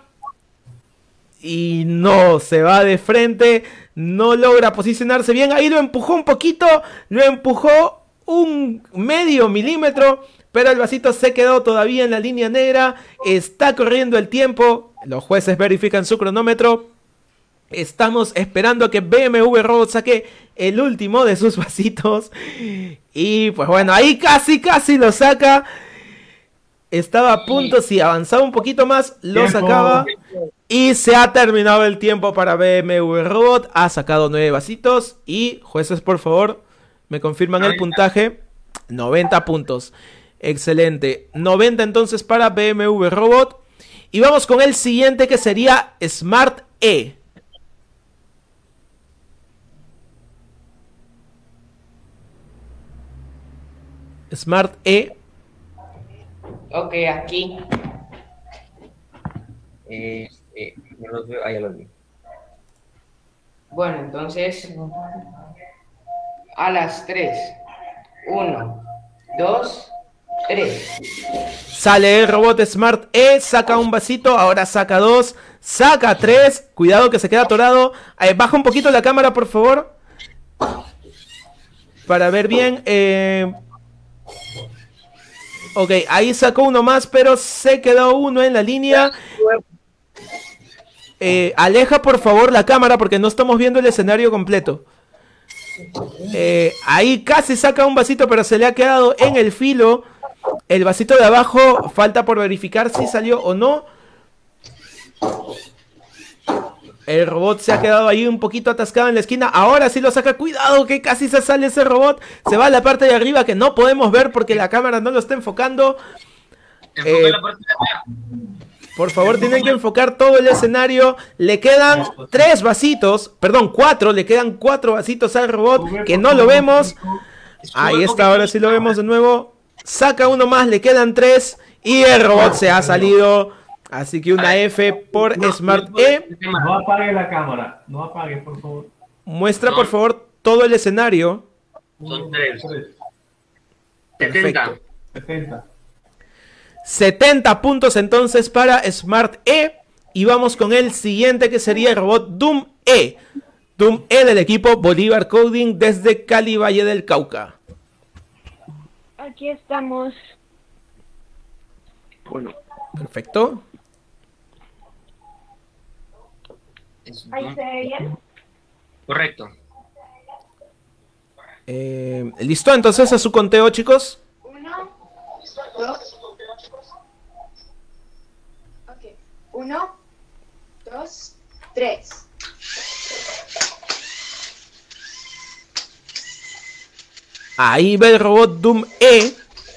Y no, se va de frente, no logra posicionarse bien, ahí lo empujó un poquito, lo empujó un medio milímetro, pero el vasito se quedó todavía en la línea negra, está corriendo el tiempo, los jueces verifican su cronómetro, estamos esperando a que B M W Robot saque el último de sus vasitos, y pues bueno, ahí casi casi lo saca, estaba a punto, si avanzaba un poquito más, lo tiempo. Sacaba. Y se ha terminado el tiempo para B M W Robot. Ha sacado nueve vasitos. Y jueces, por favor, me confirman el puntaje. noventa puntos. Excelente. noventa entonces para B M W Robot. Y vamos con el siguiente, que sería Smart E. Smart E. Ok, aquí. Eh, eh, no los veo, ah, ya los vi. Bueno, entonces, a las tres. Uno, dos, tres. Sale el robot Smart E, saca un vasito, ahora saca dos, saca tres. Cuidado que se queda atorado. Eh, baja un poquito la cámara, por favor, para ver bien. Eh... Ok, ahí sacó uno más, pero se quedó uno en la línea. Eh, aleja por favor la cámara porque no estamos viendo el escenario completo. Eh, ahí casi saca un vasito, pero se le ha quedado en el filo. El vasito de abajo falta por verificar si salió o no. El robot se ha quedado ahí un poquito atascado en la esquina. Ahora sí lo saca. Cuidado que casi se sale ese robot. Se va a la parte de arriba que no podemos ver porque la cámara no lo está enfocando. Eh, por favor, tienen que enfocar todo el escenario. Le quedan tres vasitos. Perdón, cuatro. Le quedan cuatro vasitos al robot que no lo vemos. Ahí está, ahora sí lo vemos de nuevo. Saca uno más, le quedan tres. Y el robot se ha salido. Así que una F por no, Smart no, E. No apague la cámara. No apague, por favor. Muestra, por favor, todo el escenario. Son tres. Perfecto. setenta. setenta puntos entonces para Smart E. Y vamos con el siguiente, que sería el robot Doom E. Doom E del equipo Bolívar Coding desde Cali, Valle del Cauca. Aquí estamos. Uno. Perfecto. Ahí se ve bien. Correcto. Eh, ¿Listo? Entonces a su conteo, chicos. Uno, dos. Ok. Uno, dos, tres. Ahí va el robot Doom E.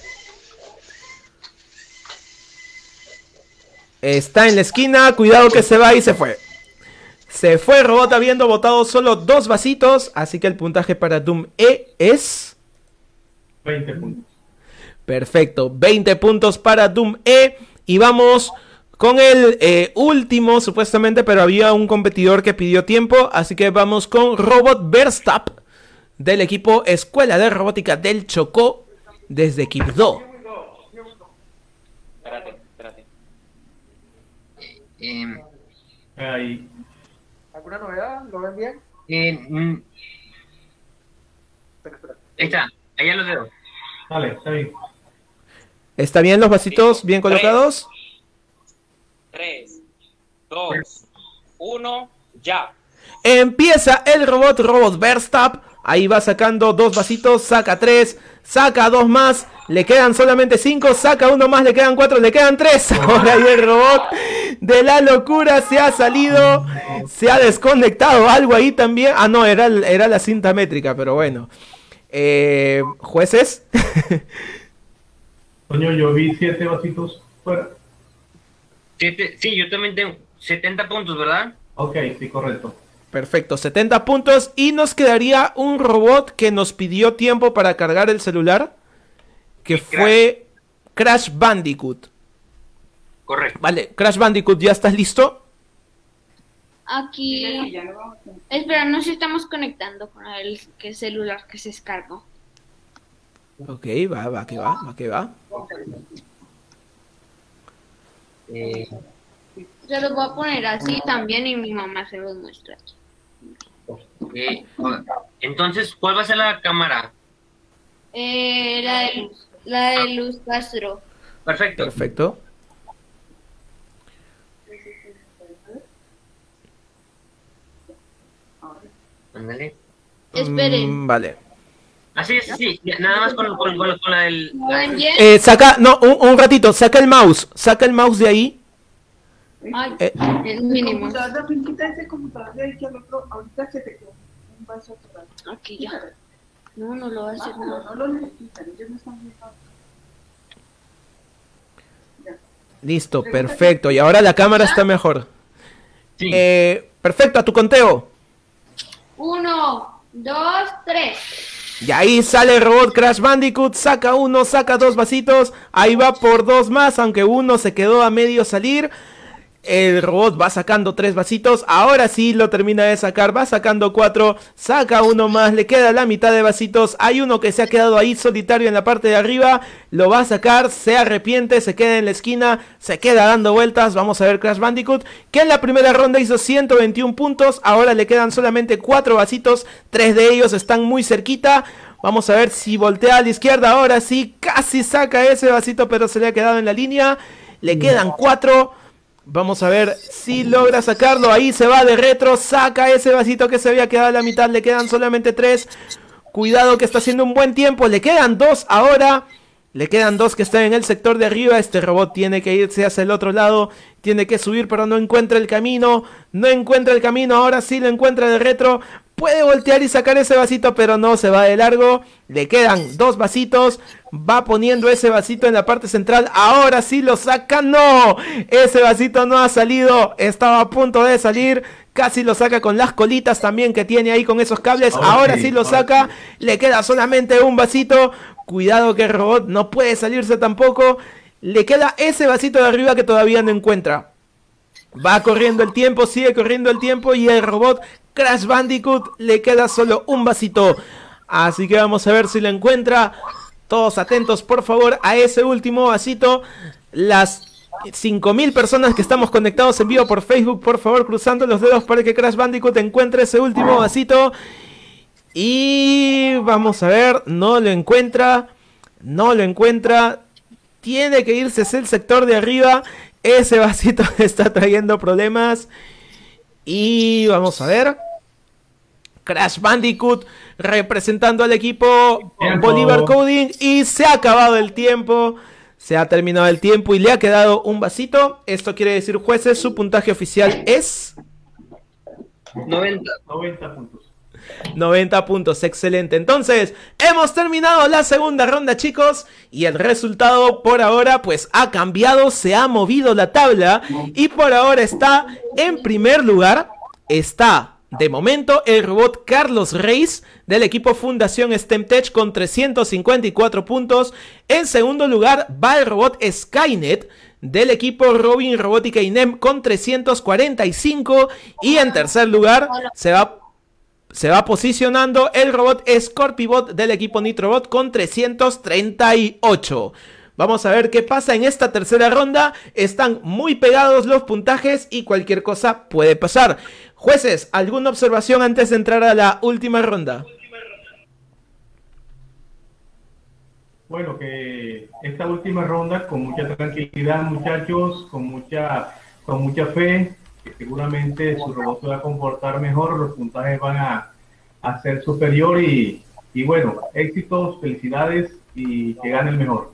Está en la esquina. Cuidado que se va y se fue. Se fue el robot habiendo botado solo dos vasitos. Así que el puntaje para Doom E es... veinte puntos. Perfecto. veinte puntos para Doom E. Y vamos con el eh, último, supuestamente. Pero había un competidor que pidió tiempo. Así que vamos con Robot Verstappen, del equipo Escuela de Robótica del Chocó, desde Quibdó. Espérate, espérate. Eh, Ahí. ¿Alguna novedad? ¿Lo ven bien? eh, mm, Espera, espera. ahí está, ahí ya lo veo. Dale, está bien. ¿Está bien los vasitos bien colocados? Tres, dos, uno, ya. Empieza el robot, Robot Verstappen. Ahí va sacando dos vasitos, saca tres, saca dos más, le quedan solamente cinco, saca uno más, le quedan cuatro, le quedan tres. Ahora ahí el robot de la locura se ha salido, se ha desconectado algo ahí también. Ah, no, era, era la cinta métrica, pero bueno. Eh, ¿Jueces? Coño, yo vi siete vasitos fuera. Siete, sí, yo también tengo setenta puntos, ¿verdad? Ok, sí, correcto. Perfecto, setenta puntos. Y nos quedaría un robot que nos pidió tiempo para cargar el celular, que fue Crash Bandicoot. Correcto. Vale, Crash Bandicoot, ¿ya estás listo? Aquí. Espera, nos estamos conectando con el que celular que se descargó. Ok, va, va, que va, va, que va. Eh, Se los voy a poner así también y mi mamá se los muestra. eh, entonces, ¿cuál va a ser la cámara? Eh, la de Luz, la de Luz Castro. Perfecto. Perfecto. Ándale. Esperen. Mm, vale. Así es, sí, ya, nada más con, con, con, con la del... ¿Lo la- ven bien? Eh, saca, no, un, un ratito, saca el mouse, saca el mouse de ahí. Ay, Eh, el mínimo. Computador de fin, quita ese computador de ahí que al otro, ahorita se te quedó un vaso atrás. Aquí ya. No, no lo va a hacer No, nada. no lo necesitan, ellos no están viendo. Listo, perfecto. Y ahora la cámara está mejor. Eh, perfecto, a tu conteo. Uno, dos, tres. Y ahí sale el robot Crash Bandicoot, saca uno, saca dos vasitos, ahí va por dos más, aunque uno se quedó a medio salir. El robot va sacando tres vasitos, ahora sí lo termina de sacar, va sacando cuatro, saca uno más, le queda la mitad de vasitos, hay uno que se ha quedado ahí solitario en la parte de arriba, lo va a sacar, se arrepiente, se queda en la esquina, se queda dando vueltas. Vamos a ver Crash Bandicoot, que en la primera ronda hizo ciento veintiún puntos, ahora le quedan solamente cuatro vasitos, tres de ellos están muy cerquita. Vamos a ver si voltea a la izquierda, ahora sí, casi saca ese vasito, pero se le ha quedado en la línea, le quedan cuatro. Vamos a ver si logra sacarlo. Ahí se va de retro. Saca ese vasito que se había quedado a la mitad. Le quedan solamente tres. Cuidado que está haciendo un buen tiempo. Le quedan dos ahora. Le quedan dos que están en el sector de arriba. Este robot tiene que irse hacia el otro lado. Tiene que subir pero no encuentra el camino. No encuentra el camino. Ahora sí lo encuentra de retro. Puede voltear y sacar ese vasito, pero no, se va de largo. Le quedan dos vasitos. Va poniendo ese vasito en la parte central. Ahora sí lo saca. ¡No! Ese vasito no ha salido. Estaba a punto de salir. Casi lo saca con las colitas también que tiene ahí con esos cables. Ahora sí lo saca. Le queda solamente un vasito. Cuidado que el robot no puede salirse tampoco. Le queda ese vasito de arriba que todavía no encuentra. Va corriendo el tiempo, sigue corriendo el tiempo y el robot Crash Bandicoot le queda solo un vasito. Así que vamos a ver si lo encuentra. Todos atentos por favor a ese último vasito. Las cinco mil personas que estamos conectados en vivo por Facebook, por favor cruzando los dedos para que Crash Bandicoot encuentre ese último vasito. Y vamos a ver, no lo encuentra. No lo encuentra. tiene que irse hacia el sector de arriba. Ese vasito está trayendo problemas. Y vamos a ver. Crash Bandicoot representando al equipo Tiempo. Bolívar Coding. Y se ha acabado el tiempo. Se ha terminado el tiempo y le ha quedado un vasito. Esto quiere decir, jueces, su puntaje oficial es... noventa. noventa puntos. noventa puntos, excelente. Entonces, hemos terminado la segunda ronda, chicos, y el resultado por ahora pues ha cambiado, se ha movido la tabla y por ahora está en primer lugar, está de momento el robot Carlos Reis del equipo Fundación STEMtech con trescientos cincuenta y cuatro puntos. En segundo lugar va el robot Skynet del equipo Robin Robótica I N E M con trescientos cuarenta y cinco, y en tercer lugar se va Se va posicionando el robot Scorpibot del equipo Nitrobot con trescientos treinta y ocho. Vamos a ver qué pasa en esta tercera ronda. Están muy pegados los puntajes y cualquier cosa puede pasar. Jueces, ¿alguna observación antes de entrar a la última ronda? Bueno, que esta última ronda con mucha tranquilidad, muchachos, con mucha, con mucha fe, que seguramente su robot se va a comportar mejor, los puntajes van a, a ser superior y, y bueno, éxitos, felicidades y que gane el mejor.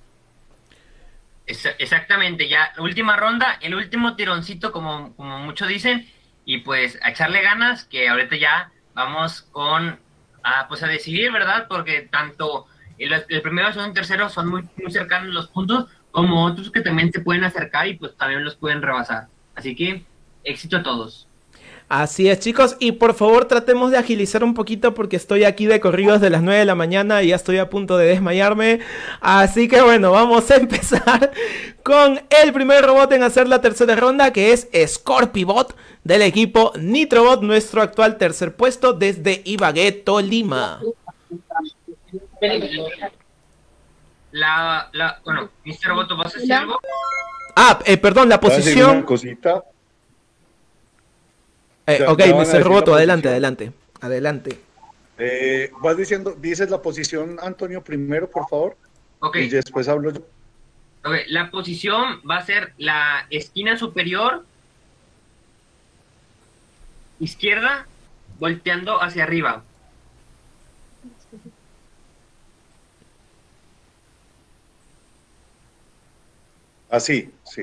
Ex- Exactamente, ya última ronda, el último tironcito como, como muchos dicen, y pues a echarle ganas, que ahorita ya vamos con a, pues a decidir, ¿verdad? Porque tanto el, el primero, el segundo y tercero son muy, muy cercanos los puntos, como otros que también se pueden acercar y pues también los pueden rebasar. Así que éxito a todos. Así es, chicos, y por favor tratemos de agilizar un poquito porque estoy aquí de corrido desde las nueve de la mañana y ya estoy a punto de desmayarme. Así que bueno, vamos a empezar con el primer robot en hacer la tercera ronda, que es Scorpibot del equipo Nitrobot, nuestro actual tercer puesto desde Ibagué, Tolima. La, la, bueno, mister Roboto, ¿vas a decir algo? Ah, eh, perdón, la Voy a decir posición... una cosita. Eh, Ya- ok, ya van a mister decir Roboto, la adelante, posición. adelante, adelante. Eh, vas diciendo, dices la posición, Antonio, primero, por favor. Ok. Y después hablo yo. Ok, la posición va a ser la esquina superior izquierda volteando hacia arriba. Así, sí.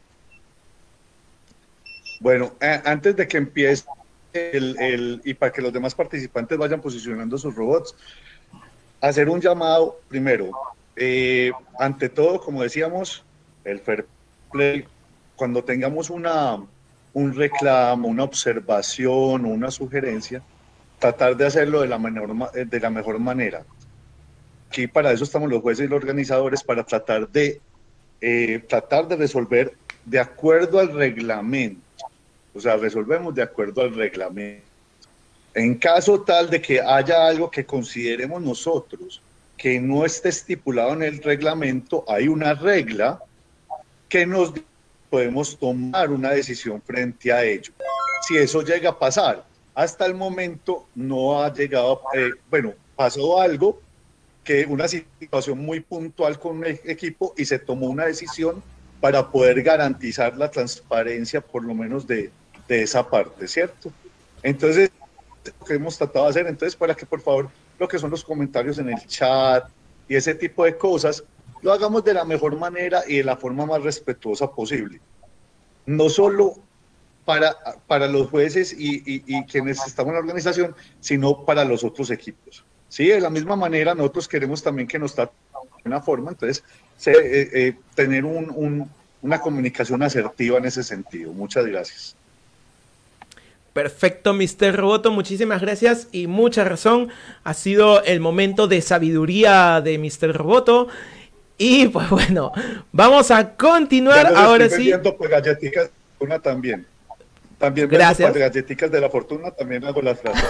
Bueno, eh, antes de que empiece el, el, y para que los demás participantes vayan posicionando sus robots, hacer un llamado primero. Eh, ante todo, como decíamos, el fair play, cuando tengamos una, un reclamo, una observación o una sugerencia, tratar de hacerlo de la, menor, ma- de la mejor manera. Aquí para eso estamos los jueces y los organizadores, para tratar de, eh, tratar de resolver de acuerdo al reglamento. O sea, resolvemos de acuerdo al reglamento. En caso tal de que haya algo que consideremos nosotros que no esté estipulado en el reglamento, hay una regla que nos dice que podemos tomar una decisión frente a ello. Si eso llega a pasar, hasta el momento no ha llegado, eh, bueno, pasó algo, que una situación muy puntual con el equipo y se tomó una decisión para poder garantizar la transparencia, por lo menos de, de esa parte, ¿cierto? Entonces, lo que hemos tratado de hacer, entonces, para que por favor lo que son los comentarios en el chat y ese tipo de cosas, lo hagamos de la mejor manera y de la forma más respetuosa posible. No solo para, para los jueces y, y, y quienes estamos en la organización, sino para los otros equipos. Sí, de la misma manera, nosotros queremos también que nos traten de una forma, entonces, se, eh, eh, tener un, un, una comunicación asertiva en ese sentido. Muchas gracias. Perfecto, mister Roboto, muchísimas gracias y mucha razón. Ha sido el momento de sabiduría de mister Roboto. Y pues bueno, vamos a continuar Ya los ahora estoy sí. vendiendo, pues, galletitas de la fortuna también. También vendo, Gracias. pues, galletitas de la fortuna, también hago las frases.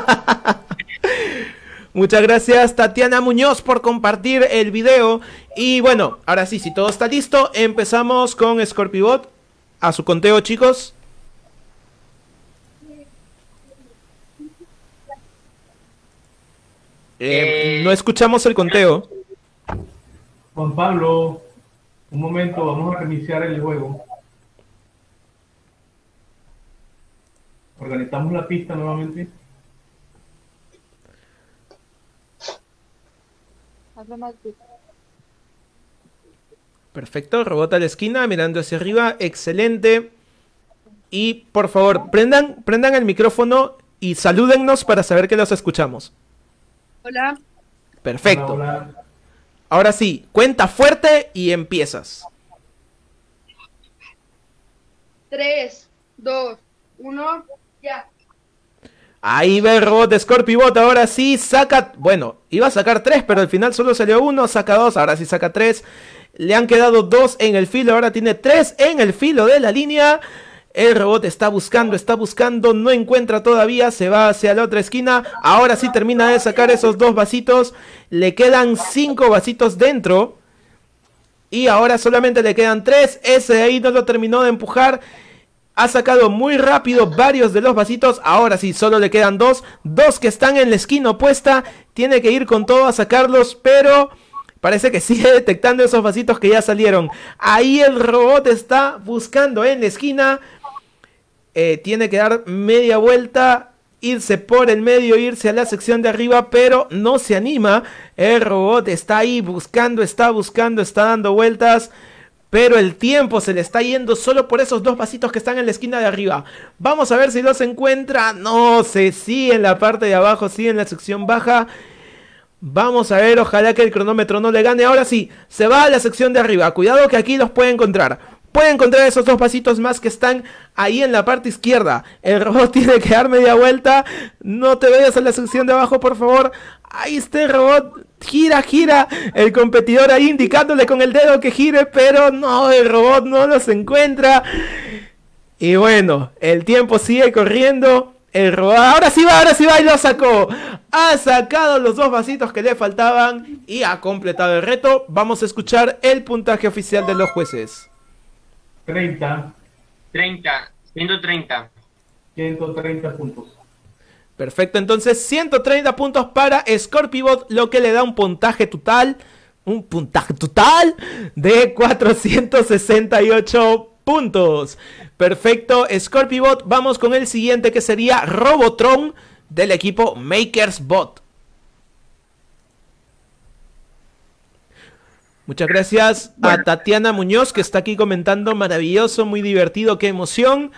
Muchas gracias, Tatiana Muñoz, por compartir el video. Y bueno, ahora sí, si todo está listo, empezamos con Scorpibot. A su conteo, chicos. Eh, Eh, no escuchamos el conteo. Juan Pablo, Un momento, vamos a reiniciar el juego. Organizamos la pista nuevamente. Perfecto, robot a la esquina, mirando hacia arriba, excelente. Y por favor, prendan, prendan el micrófono y salúdennos para saber que los escuchamos. Hola. Perfecto. Hola, hola. Ahora sí, cuenta fuerte y empiezas. Tres, dos, uno, ya. Ahí va el robot de Scorpibot, ahora sí saca, bueno, iba a sacar tres, pero al final solo salió uno, saca dos, ahora sí saca tres. Le han quedado dos en el filo, ahora tiene tres en el filo de la línea. El robot está buscando, está buscando, no encuentra todavía, se va hacia la otra esquina. Ahora sí termina de sacar esos dos vasitos. Le quedan cinco vasitos dentro. Y ahora solamente le quedan tres. Ese de ahí no lo terminó de empujar. Ha sacado muy rápido varios de los vasitos. Ahora sí, solo le quedan dos. Dos que están en la esquina opuesta. Tiene que ir con todo a sacarlos, pero parece que sigue detectando esos vasitos que ya salieron. Ahí el robot está buscando en la esquina. Eh, tiene que dar media vuelta, irse por el medio, irse a la sección de arriba, pero no se anima. El robot está ahí buscando, está buscando, está dando vueltas, pero el tiempo se le está yendo solo por esos dos vasitos que están en la esquina de arriba. Vamos a ver si los encuentra. No, se sigue en la parte de abajo, sigue en la sección baja. Vamos a ver, ojalá que el cronómetro no le gane. Ahora sí, se va a la sección de arriba. Cuidado que aquí los puede encontrar. Puede encontrar esos dos vasitos más que están ahí en la parte izquierda. El robot tiene que dar media vuelta. No te vayas a la sección de abajo, por favor. Ahí está el robot. Gira, gira. El competidor ahí indicándole con el dedo que gire, pero no, el robot no los encuentra. Y bueno, el tiempo sigue corriendo. El robot, ahora sí va, ahora sí va y lo sacó. Ha sacado los dos vasitos que le faltaban y ha completado el reto. Vamos a escuchar el puntaje oficial de los jueces. treinta. treinta. ciento treinta. ciento treinta puntos. Perfecto, entonces ciento treinta puntos para Scorpibot, lo que le da un puntaje total, un puntaje total de cuatrocientos sesenta y ocho puntos. Perfecto, Scorpibot. Vamos con el siguiente, que sería Robotron del equipo MakersBot. Muchas gracias a Tatiana Muñoz, que está aquí comentando. Maravilloso, muy divertido, qué emoción.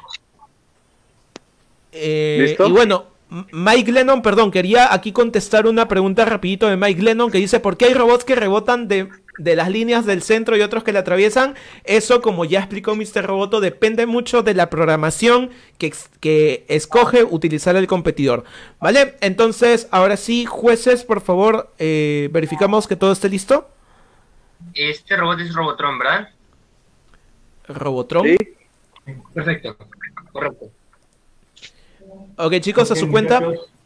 Eh, ¿Listo? Y bueno, Mike Lennon, perdón, quería aquí contestar una pregunta rapidito de Mike Lennon, que dice: ¿por qué hay robots que rebotan de, de las líneas del centro y otros que la atraviesan? Eso, como ya explicó mister Roboto, depende mucho de la programación que, que escoge utilizar el competidor. ¿Vale? Entonces, ahora sí, jueces, por favor, eh, verificamos que todo esté listo. Este robot es Robotron, ¿verdad? Robotron. Sí. Perfecto, correcto. Ok, chicos, a su cuenta.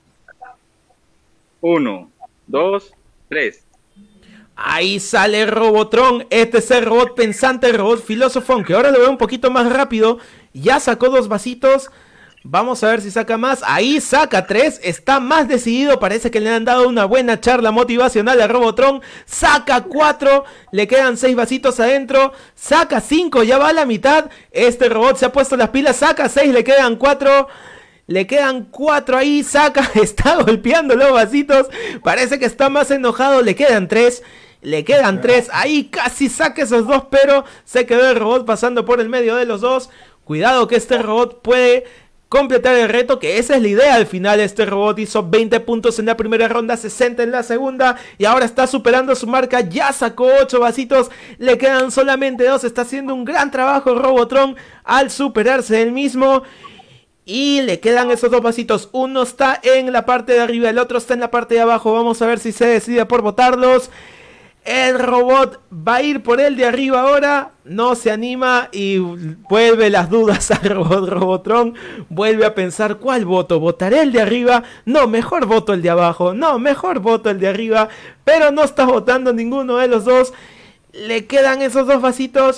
Uno, dos, tres. Ahí sale Robotron. Este es el robot pensante, el robot filósofo, aunque ahora lo veo un poquito más rápido. Ya sacó dos vasitos. Vamos a ver si saca más. Ahí saca tres. Está más decidido. Parece que le han dado una buena charla motivacional a Robotron. Saca cuatro. Le quedan seis vasitos adentro. Saca cinco. Ya va a la mitad. Este robot se ha puesto las pilas. Saca seis. Le quedan cuatro. Le quedan cuatro ahí. Saca. Está golpeando los vasitos. Parece que está más enojado. Le quedan tres. Le quedan tres. Ahí casi saca esos dos. Pero se quedó el robot pasando por el medio de los dos. Cuidado que este robot puede completar el reto, que esa es la idea al final. Este robot hizo veinte puntos en la primera ronda, sesenta en la segunda, y ahora está superando su marca. Ya sacó ocho vasitos, le quedan solamente dos. Está haciendo un gran trabajo Robotron al superarse él mismo. Y le quedan esos dos vasitos. Uno está en la parte de arriba, el otro está en la parte de abajo. Vamos a ver si se decide por botarlos. El robot va a ir por el de arriba ahora. No se anima y vuelve las dudas al robot Robotron. Vuelve a pensar: ¿cuál voto? ¿Votaré el de arriba? No, mejor voto el de abajo. No, mejor voto el de arriba. Pero no está votando ninguno de los dos. Le quedan esos dos vasitos.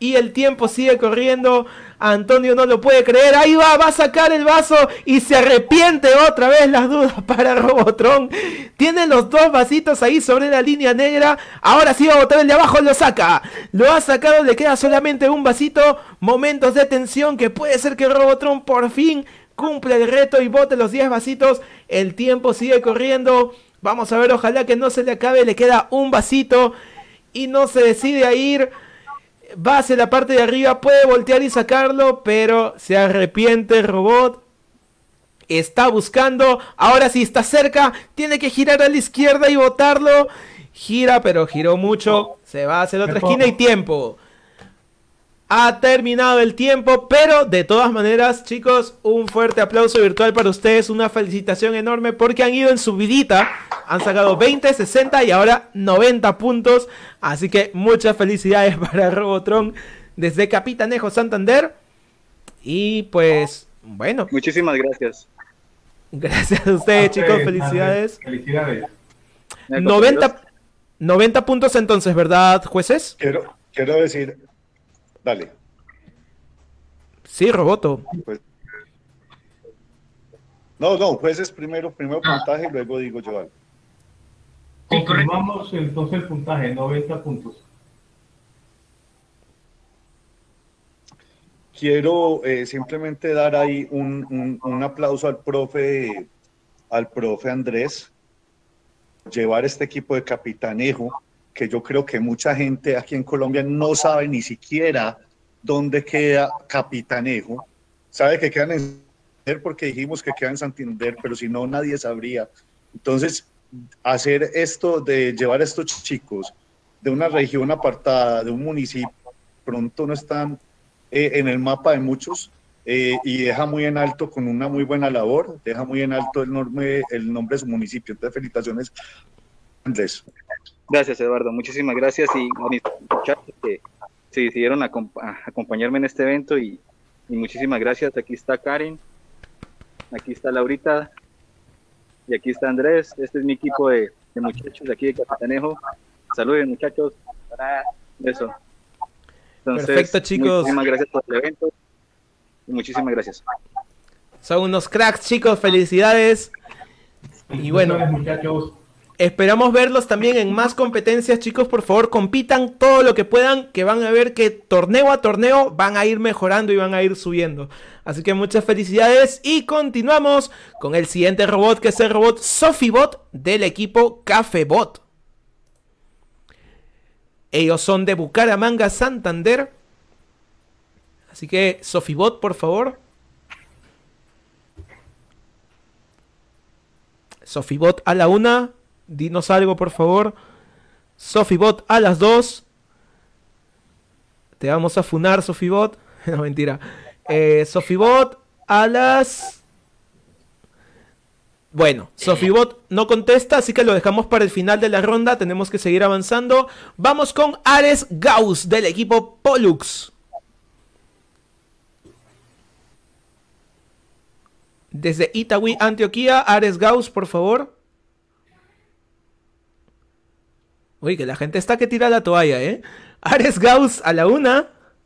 y el tiempo sigue corriendo. Antonio no lo puede creer. Ahí va, va a sacar el vaso y se arrepiente otra vez. Las dudas para Robotron. Tiene los dos vasitos ahí sobre la línea negra. Ahora sí va a botar el de abajo, lo saca. Lo ha sacado, le queda solamente un vasito. Momentos de tensión que puede ser que Robotron por fin cumple el reto y bote los diez vasitos. El tiempo sigue corriendo. Vamos a ver, ojalá que no se le acabe. Le queda un vasito y no se decide a ir. Va hacia la parte de arriba, puede voltear y sacarlo, pero se arrepiente el robot. Está buscando, ahora sí está cerca, tiene que girar a la izquierda y botarlo. Gira, pero giró mucho. Se va hacia la otra esquina y tiempo. Ha terminado el tiempo, pero de todas maneras, chicos, un fuerte aplauso virtual para ustedes. Una felicitación enorme porque han ido en subidita. Han sacado veinte, sesenta y ahora noventa puntos. Así que muchas felicidades para Robotron desde Capitanejo, Santander. Y pues, bueno. Muchísimas gracias. Gracias a ustedes, chicos. Felicidades. Felicidades. noventa, noventa puntos entonces, ¿verdad, jueces? Quiero, quiero decir... Dale. Sí, Roboto. Pues, no, no, jueces primero, primero puntaje y luego digo yo algo. Confirmamos entonces el puntaje, noventa puntos. Quiero eh, simplemente dar ahí un, un, un aplauso al profe, al profe Andrés, llevar este equipo de Capitanejo, que yo creo que mucha gente aquí en Colombia no sabe ni siquiera dónde queda Capitanejo. Sabe que quedan en Santander porque dijimos que quedan en Santander, pero si no, nadie sabría. Entonces, hacer esto de llevar a estos chicos de una región apartada, de un municipio, pronto no están eh, en el mapa de muchos eh, y deja muy en alto con una muy buena labor, deja muy en alto el nombre, el nombre de su municipio. Entonces, felicitaciones, Andrés. Gracias, Eduardo. Muchísimas gracias y a mis muchachos que se decidieron a, a acompañarme en este evento y, y muchísimas gracias. Aquí está Karen, aquí está Laurita y aquí está Andrés. Este es mi equipo de, de muchachos de aquí de Capitanejo. Saluden, muchachos. Eso. Entonces, perfecto, chicos. Muchísimas gracias por el evento y muchísimas gracias. Son unos cracks, chicos. Felicidades. Y bueno, muchachos. Esperamos verlos también en más competencias, chicos. Por favor, compitan todo lo que puedan, que van a ver que torneo a torneo van a ir mejorando y van a ir subiendo. Así que muchas felicidades y continuamos con el siguiente robot, que es el robot Sofibot del equipo Cafebot. Ellos son de Bucaramanga, Santander. Así que Sofibot, por favor. Sofibot a la una. Dinos algo, por favor. Sofibot a las dos. Te vamos a funar, Sofibot. No, mentira. Eh, Sofibot a las... Bueno, Sofibot no contesta, así que lo dejamos para el final de la ronda. Tenemos que seguir avanzando. Vamos con Ares Gauss del equipo Pollux. Desde Itagüí, Antioquia, Ares Gauss, por favor. Uy, que la gente está que tira la toalla, ¿eh? Ares Gauss a la una.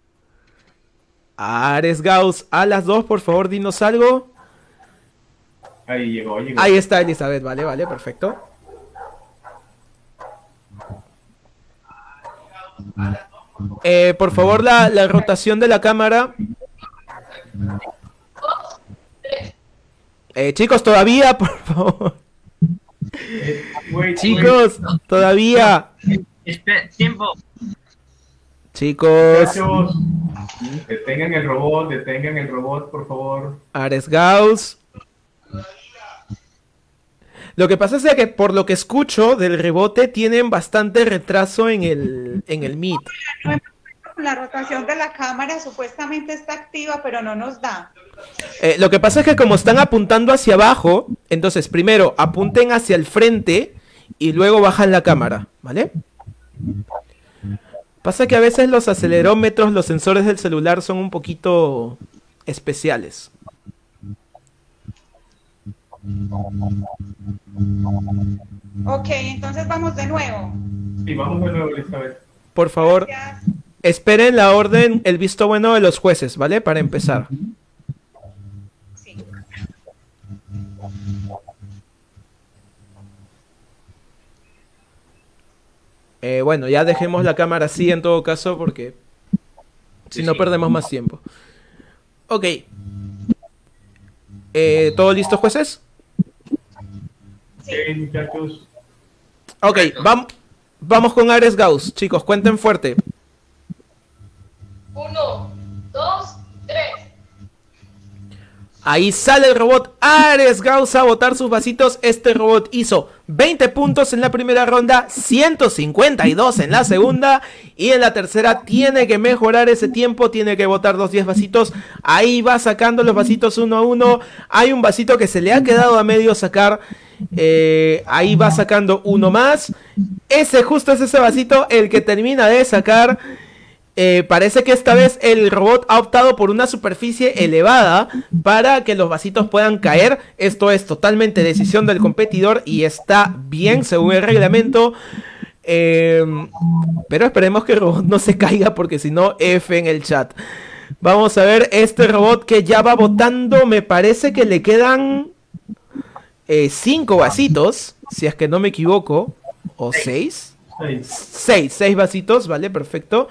Ares Gauss a las dos, por favor, dinos algo. Ahí llegó, llegó. Ahí está Elizabeth, vale, vale, perfecto. Eh, por favor, la, la rotación de la cámara. Eh, chicos, todavía, por favor. Eh, wait, Chicos, wait. todavía. Espera, tiempo. Chicos. Muchachos, detengan el robot, detengan el robot, por favor. Ares Gauss. Lo que pasa es que por lo que escucho del rebote tienen bastante retraso en el, en el Meet. La rotación de la cámara supuestamente está activa, pero no nos da. Eh, lo que pasa es que como están apuntando hacia abajo, entonces primero apunten hacia el frente y luego bajan la cámara, ¿vale? Pasa que a veces los acelerómetros, los sensores del celular son un poquito especiales. Ok, entonces vamos de nuevo. Sí, vamos de nuevo, Elizabeth. Por favor, esperen la orden, el visto bueno de los jueces, ¿vale? Para empezar. Eh, bueno, ya dejemos la cámara así en todo caso porque si no perdemos más tiempo. Ok. Eh, ¿Todo listo, jueces? Sí, muchachos. Ok, vam vamos con Ares Gauss. Chicos, cuenten fuerte. Uno, dos, tres. Ahí sale el robot Ares Gauss a botar sus vasitos. Este robot hizo veinte puntos en la primera ronda, ciento cincuenta y dos en la segunda. Y en la tercera tiene que mejorar ese tiempo, tiene que botar los diez vasitos. Ahí va sacando los vasitos uno a uno. Hay un vasito que se le ha quedado a medio sacar. Eh, ahí va sacando uno más. Ese justo es ese vasito el que termina de sacar. Eh, parece que esta vez el robot ha optado por una superficie elevada para que los vasitos puedan caer. Esto es totalmente decisión del competidor y está bien según el reglamento. Eh, pero esperemos que el robot no se caiga porque si no, F en el chat. Vamos a ver este robot que ya va botando. Me parece que le quedan eh, cinco vasitos, si es que no me equivoco. ¿O seis? Seis. Seis, seis vasitos, vale, perfecto.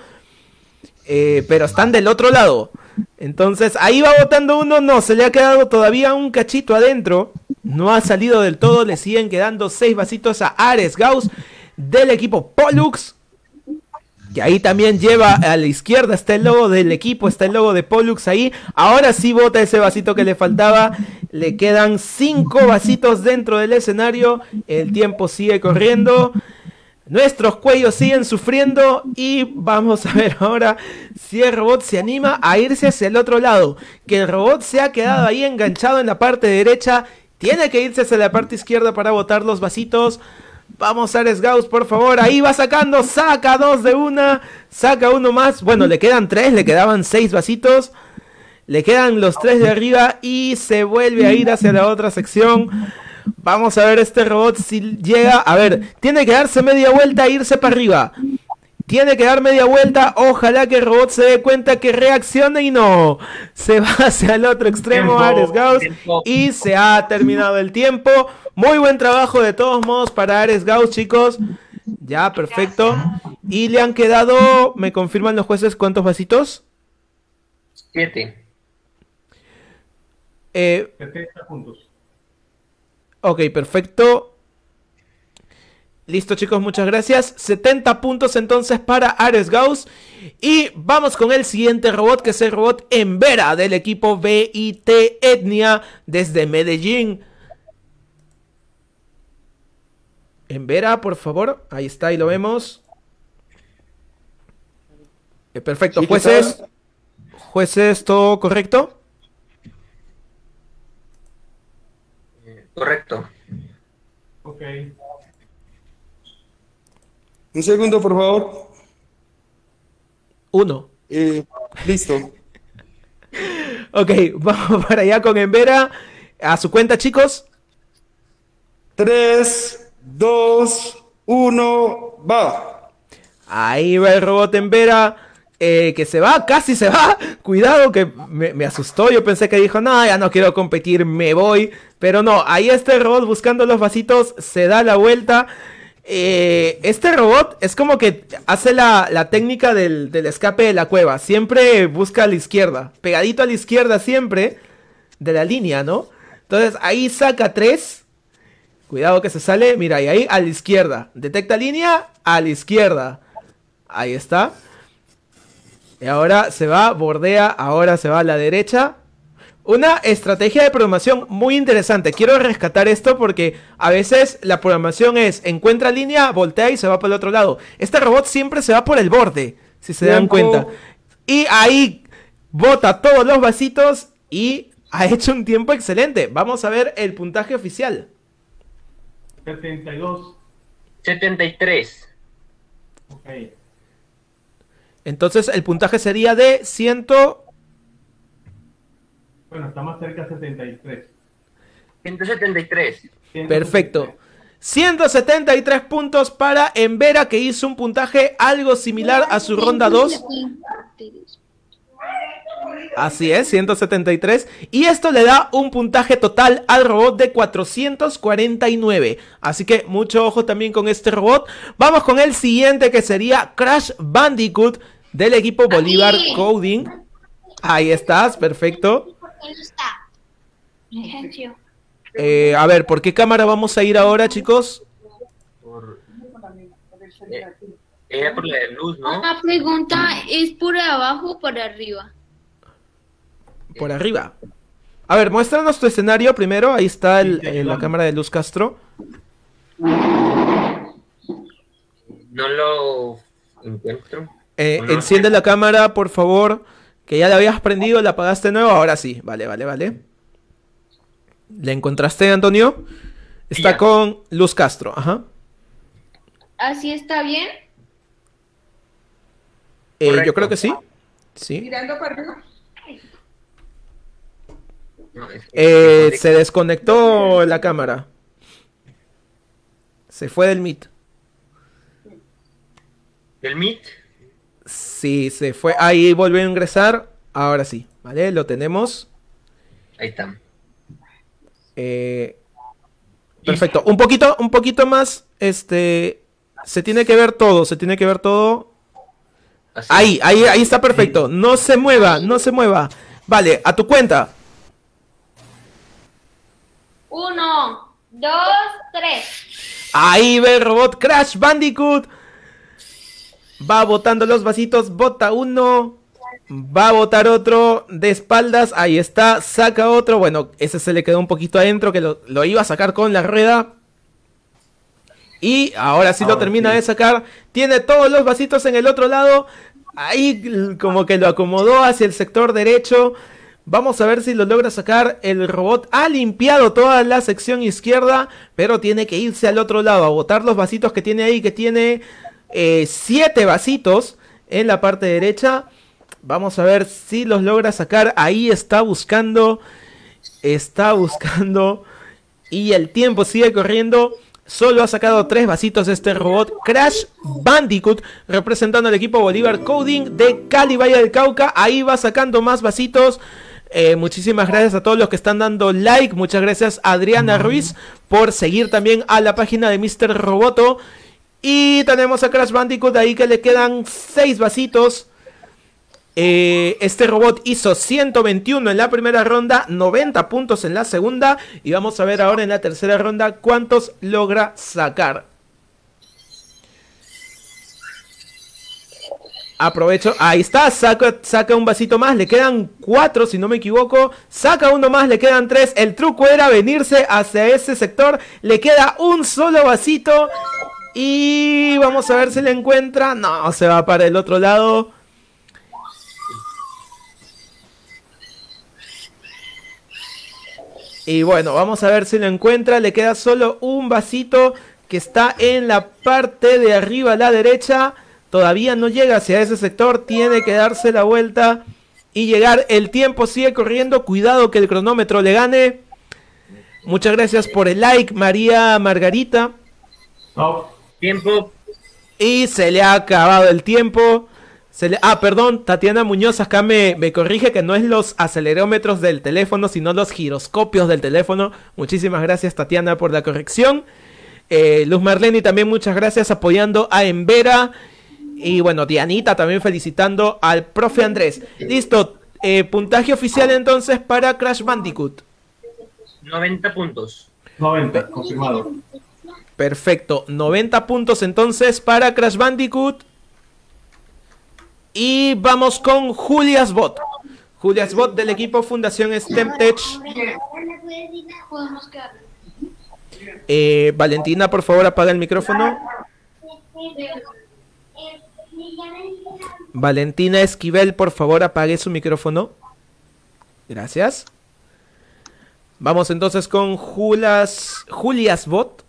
Eh, pero están del otro lado. Entonces ahí va botando uno. No, se le ha quedado todavía un cachito adentro. No ha salido del todo. Le siguen quedando seis vasitos a Ares Gauss del equipo Pollux, que ahí también lleva a la izquierda. Está el logo del equipo, está el logo de Pollux ahí. Ahora sí bota ese vasito que le faltaba. Le quedan cinco vasitos dentro del escenario. El tiempo sigue corriendo. Nuestros cuellos siguen sufriendo y vamos a ver ahora si el robot se anima a irse hacia el otro lado. Que el robot se ha quedado ahí enganchado en la parte derecha. Tiene que irse hacia la parte izquierda para botar los vasitos. Vamos, Ares Gauss, por favor. Ahí va sacando. Saca dos de una. Saca uno más. Bueno, le quedan tres. Le quedaban seis vasitos. Le quedan los tres de arriba y se vuelve a ir hacia la otra sección. Vamos a ver este robot si llega. A ver, tiene que darse media vuelta e irse para arriba. Tiene que dar media vuelta. Ojalá que el robot se dé cuenta, que reaccione y no. Se va hacia el otro extremo, Ares Gauss. Y se ha terminado el tiempo. Muy buen trabajo de todos modos para Ares Gauss, chicos. Ya, perfecto. Y le han quedado, ¿me confirman los jueces cuántos vasitos? Siete. Eh, setenta puntos. Ok, perfecto. Listo, chicos, muchas gracias. setenta puntos entonces para Ares Gauss. Y vamos con el siguiente robot, que es el robot Embera del equipo B I T Etnia desde Medellín. Embera, por favor. Ahí está, ahí lo vemos. Eh, perfecto, Sí, ¿qué jueces. tal? Jueces, ¿todo correcto? Correcto. Ok. Un segundo, por favor. Uno. Eh, listo. Ok, vamos para allá con Embera. A su cuenta, chicos. Tres, dos, uno, va. Ahí va el robot Embera. Eh, que se va, casi se va. Cuidado, que me, me asustó. Yo pensé que dijo, no, ya no quiero competir, me voy. Pero no, ahí está el robot buscando los vasitos. Se da la vuelta. Eh, este robot es como que hace la, la técnica del, del escape de la cueva. Siempre busca a la izquierda. Pegadito a la izquierda siempre. De la línea, ¿no? Entonces ahí saca tres. Cuidado que se sale. Mira, y ahí a la izquierda. Detecta línea, a la izquierda. Ahí está. Y ahora se va, bordea, ahora se va a la derecha. Una estrategia de programación muy interesante. Quiero rescatar esto porque a veces la programación es encuentra línea, voltea y se va por el otro lado. Este robot siempre se va por el borde, si se dan cuenta. Y ahí bota todos los vasitos y ha hecho un tiempo excelente. Vamos a ver el puntaje oficial. setenta y dos. setenta y tres. Ok. Entonces el puntaje sería de cien... Bueno, está más cerca de setenta y tres. ciento setenta y tres. Perfecto. ciento setenta y tres puntos para Embera, que hizo un puntaje algo similar a su ronda dos. Así es, ciento setenta y tres. Y esto le da un puntaje total al robot de cuatrocientos cuarenta y nueve. Así que mucho ojo también con este robot. Vamos con el siguiente, que sería Crash Bandicoot del equipo Bolívar Coding. Ahí estás, perfecto. Eh, a ver, ¿por qué cámara vamos a ir ahora, chicos? Por... Eh, era por la de luz, ¿no? Una pregunta, ¿es por abajo o por arriba? Por arriba. A ver, muéstranos tu escenario primero. Ahí está el, el, la cámara de Luz Castro. No lo encuentro. Eh, no, no. Enciende la cámara, por favor. Que ya la habías prendido, la apagaste de nuevo. Ahora sí. Vale, vale, vale. ¿Le encontraste, Antonio? Está ya. Con Luz Castro. Ajá. ¿Así está bien? Eh, yo creo que sí. Sí. Mirando para arriba. Eh, se desconectó la cámara. Se fue del Meet. ¿Del Meet? Sí, se fue. Ahí volvió a ingresar. Ahora sí, ¿vale? Lo tenemos. Ahí está. Eh, perfecto. Un poquito, un poquito más. Este. Se tiene que ver todo. Se tiene que ver todo. Así. Ahí, ahí, ahí está perfecto. No se mueva, no se mueva. Vale, a tu cuenta. Uno, dos, tres. Ahí ve el robot Crash Bandicoot. Va botando los vasitos. Bota uno. Va a botar otro de espaldas. Ahí está. Saca otro. Bueno, ese se le quedó un poquito adentro, que lo, lo iba a sacar con la rueda. Y ahora sí lo termina de sacar. Tiene todos los vasitos en el otro lado. Ahí como que lo acomodó hacia el sector derecho. Vamos a ver si lo logra sacar. El robot ha limpiado toda la sección izquierda, pero tiene que irse al otro lado a botar los vasitos que tiene ahí, que tiene eh, siete vasitos en la parte derecha. Vamos a ver si los logra sacar. Ahí está buscando. Está buscando. Y el tiempo sigue corriendo. Solo ha sacado tres vasitos este robot Crash Bandicoot, representando al equipo Bolívar Coding de Cali, Valle del Cauca. Ahí va sacando más vasitos. Eh, muchísimas gracias a todos los que están dando like. Muchas gracias a Adriana Ruiz por seguir también a la página de mister Roboto. Y tenemos a Crash Bandicoot ahí, que le quedan seis vasitos. Eh, este robot hizo ciento veintiuno en la primera ronda, noventa puntos en la segunda. Y vamos a ver ahora en la tercera ronda cuántos logra sacar. Aprovecho, ahí está, saca, saca un vasito más, le quedan cuatro si no me equivoco. Saca uno más, le quedan tres. El truco era venirse hacia ese sector. Le queda un solo vasito. Y vamos a ver si le encuentra. No, se va para el otro lado. Y bueno, vamos a ver si lo encuentra. Le queda solo un vasito que está en la parte de arriba a la derecha. Todavía no llega hacia ese sector. Tiene que darse la vuelta y llegar. El tiempo sigue corriendo. Cuidado que el cronómetro le gane. Muchas gracias por el like, María Margarita. Oh. Tiempo. Y se le ha acabado el tiempo. Se le... Ah, perdón, Tatiana Muñoz acá me, me corrige que no es los acelerómetros del teléfono, sino los giroscopios del teléfono. Muchísimas gracias, Tatiana, por la corrección. Eh, Luz Marleni también muchas gracias, apoyando a Embera. Y bueno, Dianita también felicitando al profe Andrés. Listo, eh, puntaje oficial entonces para Crash Bandicoot. noventa puntos. noventa, confirmado. Perfecto, noventa puntos entonces para Crash Bandicoot. Y vamos con Julias Bot. Julias Bot del equipo Fundación STEMtech. Eh, Valentina, por favor, apaga el micrófono. Valentina Esquivel, por favor, apague su micrófono. Gracias. Vamos entonces con Julias, Julias Bot.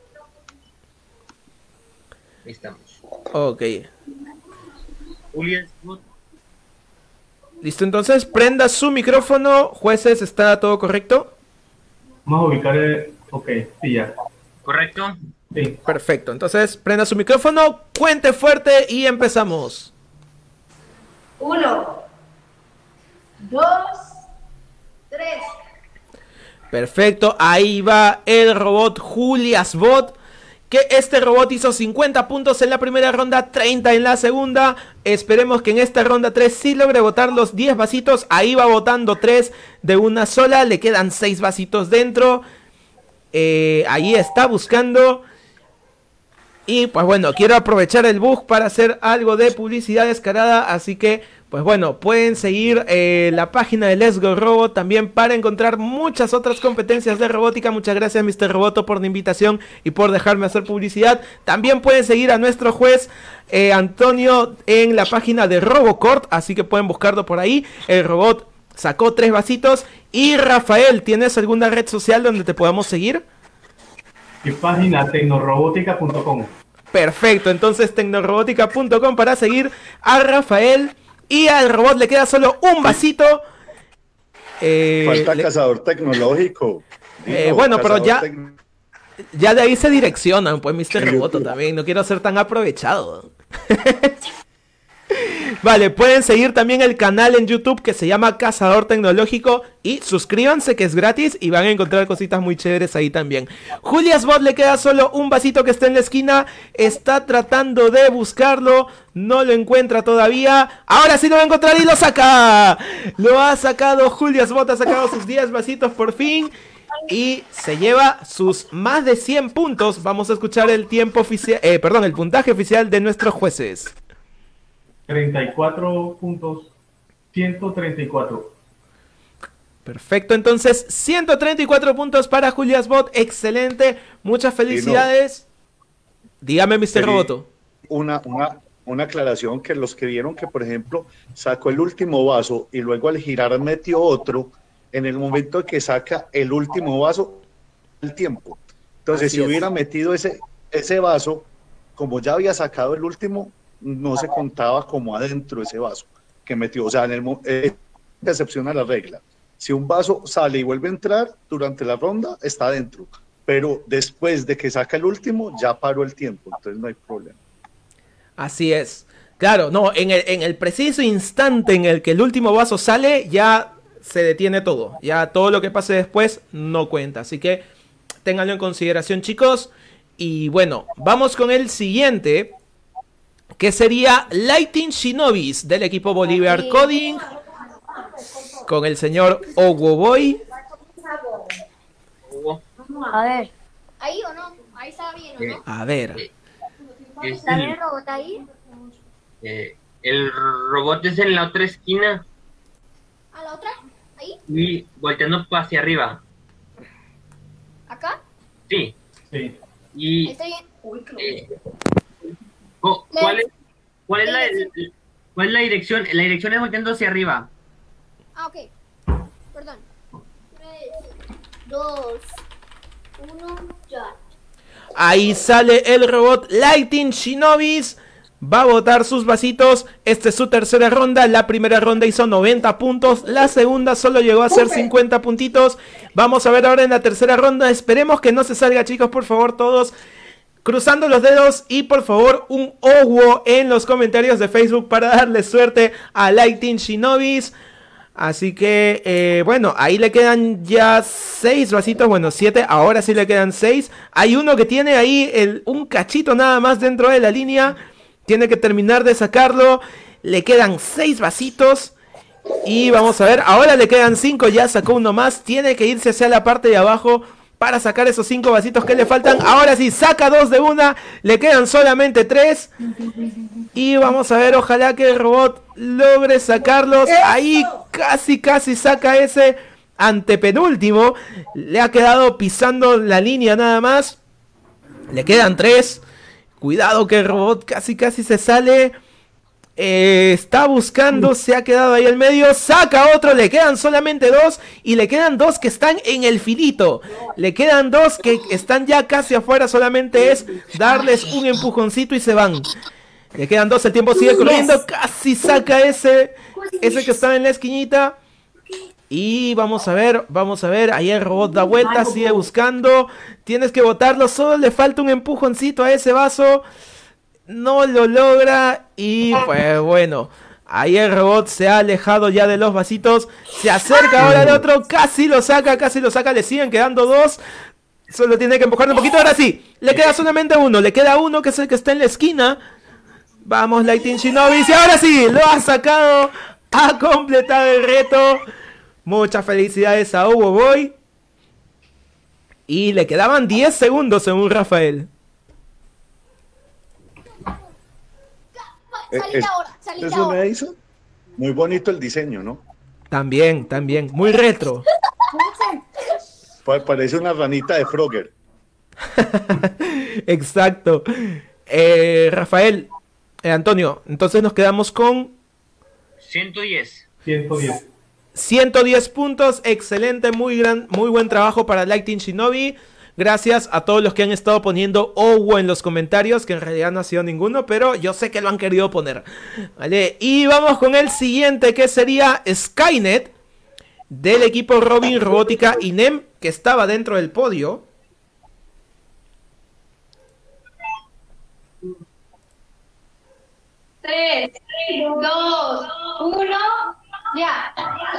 Ahí estamos. Ok. Julias Bot. Listo, entonces prenda su micrófono. Jueces, ¿está todo correcto? Vamos a ubicar el... Ok, sí, ya. ¿Correcto? Sí. Perfecto, entonces prenda su micrófono, cuente fuerte y empezamos. Uno, dos, tres. Perfecto, ahí va el robot JuliasBot, que este robot hizo cincuenta puntos en la primera ronda, treinta en la segunda. Esperemos que en esta ronda tres sí logre botar los diez vasitos. Ahí va botando tres de una sola, le quedan seis vasitos dentro. Eh, ahí está buscando. Y pues bueno, quiero aprovechar el bug para hacer algo de publicidad descarada, así que pues bueno, pueden seguir eh, la página de Let's Go Robot también para encontrar muchas otras competencias de robótica. Muchas gracias mister Roboto por la invitación y por dejarme hacer publicidad. También pueden seguir a nuestro juez eh, Antonio en la página de Robocort, así que pueden buscarlo por ahí. El robot sacó tres vasitos. Y Rafael, ¿tienes alguna red social donde te podamos seguir? Mi página tecnorobótica punto com. Perfecto, entonces tecnorobótica punto com para seguir a Rafael. Y al robot le queda solo un vasito. Eh, Falta le... cazador tecnológico. Eh, Digo, bueno, pero ya, tec... ya de ahí se direccionan, pues mister Roboto también. No quiero ser tan aprovechado. Vale, pueden seguir también el canal en YouTube que se llama Cazador Tecnológico. Y suscríbanse que es gratis y van a encontrar cositas muy chéveres ahí también. JuliasBot le queda solo un vasito que está en la esquina. Está tratando de buscarlo. No lo encuentra todavía. Ahora sí lo va a encontrar y lo saca. Lo ha sacado JuliasBot, ha sacado sus diez vasitos por fin. Y se lleva sus más de cien puntos. Vamos a escuchar el tiempo oficial, eh, perdón, el puntaje oficial de nuestros jueces. treinta y cuatro puntos, ciento treinta y cuatro. Perfecto, entonces ciento treinta y cuatro puntos para JuliasBot, excelente, muchas felicidades. No. Dígame, mister Roboto. Una, una, una aclaración, que los que vieron que, por ejemplo, sacó el último vaso y luego al girar metió otro, en el momento que saca el último vaso, el tiempo. Entonces, Así si es. hubiera metido ese, ese vaso, como ya había sacado el último, no se contaba como adentro ese vaso que metió. O sea, en el eh, excepción a la regla. Si un vaso sale y vuelve a entrar durante la ronda, está adentro. Pero después de que saca el último, ya paró el tiempo. Entonces no hay problema. Así es. Claro, no, en el, en el preciso instante en el que el último vaso sale, ya se detiene todo. Ya todo lo que pase después no cuenta. Así que ténganlo en consideración, chicos. Y bueno, vamos con el siguiente, que sería Lighting Shinobis del equipo Bolívar Coding, con el señor Owoboy. A ver. ¿Ahí o no? Ahí está bien, ¿o no? A ver. ¿Está bien el robot ahí? Eh, el robot es en la otra esquina. ¿A la otra? ¿Ahí? Y volteando hacia arriba. ¿Acá? Sí. Sí. Y... ¿Está bien? Uy, eh, ¿Cuál es, cuál, es la, ¿Cuál es la dirección? La dirección es volteando hacia arriba. Ah, ok. Perdón. tres, dos, uno, ya. Ahí sale el robot Lighting Shinobis. Va a botar sus vasitos. Esta es su tercera ronda. La primera ronda hizo noventa puntos. La segunda solo llegó a hacer cincuenta puntitos. Vamos a ver ahora en la tercera ronda. Esperemos que no se salga, chicos, por favor, todos cruzando los dedos. Y por favor, un owo en los comentarios de Facebook para darle suerte a Lighting Shinobis. Así que, eh, bueno, ahí le quedan ya seis vasitos, bueno, siete, ahora sí le quedan seis. Hay uno que tiene ahí el, un cachito nada más dentro de la línea. Tiene que terminar de sacarlo. Le quedan seis vasitos. Y vamos a ver, ahora le quedan cinco, ya sacó uno más. Tiene que irse hacia la parte de abajo para sacar esos cinco vasitos que le faltan. Ahora sí, saca dos de una. Le quedan solamente tres. Y vamos a ver, ojalá que el robot logre sacarlos. Ahí casi, casi saca ese antepenúltimo. Le ha quedado pisando la línea nada más. Le quedan tres. Cuidado que el robot casi, casi se sale. Eh, está buscando, se ha quedado ahí al medio. Saca otro, le quedan solamente dos. Y le quedan dos que están en el filito. Le quedan dos que están ya casi afuera. Solamente es darles un empujoncito y se van. Le quedan dos, el tiempo sigue corriendo. Casi saca ese Ese que estaba en la esquinita. Y vamos a ver, vamos a ver, ahí el robot da vuelta, sigue buscando. Tienes que botarlo, solo le falta un empujoncito a ese vaso. No lo logra y pues bueno, ahí el robot se ha alejado ya de los vasitos. Se acerca ahora al otro, casi lo saca, casi lo saca, le siguen quedando dos. Solo tiene que empujar un poquito, ahora sí. Le queda solamente uno, le queda uno que es el que está en la esquina. Vamos, Lighting Shinobi, y ahora sí, lo ha sacado. Ha completado el reto. Muchas felicidades a Hugo Boy. Y le quedaban diez segundos según Rafael. Eh, es- ¿Eso me hizo? Muy bonito el diseño, ¿no? También, también. Muy retro. Pa- Parece una ranita de Frogger. Exacto. Eh, Rafael, eh, Antonio, entonces nos quedamos con ciento diez. ciento diez. ciento diez puntos. Excelente, muy gran, muy buen trabajo para Lighting Shinobi. Gracias a todos los que han estado poniendo Owo en los comentarios, que en realidad no ha sido ninguno, pero yo sé que lo han querido poner. Vale, y vamos con el siguiente, que sería Skynet, del equipo Robin Robótica I N E M, que estaba dentro del podio. Tres, dos, uno, ya.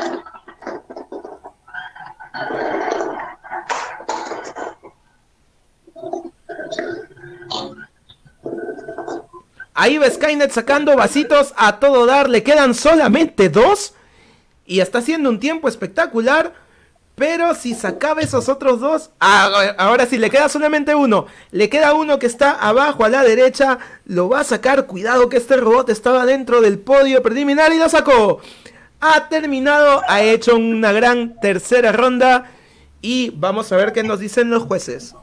Ahí va Skynet sacando vasitos a todo dar. Le quedan solamente dos. Y está haciendo un tiempo espectacular. Pero si sacaba esos otros dos... Ah, ahora sí, le queda solamente uno. Le queda uno que está abajo a la derecha. Lo va a sacar. Cuidado que este robot estaba dentro del podio preliminar y lo sacó. Ha terminado. Ha hecho una gran tercera ronda. Y vamos a ver qué nos dicen los jueces.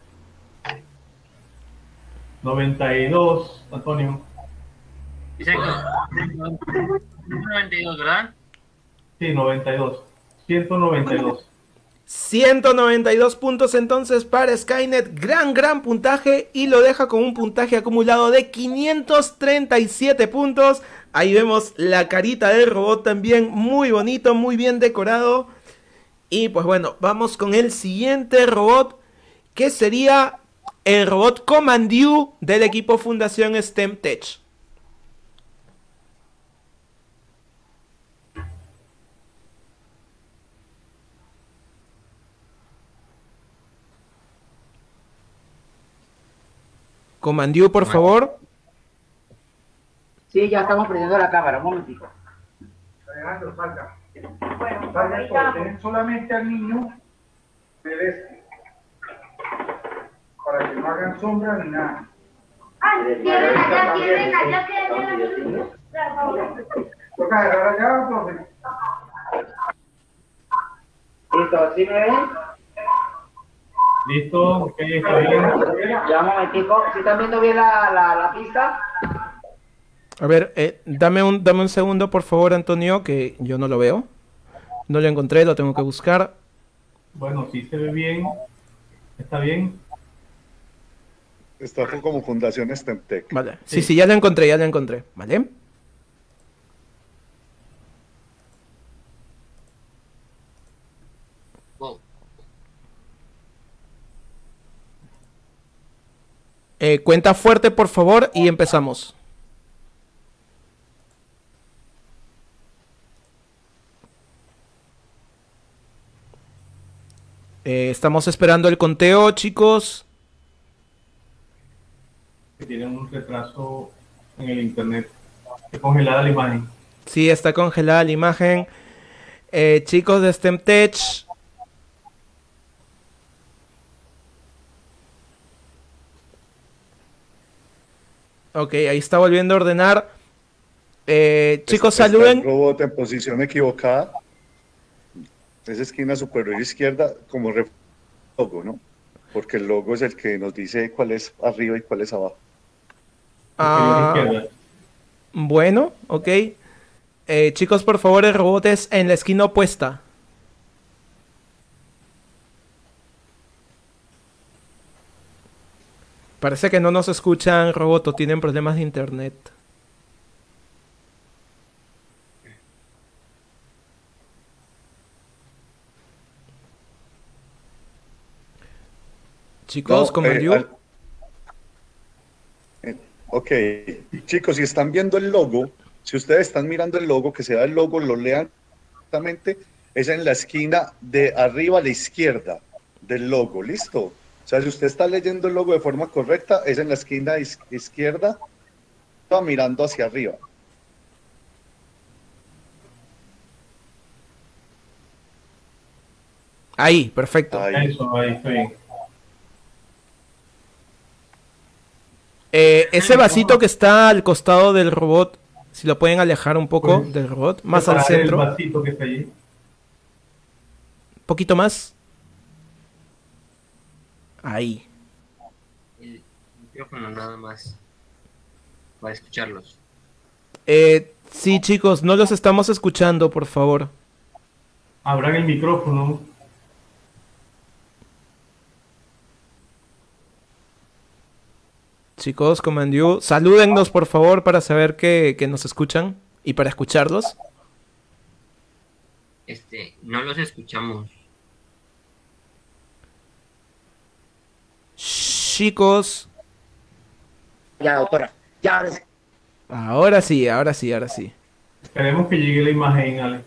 noventa y dos, Antonio. Exacto. noventa y dos, ¿verdad? Sí, noventa y dos. ciento noventa y dos. ciento noventa y dos puntos entonces para Skynet. Gran, gran puntaje. Y lo deja con un puntaje acumulado de quinientos treinta y siete puntos. Ahí vemos la carita del robot también. Muy bonito, muy bien decorado. Y pues bueno, vamos con el siguiente robot, que sería el robot Commandew del equipo Fundación STEM Tech. Commandew, por favor. Sí, ya estamos prendiendo la cámara, un momentito. Alejandro, salga. Bueno, salga todos. Dejen solamente al niño del este. Para que no hagan sombra ni nada. Ay, cierren allá, cierren allá, cierren. Toca agarrar allá, profe. Listo, ¿sí me ven? Listo, ok, está bien. Ya un momentico, ¿sí están viendo bien la, la, la pista? A ver, eh, dame, un, dame un segundo, por favor, Antonio, que yo no lo veo. No lo encontré, lo tengo que buscar. Bueno, sí se ve bien. Está bien. Está como Fundación STEM Tech. Vale. Sí, sí, ya lo encontré, ya lo encontré. Vale. Eh, cuenta fuerte, por favor, y empezamos. Eh, estamos esperando el conteo, chicos. Que tienen un retraso en el internet. Está congelada la imagen. Sí, está congelada la imagen. Eh, chicos de STEM Tech. Ok, ahí está volviendo a ordenar. Eh, chicos, Está saluden. el robot en posición equivocada. Esa esquina superior izquierda como ref- logo, ¿no? Porque el logo es el que nos dice cuál es arriba y cuál es abajo. Ah, bueno, ok. Eh, chicos, por favor, el robot es en la esquina opuesta. Parece que no nos escuchan, robot, o tienen problemas de internet. Chicos, No, Comandiu. eh, al- eh, ok, chicos, si están viendo el logo, si ustedes están mirando el logo, que se da el logo, lo lean exactamente, es en la esquina de arriba a la izquierda del logo, ¿listo? O sea, si usted está leyendo el logo de forma correcta, es en la esquina is- izquierda, va mirando hacia arriba. Ahí, perfecto. Ahí. Eso, ahí estoy bien. Eh, ese vasito que está al costado del robot, si lo pueden alejar un poco Pues, del robot, más al Separar centro, el vasito que está allí. poquito más. Ahí. El micrófono nada más. Para escucharlos. Eh, sí, chicos, no los estamos escuchando, por favor. Abran el micrófono. Chicos, Comandiu, salúdennos, por favor, para saber que, que nos escuchan y para escucharlos. Este, no los escuchamos. Chicos, Ya, doctora. Ya, ahora sí. ahora sí, ahora sí, ahora sí. Esperemos que llegue la imagen, Ale.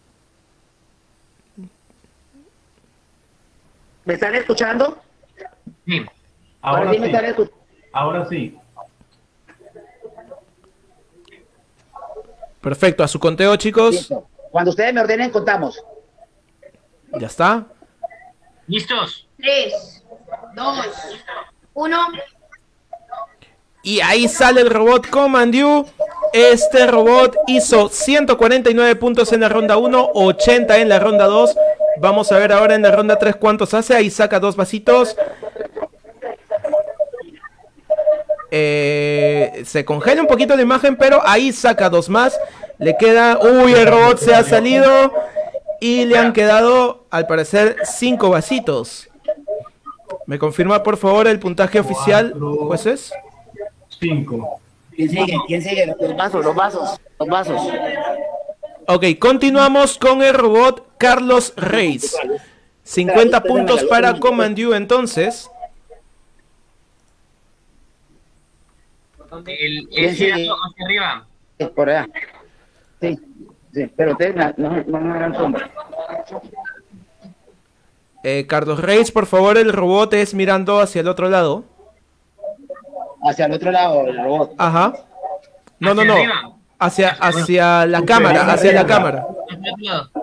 ¿Me están escuchando? Sí. Ahora Ahora sí me sí. están escuchando. Ahora sí. Perfecto, a su conteo, chicos. Listo. Cuando ustedes me ordenen, contamos. Ya está. ¿Listos? Tres, dos, uno. Y ahí sale el robot Comandiu. Este robot hizo ciento cuarenta y nueve puntos en la ronda uno, ochenta en la ronda dos. Vamos a ver ahora en la ronda tres cuántos hace. Ahí saca dos vasitos. Eh, se congela un poquito la imagen, pero ahí saca dos más. Le queda... Uy, el robot se ha salido. Y le han quedado, al parecer, cinco vasitos. ¿Me confirma, por favor, el puntaje oficial, jueces? Cinco. ¿Quién sigue? ¿Quién sigue? Los vasos, los vasos, los vasos. Ok, continuamos con el robot Carlos Reis. cincuenta puntos para Comandiu, entonces. El, ¿Quién el sigue? girazo hacia arriba. Por allá. Sí, sí, pero ustedes no, no, no me hagan sombra. Eh, Carlos Reis, por favor, el robot es mirando hacia el otro lado. Hacia el otro lado, el robot. Ajá. No, no, Hacia no. arriba. Hacia, hacia la cámara, hacia la cámara. Hacia otro lado.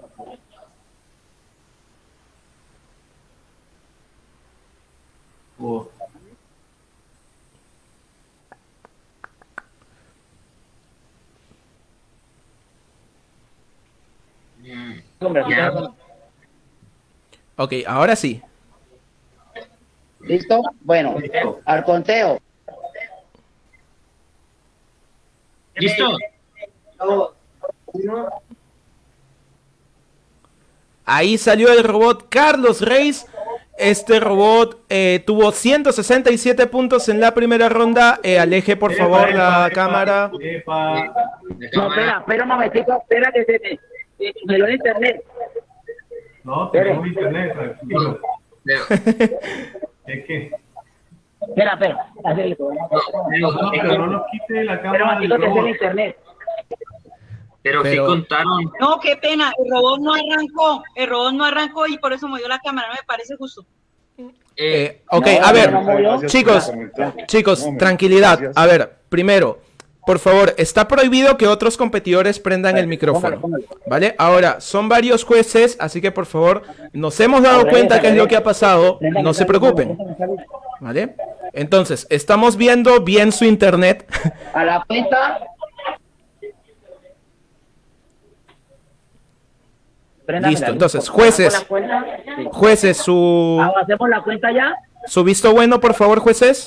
Oh. Sombra, Ya. Ok, ahora sí. ¿Listo? Bueno, al conteo. ¿Listo? Ahí salió el robot Carlos Reis. Este robot eh, tuvo ciento sesenta y siete puntos en la primera ronda. Eh, aleje, por favor, Epa, la epa, cámara. Epa. No, espera, espera un momentito, espera que se me, que me lo de internet. No, tenemos internet, tranquilo. Pero, Es que... Espera, espera. Así, No, no, pero no nos quite la espera cámara un del momentito que es el robot. internet. pero sí Pero- contaron. No, qué pena, el robot no arrancó, el robot no arrancó y por eso movió la cámara, no me parece justo. Eh, ok, No, a ver, no, no, no, Gracias chicos, por el comentario. chicos, No, tranquilidad. gracias. A ver, primero, por favor, está prohibido que otros competidores prendan el micrófono, Póngalo, ¿vale? Ahora, son varios jueces, así que por favor, nos hemos dado Al revés, cuenta al qué es lo revés. que ha pasado, Préndame, no se préndame, preocupen, préndame, préndame. ¿vale? Entonces, estamos viendo bien su internet. A la cuenta. Préndamela, Listo, entonces, ¿hacemos jueces. la cuenta? Sí. Jueces, su, Ah, ¿hacemos la cuenta ya? su visto bueno, por favor, jueces.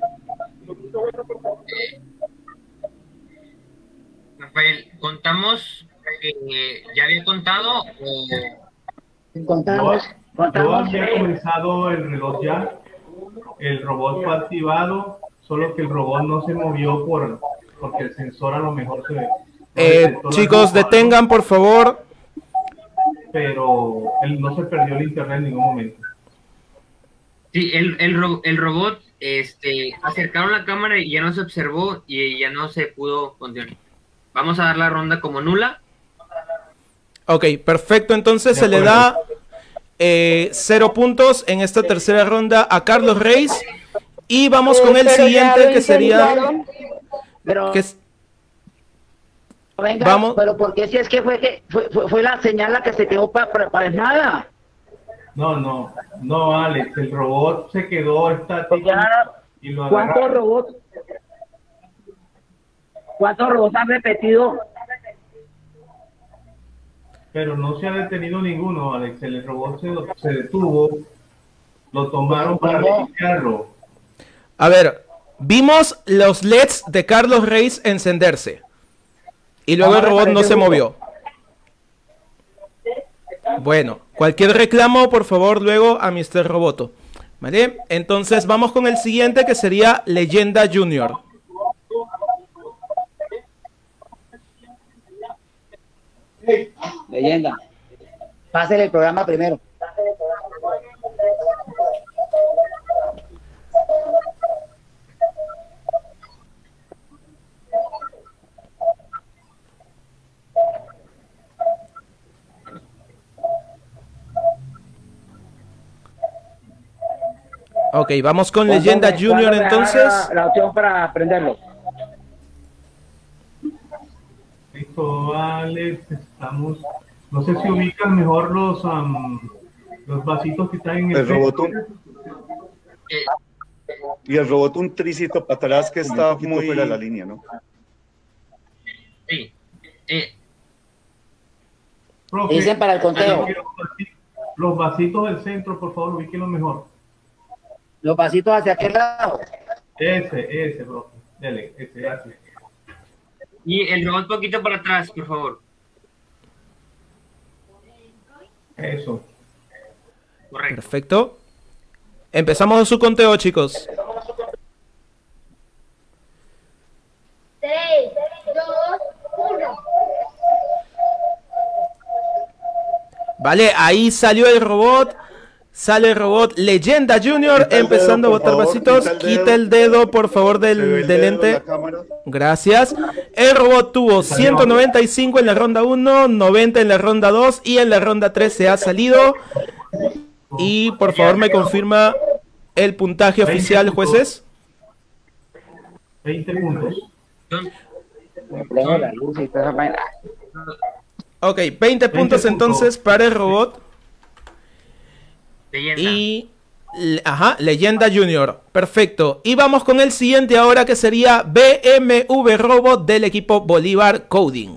Rafael, ¿contamos que ya había contado o Contamos, Yo contamos. había comenzado el reloj ya. El robot fue activado, solo que el robot no se movió por porque el sensor a lo mejor se... no Eh, detectó la chicos, culpa, detengan, por favor. pero él no se perdió el internet en ningún momento. Sí, el, el, ro- el robot, este, acercaron la cámara y ya no se observó y ya no se pudo continuar. Vamos a dar la ronda como nula. Ok, perfecto. Entonces se le da eh, cero puntos en esta tercera ronda a Carlos Reis. Y vamos con el Pero ya siguiente lo que sería... intentaron, Pero, que es- venga, Vamos. pero ¿por qué si es que fue, que fue, fue, fue la señal la que se quedó para, para, para nada? No, no, no, Alex, el robot se quedó estático y lo ¿Cuántos agarraron. robots? ¿Cuántos robots han repetido? Pero no se ha detenido ninguno, Alex. El robot se, se detuvo, lo tomaron para reiniciarlo. A ver, vimos los L E Ds de Carlos Reis encenderse. Y luego Ah, el me robot no parece se justo. movió. Bueno, cualquier reclamo, por favor, luego a mister Roboto. ¿Vale? Entonces vamos con el siguiente que sería Leyenda Junior. Leyenda. Pásale el programa primero. Ok, vamos con Leyenda ¿Cuándo me- Junior cuándo me entonces. agarra La opción para aprenderlo. Listo, Alex, estamos... No sé si ubican mejor los, am, los vasitos que están en el... El robot un- y el robot un tricito para atrás que está muy fuera de la línea, ¿no? Sí. Eh, Profe, Dicen para el conteo. Los vasitos del centro, por favor, ubíquenlo mejor. Los pasitos hacia aquel lado. Ese, ese, profe. Dele, ese, gracias. y el robot poquito para atrás, por favor. Eso. Correcto. Perfecto. Empezamos su conteo, chicos. Tres, dos, uno. Vale, ahí salió el robot. Sale el robot Leyenda Junior Quita el empezando dedo, a botar por favor, vasitos. quita el Quita dedo. el dedo, por favor, Se ve del, el del dedo ente. en la cámara. Gracias. El robot tuvo ciento noventa y cinco en la ronda uno, noventa en la ronda dos y en la ronda tres se ha salido. Y por favor me confirma el puntaje oficial, jueces. veinte puntos. Prendo la luz y toda esa vaina. Ok, veinte puntos entonces para el robot. Leyenda. Y... le- Ajá, Leyenda Junior. Perfecto. Y vamos con el siguiente ahora que sería B M W Robot del equipo Bolívar Coding.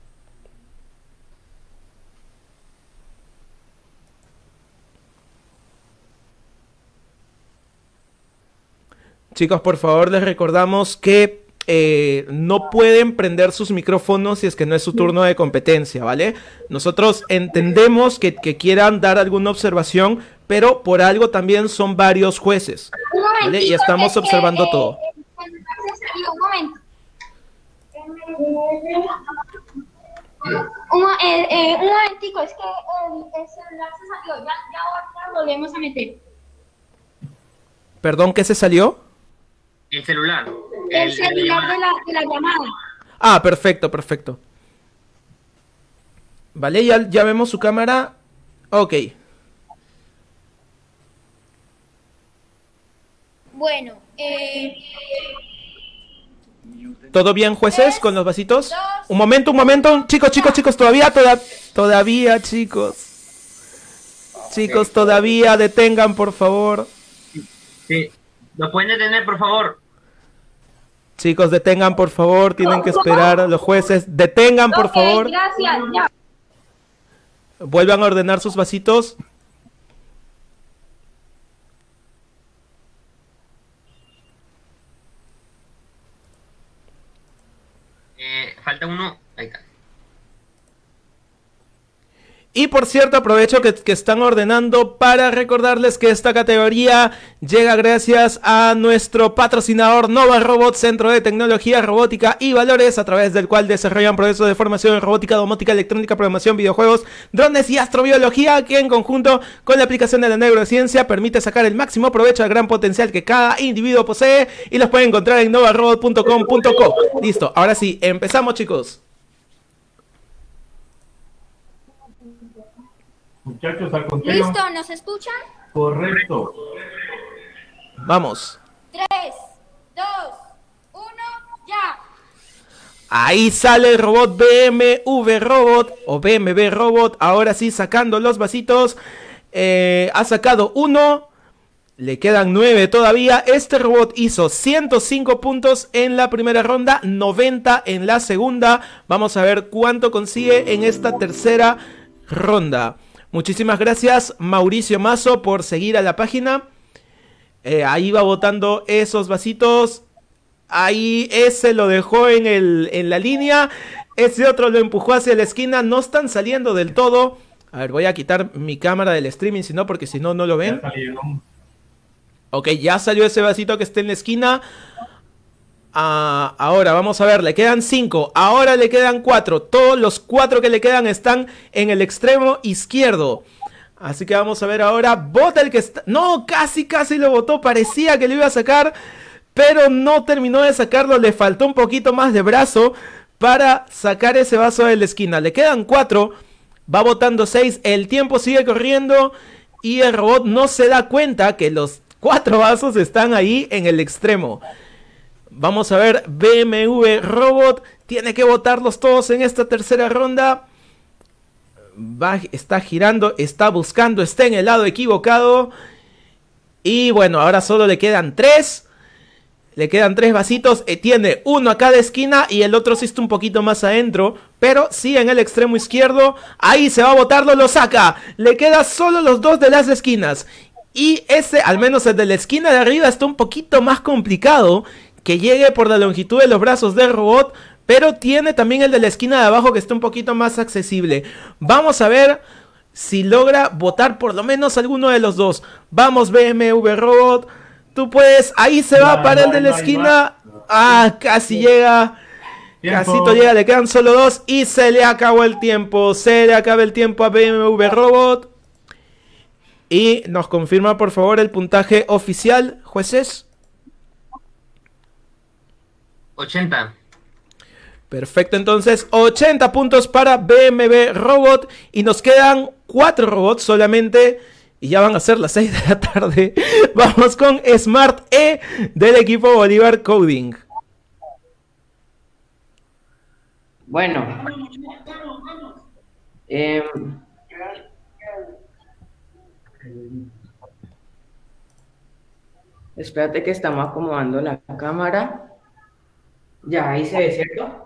Chicos, por favor, les recordamos que eh, no pueden prender sus micrófonos si es que no es su turno de competencia, ¿vale? Nosotros entendemos que, que quieran dar alguna observación, pero por algo también son varios jueces, Un ¿vale? Y momentito, estamos es que, observando eh, todo. eh, se salió, un momento. Un, mo- eh, eh, un momentico, es que el, el celular se salió, ya, ya ahora lo volvemos a meter. ¿Perdón, qué se salió? El celular. El El- celular de la, de la llamada. Ah, perfecto, perfecto. Vale, ya, ya vemos su cámara. Ok. Bueno, eh, ¿Todo bien, jueces, con los vasitos? Un momento, un momento. Chicos, chicos, chicos, todavía, toda- todavía, chicos. Chicos, todavía, detengan, por favor. Sí. ¿Lo pueden detener, por favor? Chicos, detengan, por favor. Tienen que esperar a los jueces. Detengan, por ok, favor. gracias, ya. Vuelvan a ordenar sus vasitos. Eh, falta uno. Ahí está. Y por cierto, aprovecho que, que están ordenando para recordarles que esta categoría llega gracias a nuestro patrocinador Nova Robot, Centro de Tecnología, Robótica y Valores, a través del cual desarrollan procesos de formación en robótica, domótica, electrónica, programación, videojuegos, drones y astrobiología, que en conjunto con la aplicación de la neurociencia permite sacar el máximo provecho al gran potencial que cada individuo posee, y los pueden encontrar en nova robot punto com punto co. Listo, ahora sí, empezamos, chicos. Muchachos, al conteo. ¿Listo? ¿Nos escuchan? Correcto. Vamos. Tres, dos, uno, ya. Ahí sale el robot B M W Robot o B M W Robot. Ahora sí, sacando los vasitos. Eh, ha sacado uno. Le quedan nueve todavía. Este robot hizo ciento cinco puntos en la primera ronda, noventa en la segunda. Vamos a ver cuánto consigue en esta tercera ronda. Muchísimas gracias, Mauricio Mazo, por seguir a la página. Eh, ahí va botando esos vasitos. Ahí ese lo dejó en, el, en la línea. Ese otro lo empujó hacia la esquina. No están saliendo del todo. A ver, voy a quitar mi cámara del streaming, si no, porque si no, no lo ven. Ok, ya salió ese vasito que está en la esquina. Ah, ahora vamos a ver, le quedan cinco. Ahora le quedan cuatro. Todos los cuatro que le quedan están en el extremo izquierdo. Así que vamos a ver ahora. Bota el que está... No, casi, casi lo botó. Parecía que lo iba a sacar, pero no terminó de sacarlo. Le faltó un poquito más de brazo para sacar ese vaso de la esquina. Le quedan cuatro. Va botando seis. El tiempo sigue corriendo y el robot no se da cuenta que los cuatro vasos están ahí en el extremo. Vamos a ver, B M W Robot tiene que botarlos todos en esta tercera ronda. Va, está girando, está buscando, está en el lado equivocado. Y bueno, ahora solo le quedan tres. Le quedan tres vasitos. Eh, tiene uno a cada esquina y el otro sí está un poquito más adentro, pero sí en el extremo izquierdo. Ahí se va a botarlo, lo saca. Le quedan solo los dos de las esquinas. Y ese, al menos el de la esquina de arriba, está un poquito más complicado que llegue por la longitud de los brazos del robot, pero tiene también el de la esquina de abajo que está un poquito más accesible. Vamos a ver si logra botar por lo menos alguno de los dos. Vamos, B M W Robot, tú puedes. Ahí se va para el de la esquina. Ah, casi llega. Casito llega, le quedan solo dos y se le acabó el tiempo. Se le acaba el tiempo a B M W Robot. Y nos confirma por favor el puntaje oficial, jueces. ochenta. Perfecto, entonces ochenta puntos para B M W Robot. Y nos quedan cuatro robots solamente. Y ya van a ser las seis de la tarde. Vamos con Smart E del equipo Bolívar Coding. Bueno. Eh, espérate que estamos acomodando la cámara. Ya, ahí se ve, ¿cierto?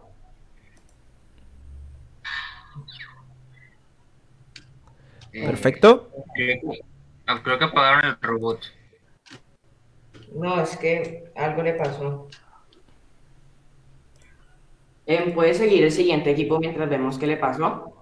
Perfecto. Creo que apagaron el robot. No, es que algo le pasó. Eh, ¿Puede seguir el siguiente equipo mientras vemos qué le pasó?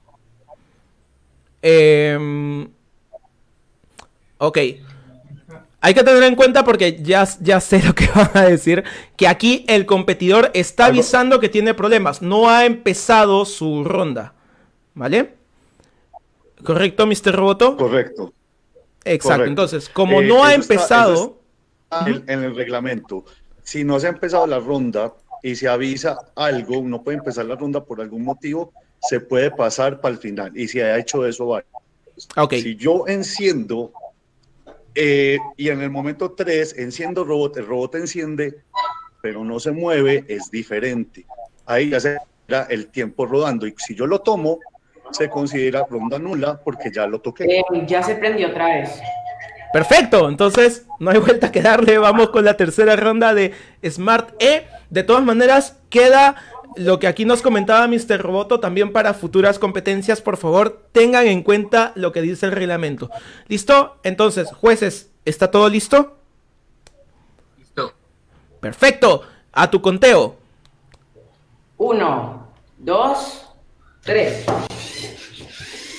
Eh, ok. Hay que tener en cuenta, porque ya, ya sé lo que van a decir, que aquí el competidor está avisando que tiene problemas. No ha empezado su ronda. ¿Vale? ¿Correcto, mister Roboto? Correcto. Exacto. Correcto. Entonces, como Eh, no ha eso está- empezado... eso está en, en el reglamento. Si no se ha empezado la ronda y se avisa algo, no puede empezar la ronda por algún motivo, se puede pasar para el final. Y si ha hecho eso, vale. Okay. Si yo enciendo eh, y en el momento tres enciendo robot, el robot enciende, pero no se mueve, es diferente. Ahí ya se da el tiempo rodando. Y si yo lo tomo, se considera ronda nula porque ya lo toqué. Eh, ya se prendió otra vez. Perfecto, entonces no hay vuelta que darle. Vamos con la tercera ronda de Smart E. De todas maneras, queda lo que aquí nos comentaba mister Roboto también para futuras competencias. Por favor, tengan en cuenta lo que dice el reglamento. ¿Listo? Entonces, jueces, ¿está todo listo? Listo. Perfecto, a tu conteo. Uno, dos, tres.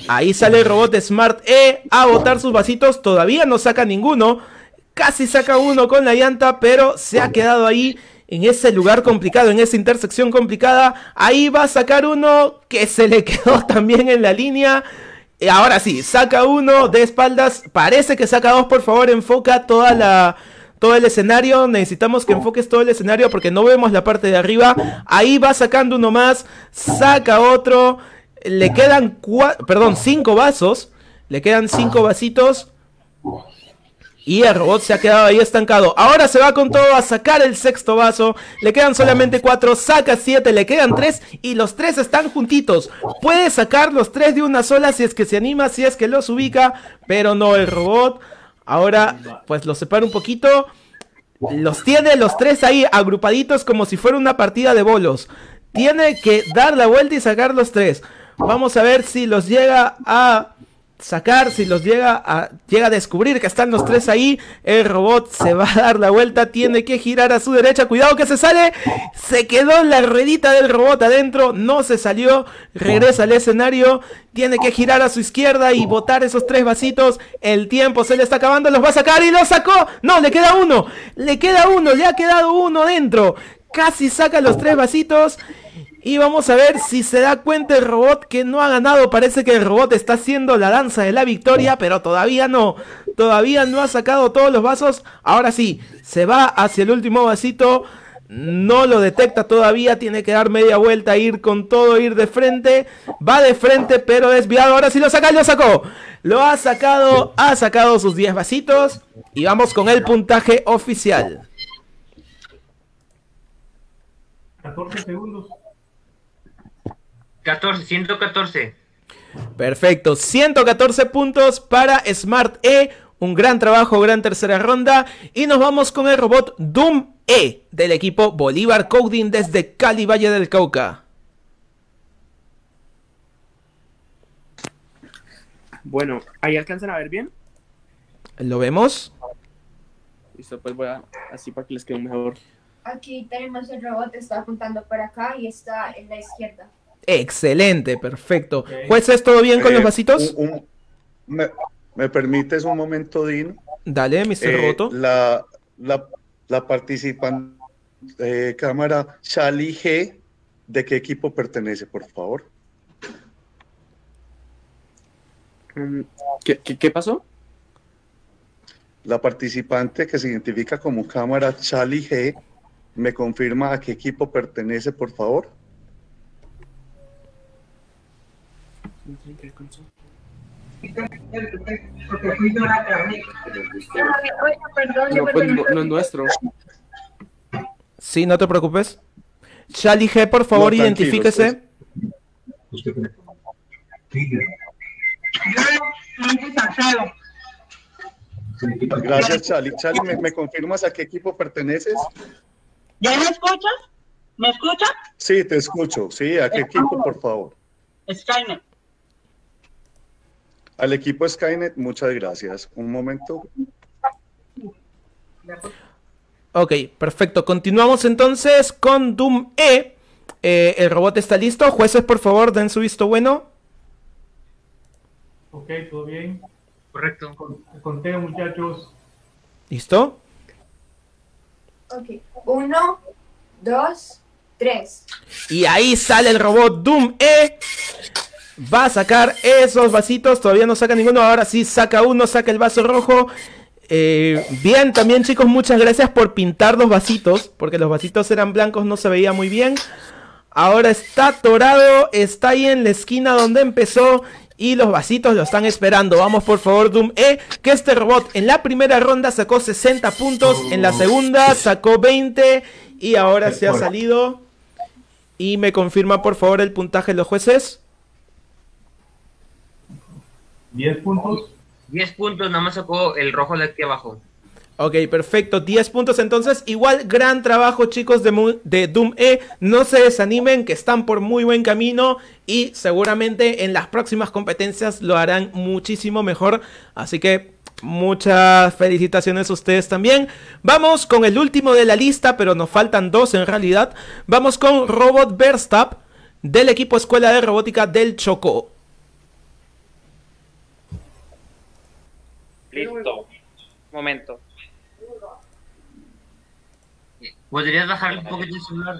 Ahí sale el robot de Smart E a botar sus vasitos. Todavía no saca ninguno. Casi saca uno con la llanta, pero se ha quedado ahí en ese lugar complicado, en esa intersección complicada. Ahí va a sacar uno que se le quedó también en la línea. Y ahora sí, saca uno de espaldas. Parece que saca dos. Por favor, enfoca toda la... todo el escenario. Necesitamos que enfoques todo el escenario porque no vemos la parte de arriba. Ahí va sacando uno más. Saca otro. Le quedan cuatro, perdón, cinco vasos. Le quedan cinco vasitos. Y el robot se ha quedado ahí estancado. Ahora se va con todo a sacar el sexto vaso. Le quedan solamente cuatro. Saca siete, le quedan tres. Y los tres están juntitos. Puede sacar los tres de una sola si es que se anima, si es que los ubica. Pero no, el robot ahora pues los separa un poquito. Los tiene los tres ahí agrupaditos como si fuera una partida de bolos. Tiene que dar la vuelta y sacar los tres. Vamos a ver si los llega a sacar, si los llega a, llega a descubrir que están los tres ahí. El robot se va a dar la vuelta, tiene que girar a su derecha. Cuidado que se sale. Se quedó en la ruedita del robot adentro. No se salió. Regresa al escenario. Tiene que girar a su izquierda y botar esos tres vasitos. El tiempo se le está acabando. Los va a sacar y los sacó. No, le queda uno. Le queda uno. Le ha quedado uno dentro. Casi saca los tres vasitos. Y vamos a ver si se da cuenta el robot que no ha ganado. Parece que el robot está haciendo la danza de la victoria, pero todavía no. Todavía no ha sacado todos los vasos. Ahora sí, se va hacia el último vasito. No lo detecta todavía. Tiene que dar media vuelta, ir con todo, ir de frente. Va de frente, pero desviado. Ahora sí lo saca, lo sacó. Lo ha sacado, ha sacado sus diez vasitos. Y vamos con el puntaje oficial. catorce segundos. catorce, ciento catorce. Perfecto, ciento catorce puntos para Smart E. Un gran trabajo, gran tercera ronda. Y nos vamos con el robot Doom E del equipo Bolívar Coding desde Cali, Valle del Cauca. Bueno, ¿ahí alcanzan a ver bien? ¿Lo vemos? Listo, pues voy a así para que les quede mejor. Aquí tenemos el robot, está apuntando para acá y está en la izquierda. Excelente, perfecto. Okay. ¿Jueces, todo bien con eh, los vasitos? Un, un, me, ¿Me permites un momento, Dino? Dale, mister Eh, Roboto. la, la, la participante eh, cámara Charlie G, ¿de qué equipo pertenece, por favor? ¿Qué, qué, qué pasó? La participante que se identifica como cámara Charlie G, ¿me confirma a qué equipo pertenece, por favor? No, pues no, no es nuestro. Sí, no te preocupes. Charlie G, por favor, No, tranquilos, identifíquese. Gracias, Charlie. Charlie, ¿me, me confirmas a qué equipo perteneces? ¿Ya me escuchas? ¿Me escuchas? Sí, te escucho. Sí, ¿a qué equipo, por favor? Skynet. Al equipo Skynet, muchas gracias. Un momento. Ok, perfecto. Continuamos entonces con Doom E. Eh, el robot está listo. Jueces, por favor, den su visto bueno. Ok, todo bien. Correcto. Con- Conteo, muchachos. ¿Listo? Ok, uno, dos, tres. Y ahí sale el robot Doom E. Va a sacar esos vasitos. Todavía no saca ninguno. Ahora sí saca uno. Saca el vaso rojo. Eh, bien, también, chicos, muchas gracias por pintar los vasitos. Porque los vasitos eran blancos. No se veía muy bien. Ahora está atorado. Está ahí en la esquina donde empezó. Y los vasitos lo están esperando. Vamos, por favor, Doom E. Que este robot en la primera ronda sacó sesenta puntos. En la segunda sacó veinte. Y ahora se ha salido. Y me confirma, por favor, el puntaje de los jueces. diez puntos. diez puntos, nada más sacó el rojo de aquí abajo. Ok, perfecto, diez puntos entonces. Igual, gran trabajo, chicos, de, Mu- de Doom E. No se desanimen, que están por muy buen camino. Y seguramente en las próximas competencias lo harán muchísimo mejor. Así que muchas felicitaciones a ustedes también. Vamos con el último de la lista, pero nos faltan dos en realidad. Vamos con Robot Verstappen del equipo Escuela de Robótica del Chocó. Listo. Momento. ¿Podrías bajar un poquito el celular?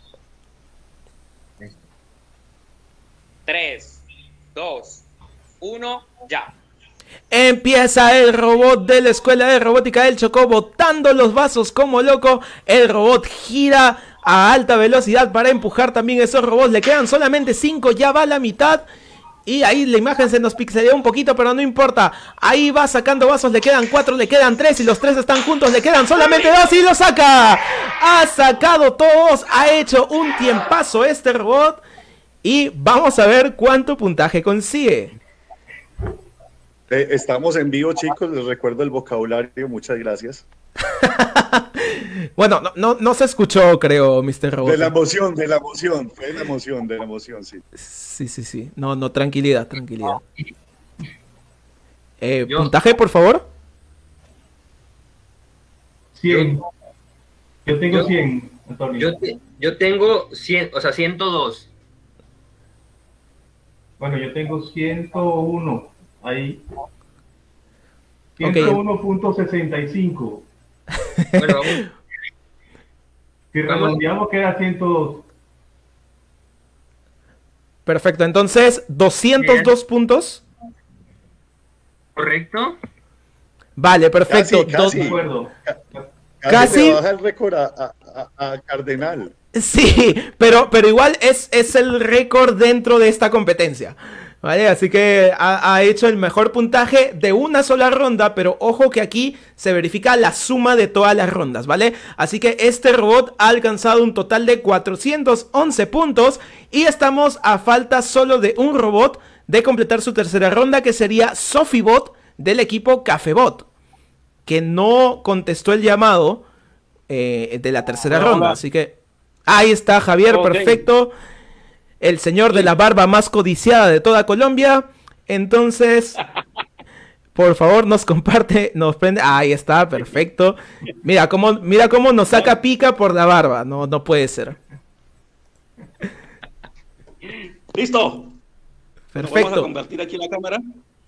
tres, dos, uno, ya. Empieza el robot de la Escuela de Robótica del Chocó botando los vasos como loco. El robot gira a alta velocidad para empujar también esos robots. Le quedan solamente cinco, ya va a la mitad. Y ahí la imagen se nos pixelea un poquito, pero no importa. Ahí va sacando vasos, le quedan cuatro, le quedan tres. Y los tres están juntos, le quedan solamente dos y lo saca. Ha sacado todos, ha hecho un tiempazo este robot. Y vamos a ver cuánto puntaje consigue. Eh, estamos en vivo, chicos, les recuerdo el vocabulario, muchas gracias. Bueno, no, no, no se escuchó, creo, mister Robot. De la emoción, de la emoción, fue de la emoción, de la emoción, sí. Sí, sí, sí. No, no, tranquilidad, tranquilidad. Eh, ¿Puntaje, por favor? cien. Yo tengo cien, Antonio. Yo, te- yo tengo cien, o sea, ciento dos. Bueno, yo tengo ciento uno. Ahí. ciento uno punto sesenta y cinco. Bueno, vamos. Si redondeamos queda ciento dos. Perfecto, entonces, doscientos dos puntos. ¿Correcto? Vale, perfecto. Casi, Do- casi. Casi. Casi le baja el récord a, a- a- a Cardenal. Sí, pero, pero igual es, es el récord dentro de esta competencia. ¿Vale? Así que ha, ha hecho el mejor puntaje de una sola ronda, pero ojo que aquí se verifica la suma de todas las rondas, ¿vale? Así que este robot ha alcanzado un total de cuatrocientos once puntos y estamos a falta solo de un robot de completar su tercera ronda, que sería SofiBot del equipo Cafebot, que no contestó el llamado eh, de la tercera Hola, ronda, hola. así que ahí está Javier, Ok. perfecto. El señor de la barba más codiciada de toda Colombia. Entonces, por favor, nos comparte, nos prende. Ahí está, perfecto. Mira cómo, mira cómo nos saca pica por la barba. No, no puede ser. Listo. Vamos a Perfecto. convertir aquí la cámara.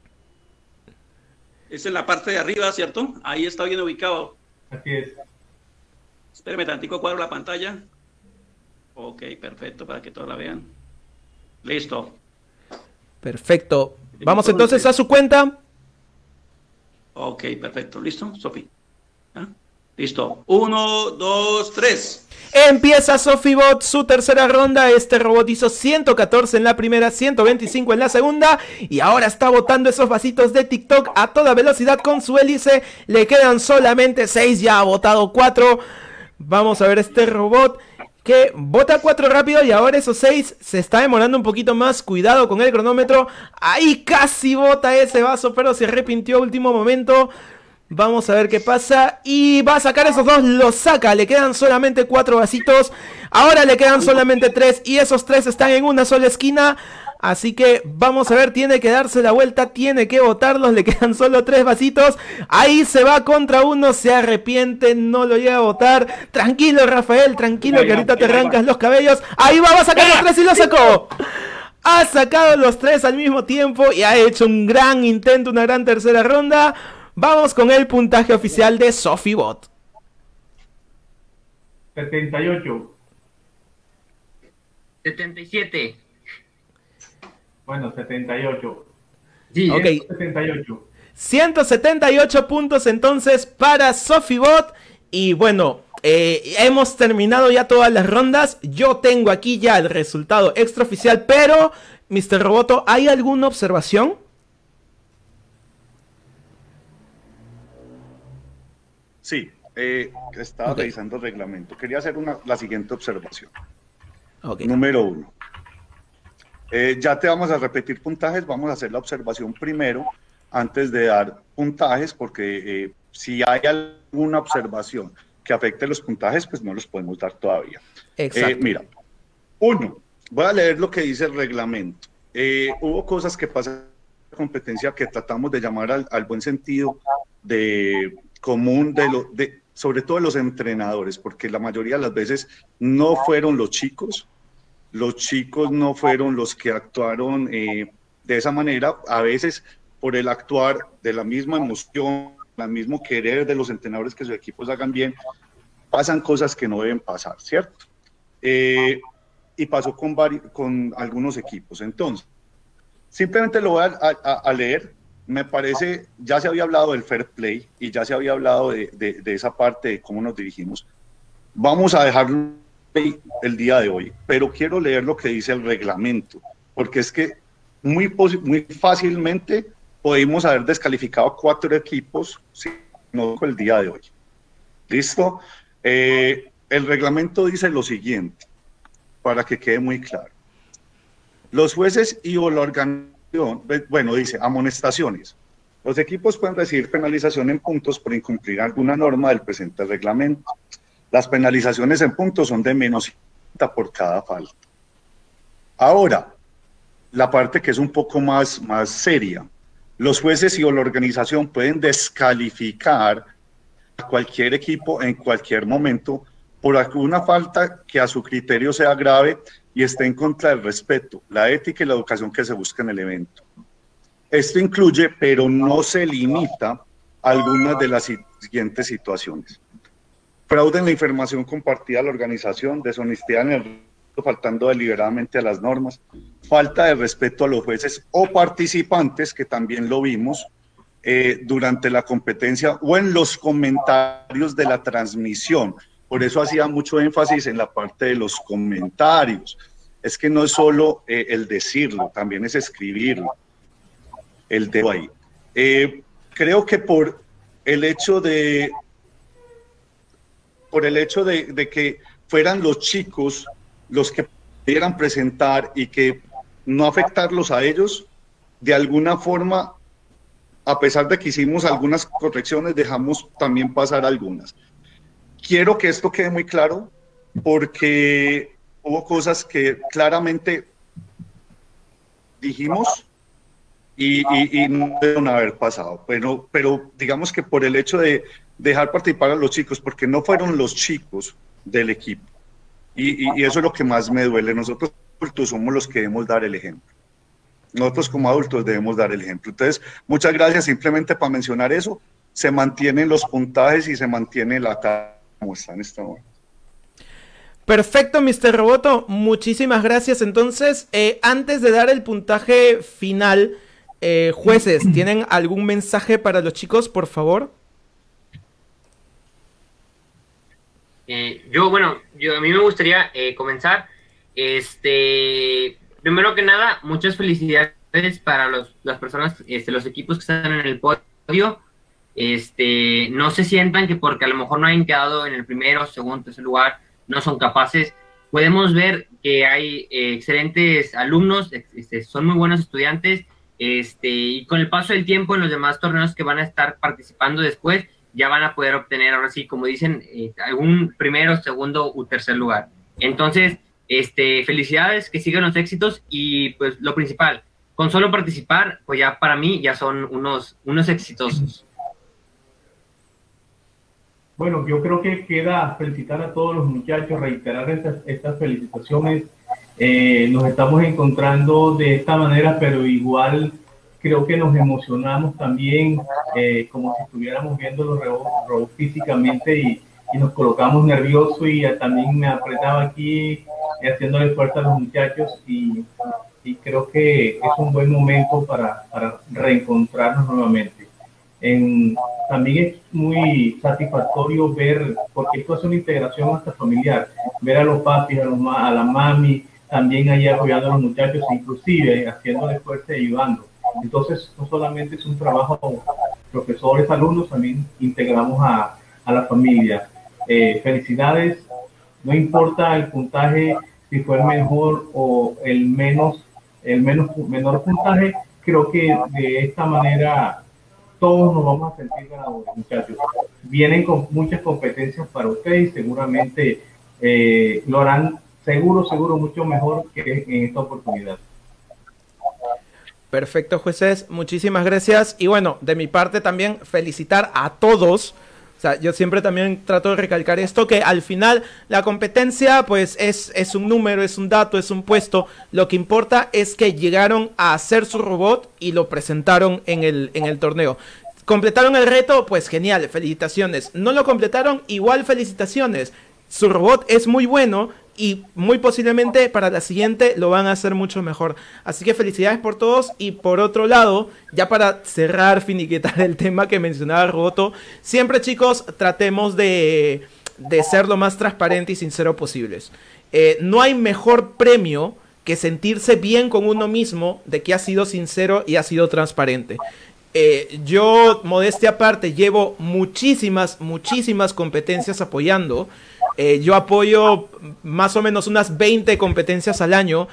Es en la parte de arriba, ¿cierto? Ahí está bien ubicado. Así es. Espérame tantico, cuadro la pantalla. Ok, perfecto, para que todos la vean. Listo. Perfecto. Vamos entonces a su cuenta. Ok, perfecto. ¿Listo, Sofi? ¿Ah? Listo. Uno, dos, tres. Empieza SofiBot su tercera ronda. Este robot hizo ciento catorce en la primera, ciento veinticinco en la segunda. Y ahora está botando esos vasitos de TikTok a toda velocidad con su hélice. Le quedan solamente seis, ya ha botado cuatro. Vamos a ver este robot que bota cuatro rápido y ahora esos seis se está demorando un poquito más. Cuidado con el cronómetro. Ahí casi bota ese vaso, pero se arrepintió a último momento. Vamos a ver qué pasa. Y va a sacar esos dos, los saca. Le quedan solamente cuatro vasitos. Ahora le quedan solamente tres. Y esos tres están en una sola esquina. Así que vamos a ver, tiene que darse la vuelta, tiene que botarlos. Le quedan solo tres vasitos. Ahí se va contra uno, se arrepiente, no lo llega a botar. Tranquilo, Rafael, tranquilo, que ahorita te arrancas los cabellos. Ahí va, va a sacar los tres y lo sacó. Ha sacado los tres al mismo tiempo y ha hecho un gran intento, una gran tercera ronda. Vamos con el puntaje oficial de SofiBot. setenta y ocho. setenta y siete. Bueno, setenta y ocho. Sí, Ok. setenta y ocho. ciento setenta y ocho puntos entonces para SofiBot. Y bueno, eh, hemos terminado ya todas las rondas. Yo tengo aquí ya el resultado extraoficial, pero, mister Roboto, ¿hay alguna observación? Sí, eh, estaba Ok. revisando el reglamento. Quería hacer una, la siguiente observación. Ok. Número uno. Eh, ya te vamos a repetir puntajes, vamos a hacer la observación primero antes de dar puntajes, porque eh, si hay alguna observación que afecte los puntajes, pues no los podemos dar todavía. Exacto. Eh, mira, uno, voy a leer lo que dice el reglamento. Eh, hubo cosas que pasan en la competencia que tratamos de llamar al, al buen sentido de común, de lo, de, sobre todo de los entrenadores, porque la mayoría de las veces no fueron los chicos, los chicos no fueron los que actuaron eh, de esa manera. A veces por el actuar de la misma emoción, el mismo querer de los entrenadores que sus equipos hagan bien, pasan cosas que no deben pasar, ¿cierto? Eh, y pasó con, con algunos equipos. Entonces, simplemente lo voy a, a, a leer. Me parece, ya se había hablado del fair play y ya se había hablado de, de, de esa parte de cómo nos dirigimos. Vamos a dejarlo el día de hoy, pero quiero leer lo que dice el reglamento, porque es que muy, muy fácilmente podemos haber descalificado cuatro equipos si no el día de hoy. ¿Listo? Eh, el reglamento dice lo siguiente, para que quede muy claro. Los jueces y o la organización, bueno, dice amonestaciones. Los equipos pueden recibir penalización en puntos por incumplir alguna norma del presente reglamento. Las penalizaciones en puntos son de menos cincuenta por cada falta. Ahora, la parte que es un poco más, más seria. Los jueces y o la organización pueden descalificar a cualquier equipo en cualquier momento por alguna falta que a su criterio sea grave y esté en contra del respeto, la ética y la educación que se busca en el evento. Esto incluye, pero no se limita, a algunas de las siguientes situaciones. Fraude en la información compartida a la organización, deshonestidad en el resto, faltando deliberadamente a las normas, falta de respeto a los jueces o participantes, que también lo vimos eh, durante la competencia o en los comentarios de la transmisión. Por eso hacía mucho énfasis en la parte de los comentarios. Es que no es solo eh, el decirlo, también es escribirlo, el de ahí. Eh, creo que por el hecho de, por el hecho de, de que fueran los chicos los que pudieran presentar y que no afectarlos a ellos, de alguna forma, a pesar de que hicimos algunas correcciones, dejamos también pasar algunas. Quiero que esto quede muy claro, porque hubo cosas que claramente dijimos y, y, y no deben haber pasado, pero, pero digamos que por el hecho de dejar participar a los chicos, porque no fueron los chicos del equipo, y, y, y eso es lo que más me duele. Nosotros adultos somos los que debemos dar el ejemplo. Nosotros como adultos debemos dar el ejemplo. Entonces, muchas gracias. Simplemente para mencionar eso, se mantienen los puntajes y se mantiene la tabla como está en esta hora. Perfecto, mister Roboto, muchísimas gracias. Entonces, eh, antes de dar el puntaje final, eh, jueces, ¿tienen algún mensaje para los chicos, por favor? Eh, yo, bueno, yo, a mí me gustaría eh, comenzar. Este, primero que nada, muchas felicidades para los, las personas, este, los equipos que están en el podio. Este, no se sientan que porque a lo mejor no hayan quedado en el primero, segundo, tercer lugar, no son capaces. Podemos ver que hay eh, excelentes alumnos, este, son muy buenos estudiantes, este, y con el paso del tiempo en los demás torneos que van a estar participando después, ya van a poder obtener, ahora sí, como dicen, eh, algún primero, segundo u tercer lugar. Entonces, este, felicidades, que sigan los éxitos, y pues lo principal, con solo participar, pues ya para mí ya son unos, unos exitosos. Bueno, yo creo que queda felicitar a todos los muchachos, reiterar estas, estas felicitaciones. Eh, nos estamos encontrando de esta manera, pero igual creo que nos emocionamos también, eh, como si estuviéramos viendo los robots físicamente, y, y nos colocamos nerviosos, y también me apretaba aquí haciéndole fuerza a los muchachos, y, y creo que es un buen momento para, para reencontrarnos nuevamente. En, también es muy satisfactorio ver, porque esto es una integración hasta familiar, ver a los papis, a, los, a la mami, también ahí apoyando a los muchachos, inclusive haciéndole fuerza y ayudando. Entonces, no solamente es un trabajo profesores, alumnos, también integramos a, a la familia. Eh, felicidades, no importa el puntaje, si fue el mejor o el menos, el menos menor puntaje, creo que de esta manera todos nos vamos a sentir ganadores, muchachos. Vienen con muchas competencias para ustedes y seguramente eh, lo harán seguro, seguro, mucho mejor que en esta oportunidad. Perfecto, jueces, muchísimas gracias. Y bueno, de mi parte también felicitar a todos, O sea, yo siempre también trato de recalcar esto, que al final la competencia pues es, es un número, es un dato, es un puesto. Lo que importa es que llegaron a hacer su robot y lo presentaron en el, en el torneo. ¿Completaron el reto? Pues genial, felicitaciones. ¿No lo completaron? Igual felicitaciones. Su robot es muy bueno y muy posiblemente para la siguiente lo van a hacer mucho mejor. Así que felicidades por todos. Y por otro lado, ya para cerrar, finiquitar el tema que mencionaba Roboto, siempre, chicos, tratemos de, de ser lo más transparente y sincero posibles. Eh, no hay mejor premio que sentirse bien con uno mismo de que ha sido sincero y ha sido transparente. Eh, yo, modestia aparte, llevo muchísimas, muchísimas competencias apoyando. Eh, yo apoyo más o menos unas veinte competencias al año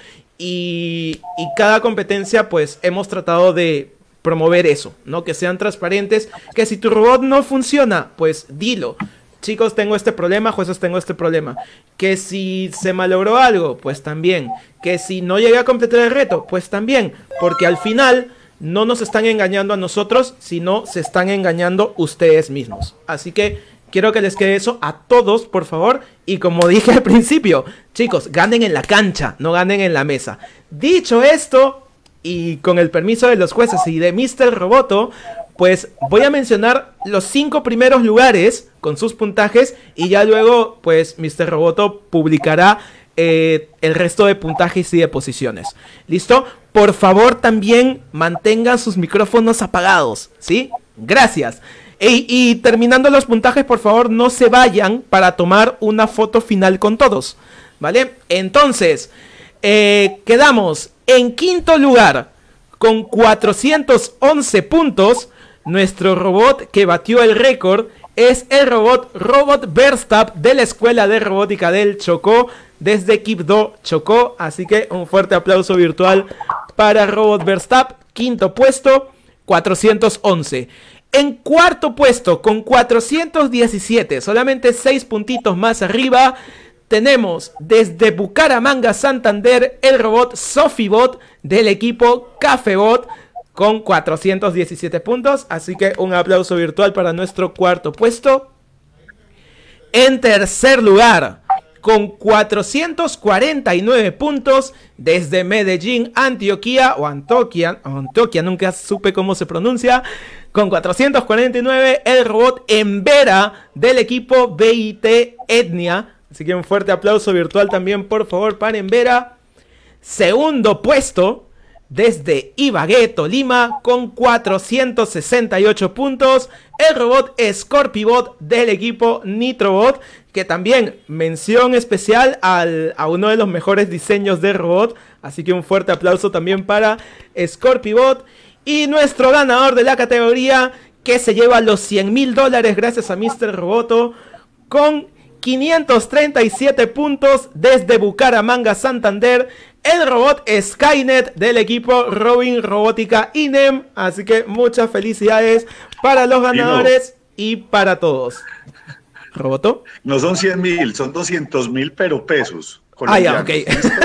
y, y cada competencia pues hemos tratado de promover eso, ¿no? Que sean transparentes, que si tu robot no funciona, pues dilo. Chicos, tengo este problema, jueces, tengo este problema. Que si se malogró algo, pues también. Que si no llegué a completar el reto, pues también. Porque al final no nos están engañando a nosotros, sino se están engañando ustedes mismos. Así que quiero que les quede eso a todos, por favor. Y como dije al principio, chicos, ganen en la cancha, no ganen en la mesa. Dicho esto, y con el permiso de los jueces y de míster Roboto, pues voy a mencionar los cinco primeros lugares con sus puntajes. Y ya luego, pues, míster Roboto publicará eh, el resto de puntajes y de posiciones. ¿Listo? Por favor, también mantengan sus micrófonos apagados, ¿sí? Gracias. Y, y terminando los puntajes, por favor, no se vayan para tomar una foto final con todos, ¿vale? Entonces, eh, quedamos en quinto lugar con cuatrocientos once puntos. Nuestro robot que batió el récord es el robot Robot Verstap de la Escuela de Robótica del Chocó, desde Quibdó, Chocó. Así que un fuerte aplauso virtual para Robot Verstap. Quinto puesto, cuatrocientos once. En cuarto puesto, con cuatrocientos diecisiete, solamente seis puntitos más arriba, tenemos desde Bucaramanga, Santander, el robot Sofibot del equipo Cafebot con cuatrocientos diecisiete puntos. Así que un aplauso virtual para nuestro cuarto puesto. En tercer lugar, con cuatrocientos cuarenta y nueve puntos, desde Medellín, Antioquia, o Antioquia, Antioquia, nunca supe cómo se pronuncia, con cuatrocientos cuarenta y nueve, el robot Embera del equipo B I T Etnia. Así que un fuerte aplauso virtual también, por favor, para Embera. Segundo puesto, desde Ibagué, Tolima, con cuatrocientos sesenta y ocho puntos, el robot Scorpibot del equipo Nitrobot, que también mención especial al, a uno de los mejores diseños de robot. Así que un fuerte aplauso también para Scorpibot. Y nuestro ganador de la categoría, que se lleva los cien mil dólares gracias a míster Roboto, con quinientos treinta y siete puntos, desde Bucaramanga, Santander, el robot Skynet del equipo Robin Robótica I N E M. Así que muchas felicidades para los ganadores y para todos. ¿Roboto? No son cien mil, son doscientos mil, pero pesos. Ah, ya, ok.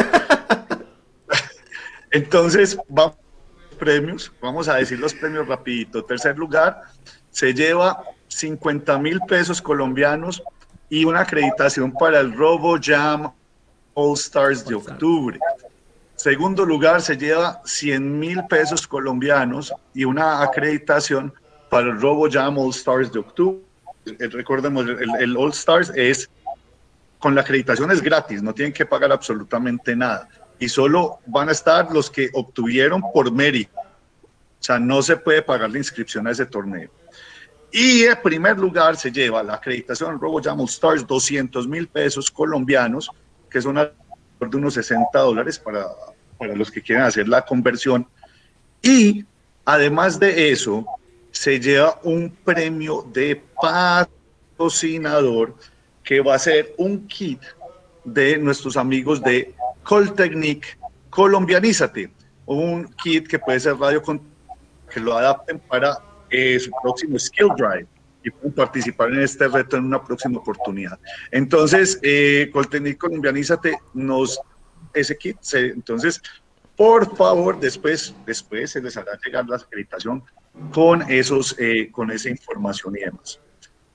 Entonces, vamos a los premios. Vamos a decir los premios rapidito. Tercer lugar, se lleva cincuenta mil pesos colombianos y una acreditación para el RoboJam All Stars de octubre. Segundo lugar, se lleva cien mil pesos colombianos y una acreditación para el RoboJam All Stars de octubre. Recordemos, el, el All Stars es, con la acreditación es gratis, no tienen que pagar absolutamente nada. Y solo van a estar los que obtuvieron por mérito. O sea, no se puede pagar la inscripción a ese torneo. Y en primer lugar se lleva la acreditación RoboJam All Stars, doscientos mil pesos colombianos, que son alrededor de unos sesenta dólares para, para los que quieran hacer la conversión. Y además de eso, se lleva un premio de patrocinador que va a ser un kit de nuestros amigos de Coltechnic Colombianízate, un kit que puede ser radio con, que lo adapten para eh, su próximo Skill Drive y pueden participar en este reto en una próxima oportunidad. Entonces, eh, Coltechnic Colombianízate nos ese kit, se, entonces, por favor, después, después se les hará llegar la acreditación con, esos, eh, con esa información y demás.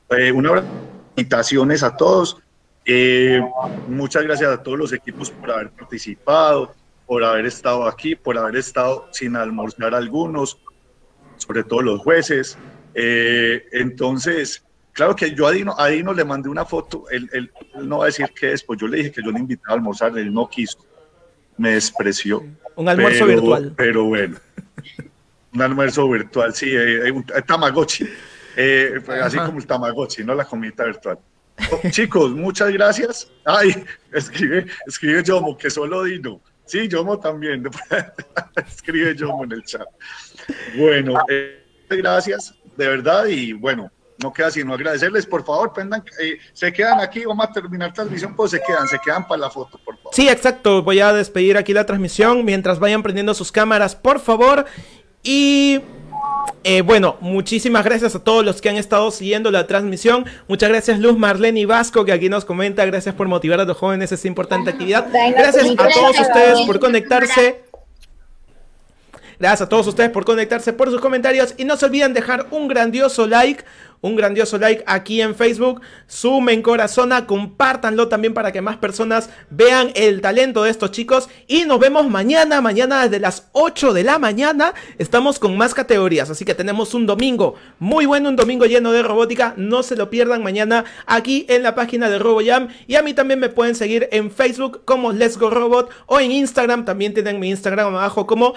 Eh, una hora de invitaciones a todos. Eh, muchas gracias a todos los equipos por haber participado, por haber estado aquí, por haber estado sin almorzar algunos, sobre todo los jueces. Eh, entonces, claro que yo a Dino, a Dino le mandé una foto, él, él, él no va a decir qué es, pues yo le dije que yo le invitaba a almorzar, él no quiso, me despreció. Un almuerzo pero, virtual. Pero bueno, un almuerzo virtual, sí, eh, un Tamagotchi, eh, así Ajá. como el Tamagotchi, no la comida virtual. Oh, chicos, muchas gracias. Ay, escribe, escribe Yomo, que solo Dino. Sí, Yomo también. Escribe Yomo en el chat. Bueno, eh, gracias, de verdad, y bueno, no queda sino agradecerles, por favor, prendan, eh, se quedan aquí, vamos a terminar transmisión, pues se quedan, se quedan para la foto, por favor. Sí, exacto, voy a despedir aquí la transmisión mientras vayan prendiendo sus cámaras, por favor. Y eh, bueno, muchísimas gracias a todos los que han estado siguiendo la transmisión. Muchas gracias Luz Marlene y Vasco, que aquí nos comenta, gracias por motivar a los jóvenes a esta importante actividad. Gracias a todos ustedes por conectarse. Gracias a todos ustedes por conectarse, por sus comentarios, y no se olviden dejar un grandioso like, un grandioso like aquí en Facebook, sumen corazona, compártanlo también para que más personas vean el talento de estos chicos, y nos vemos mañana, mañana desde las ocho de la mañana, estamos con más categorías, así que tenemos un domingo muy bueno, un domingo lleno de robótica, no se lo pierdan mañana aquí en la página de RoboJam, y a mí también me pueden seguir en Facebook como Let's Go Robot, o en Instagram, también tienen mi Instagram abajo como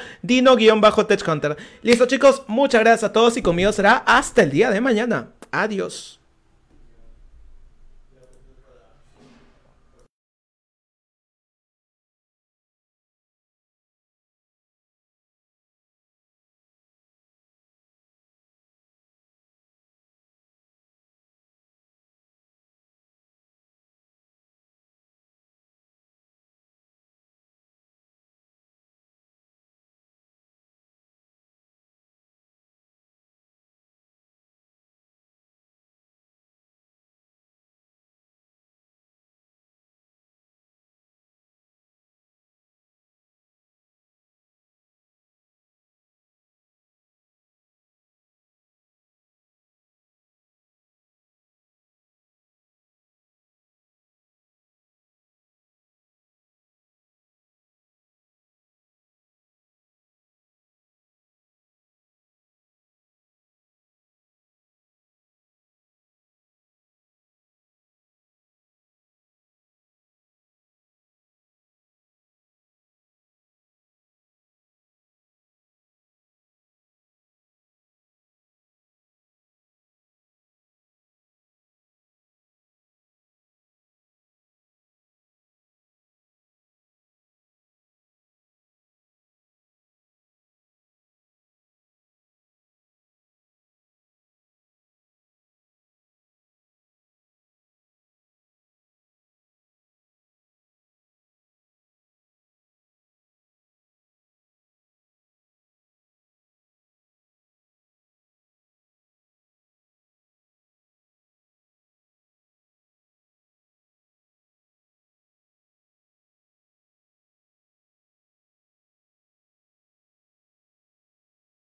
Dino-TechHunter. Listo chicos, muchas gracias a todos y conmigo será hasta el día de mañana. Adiós.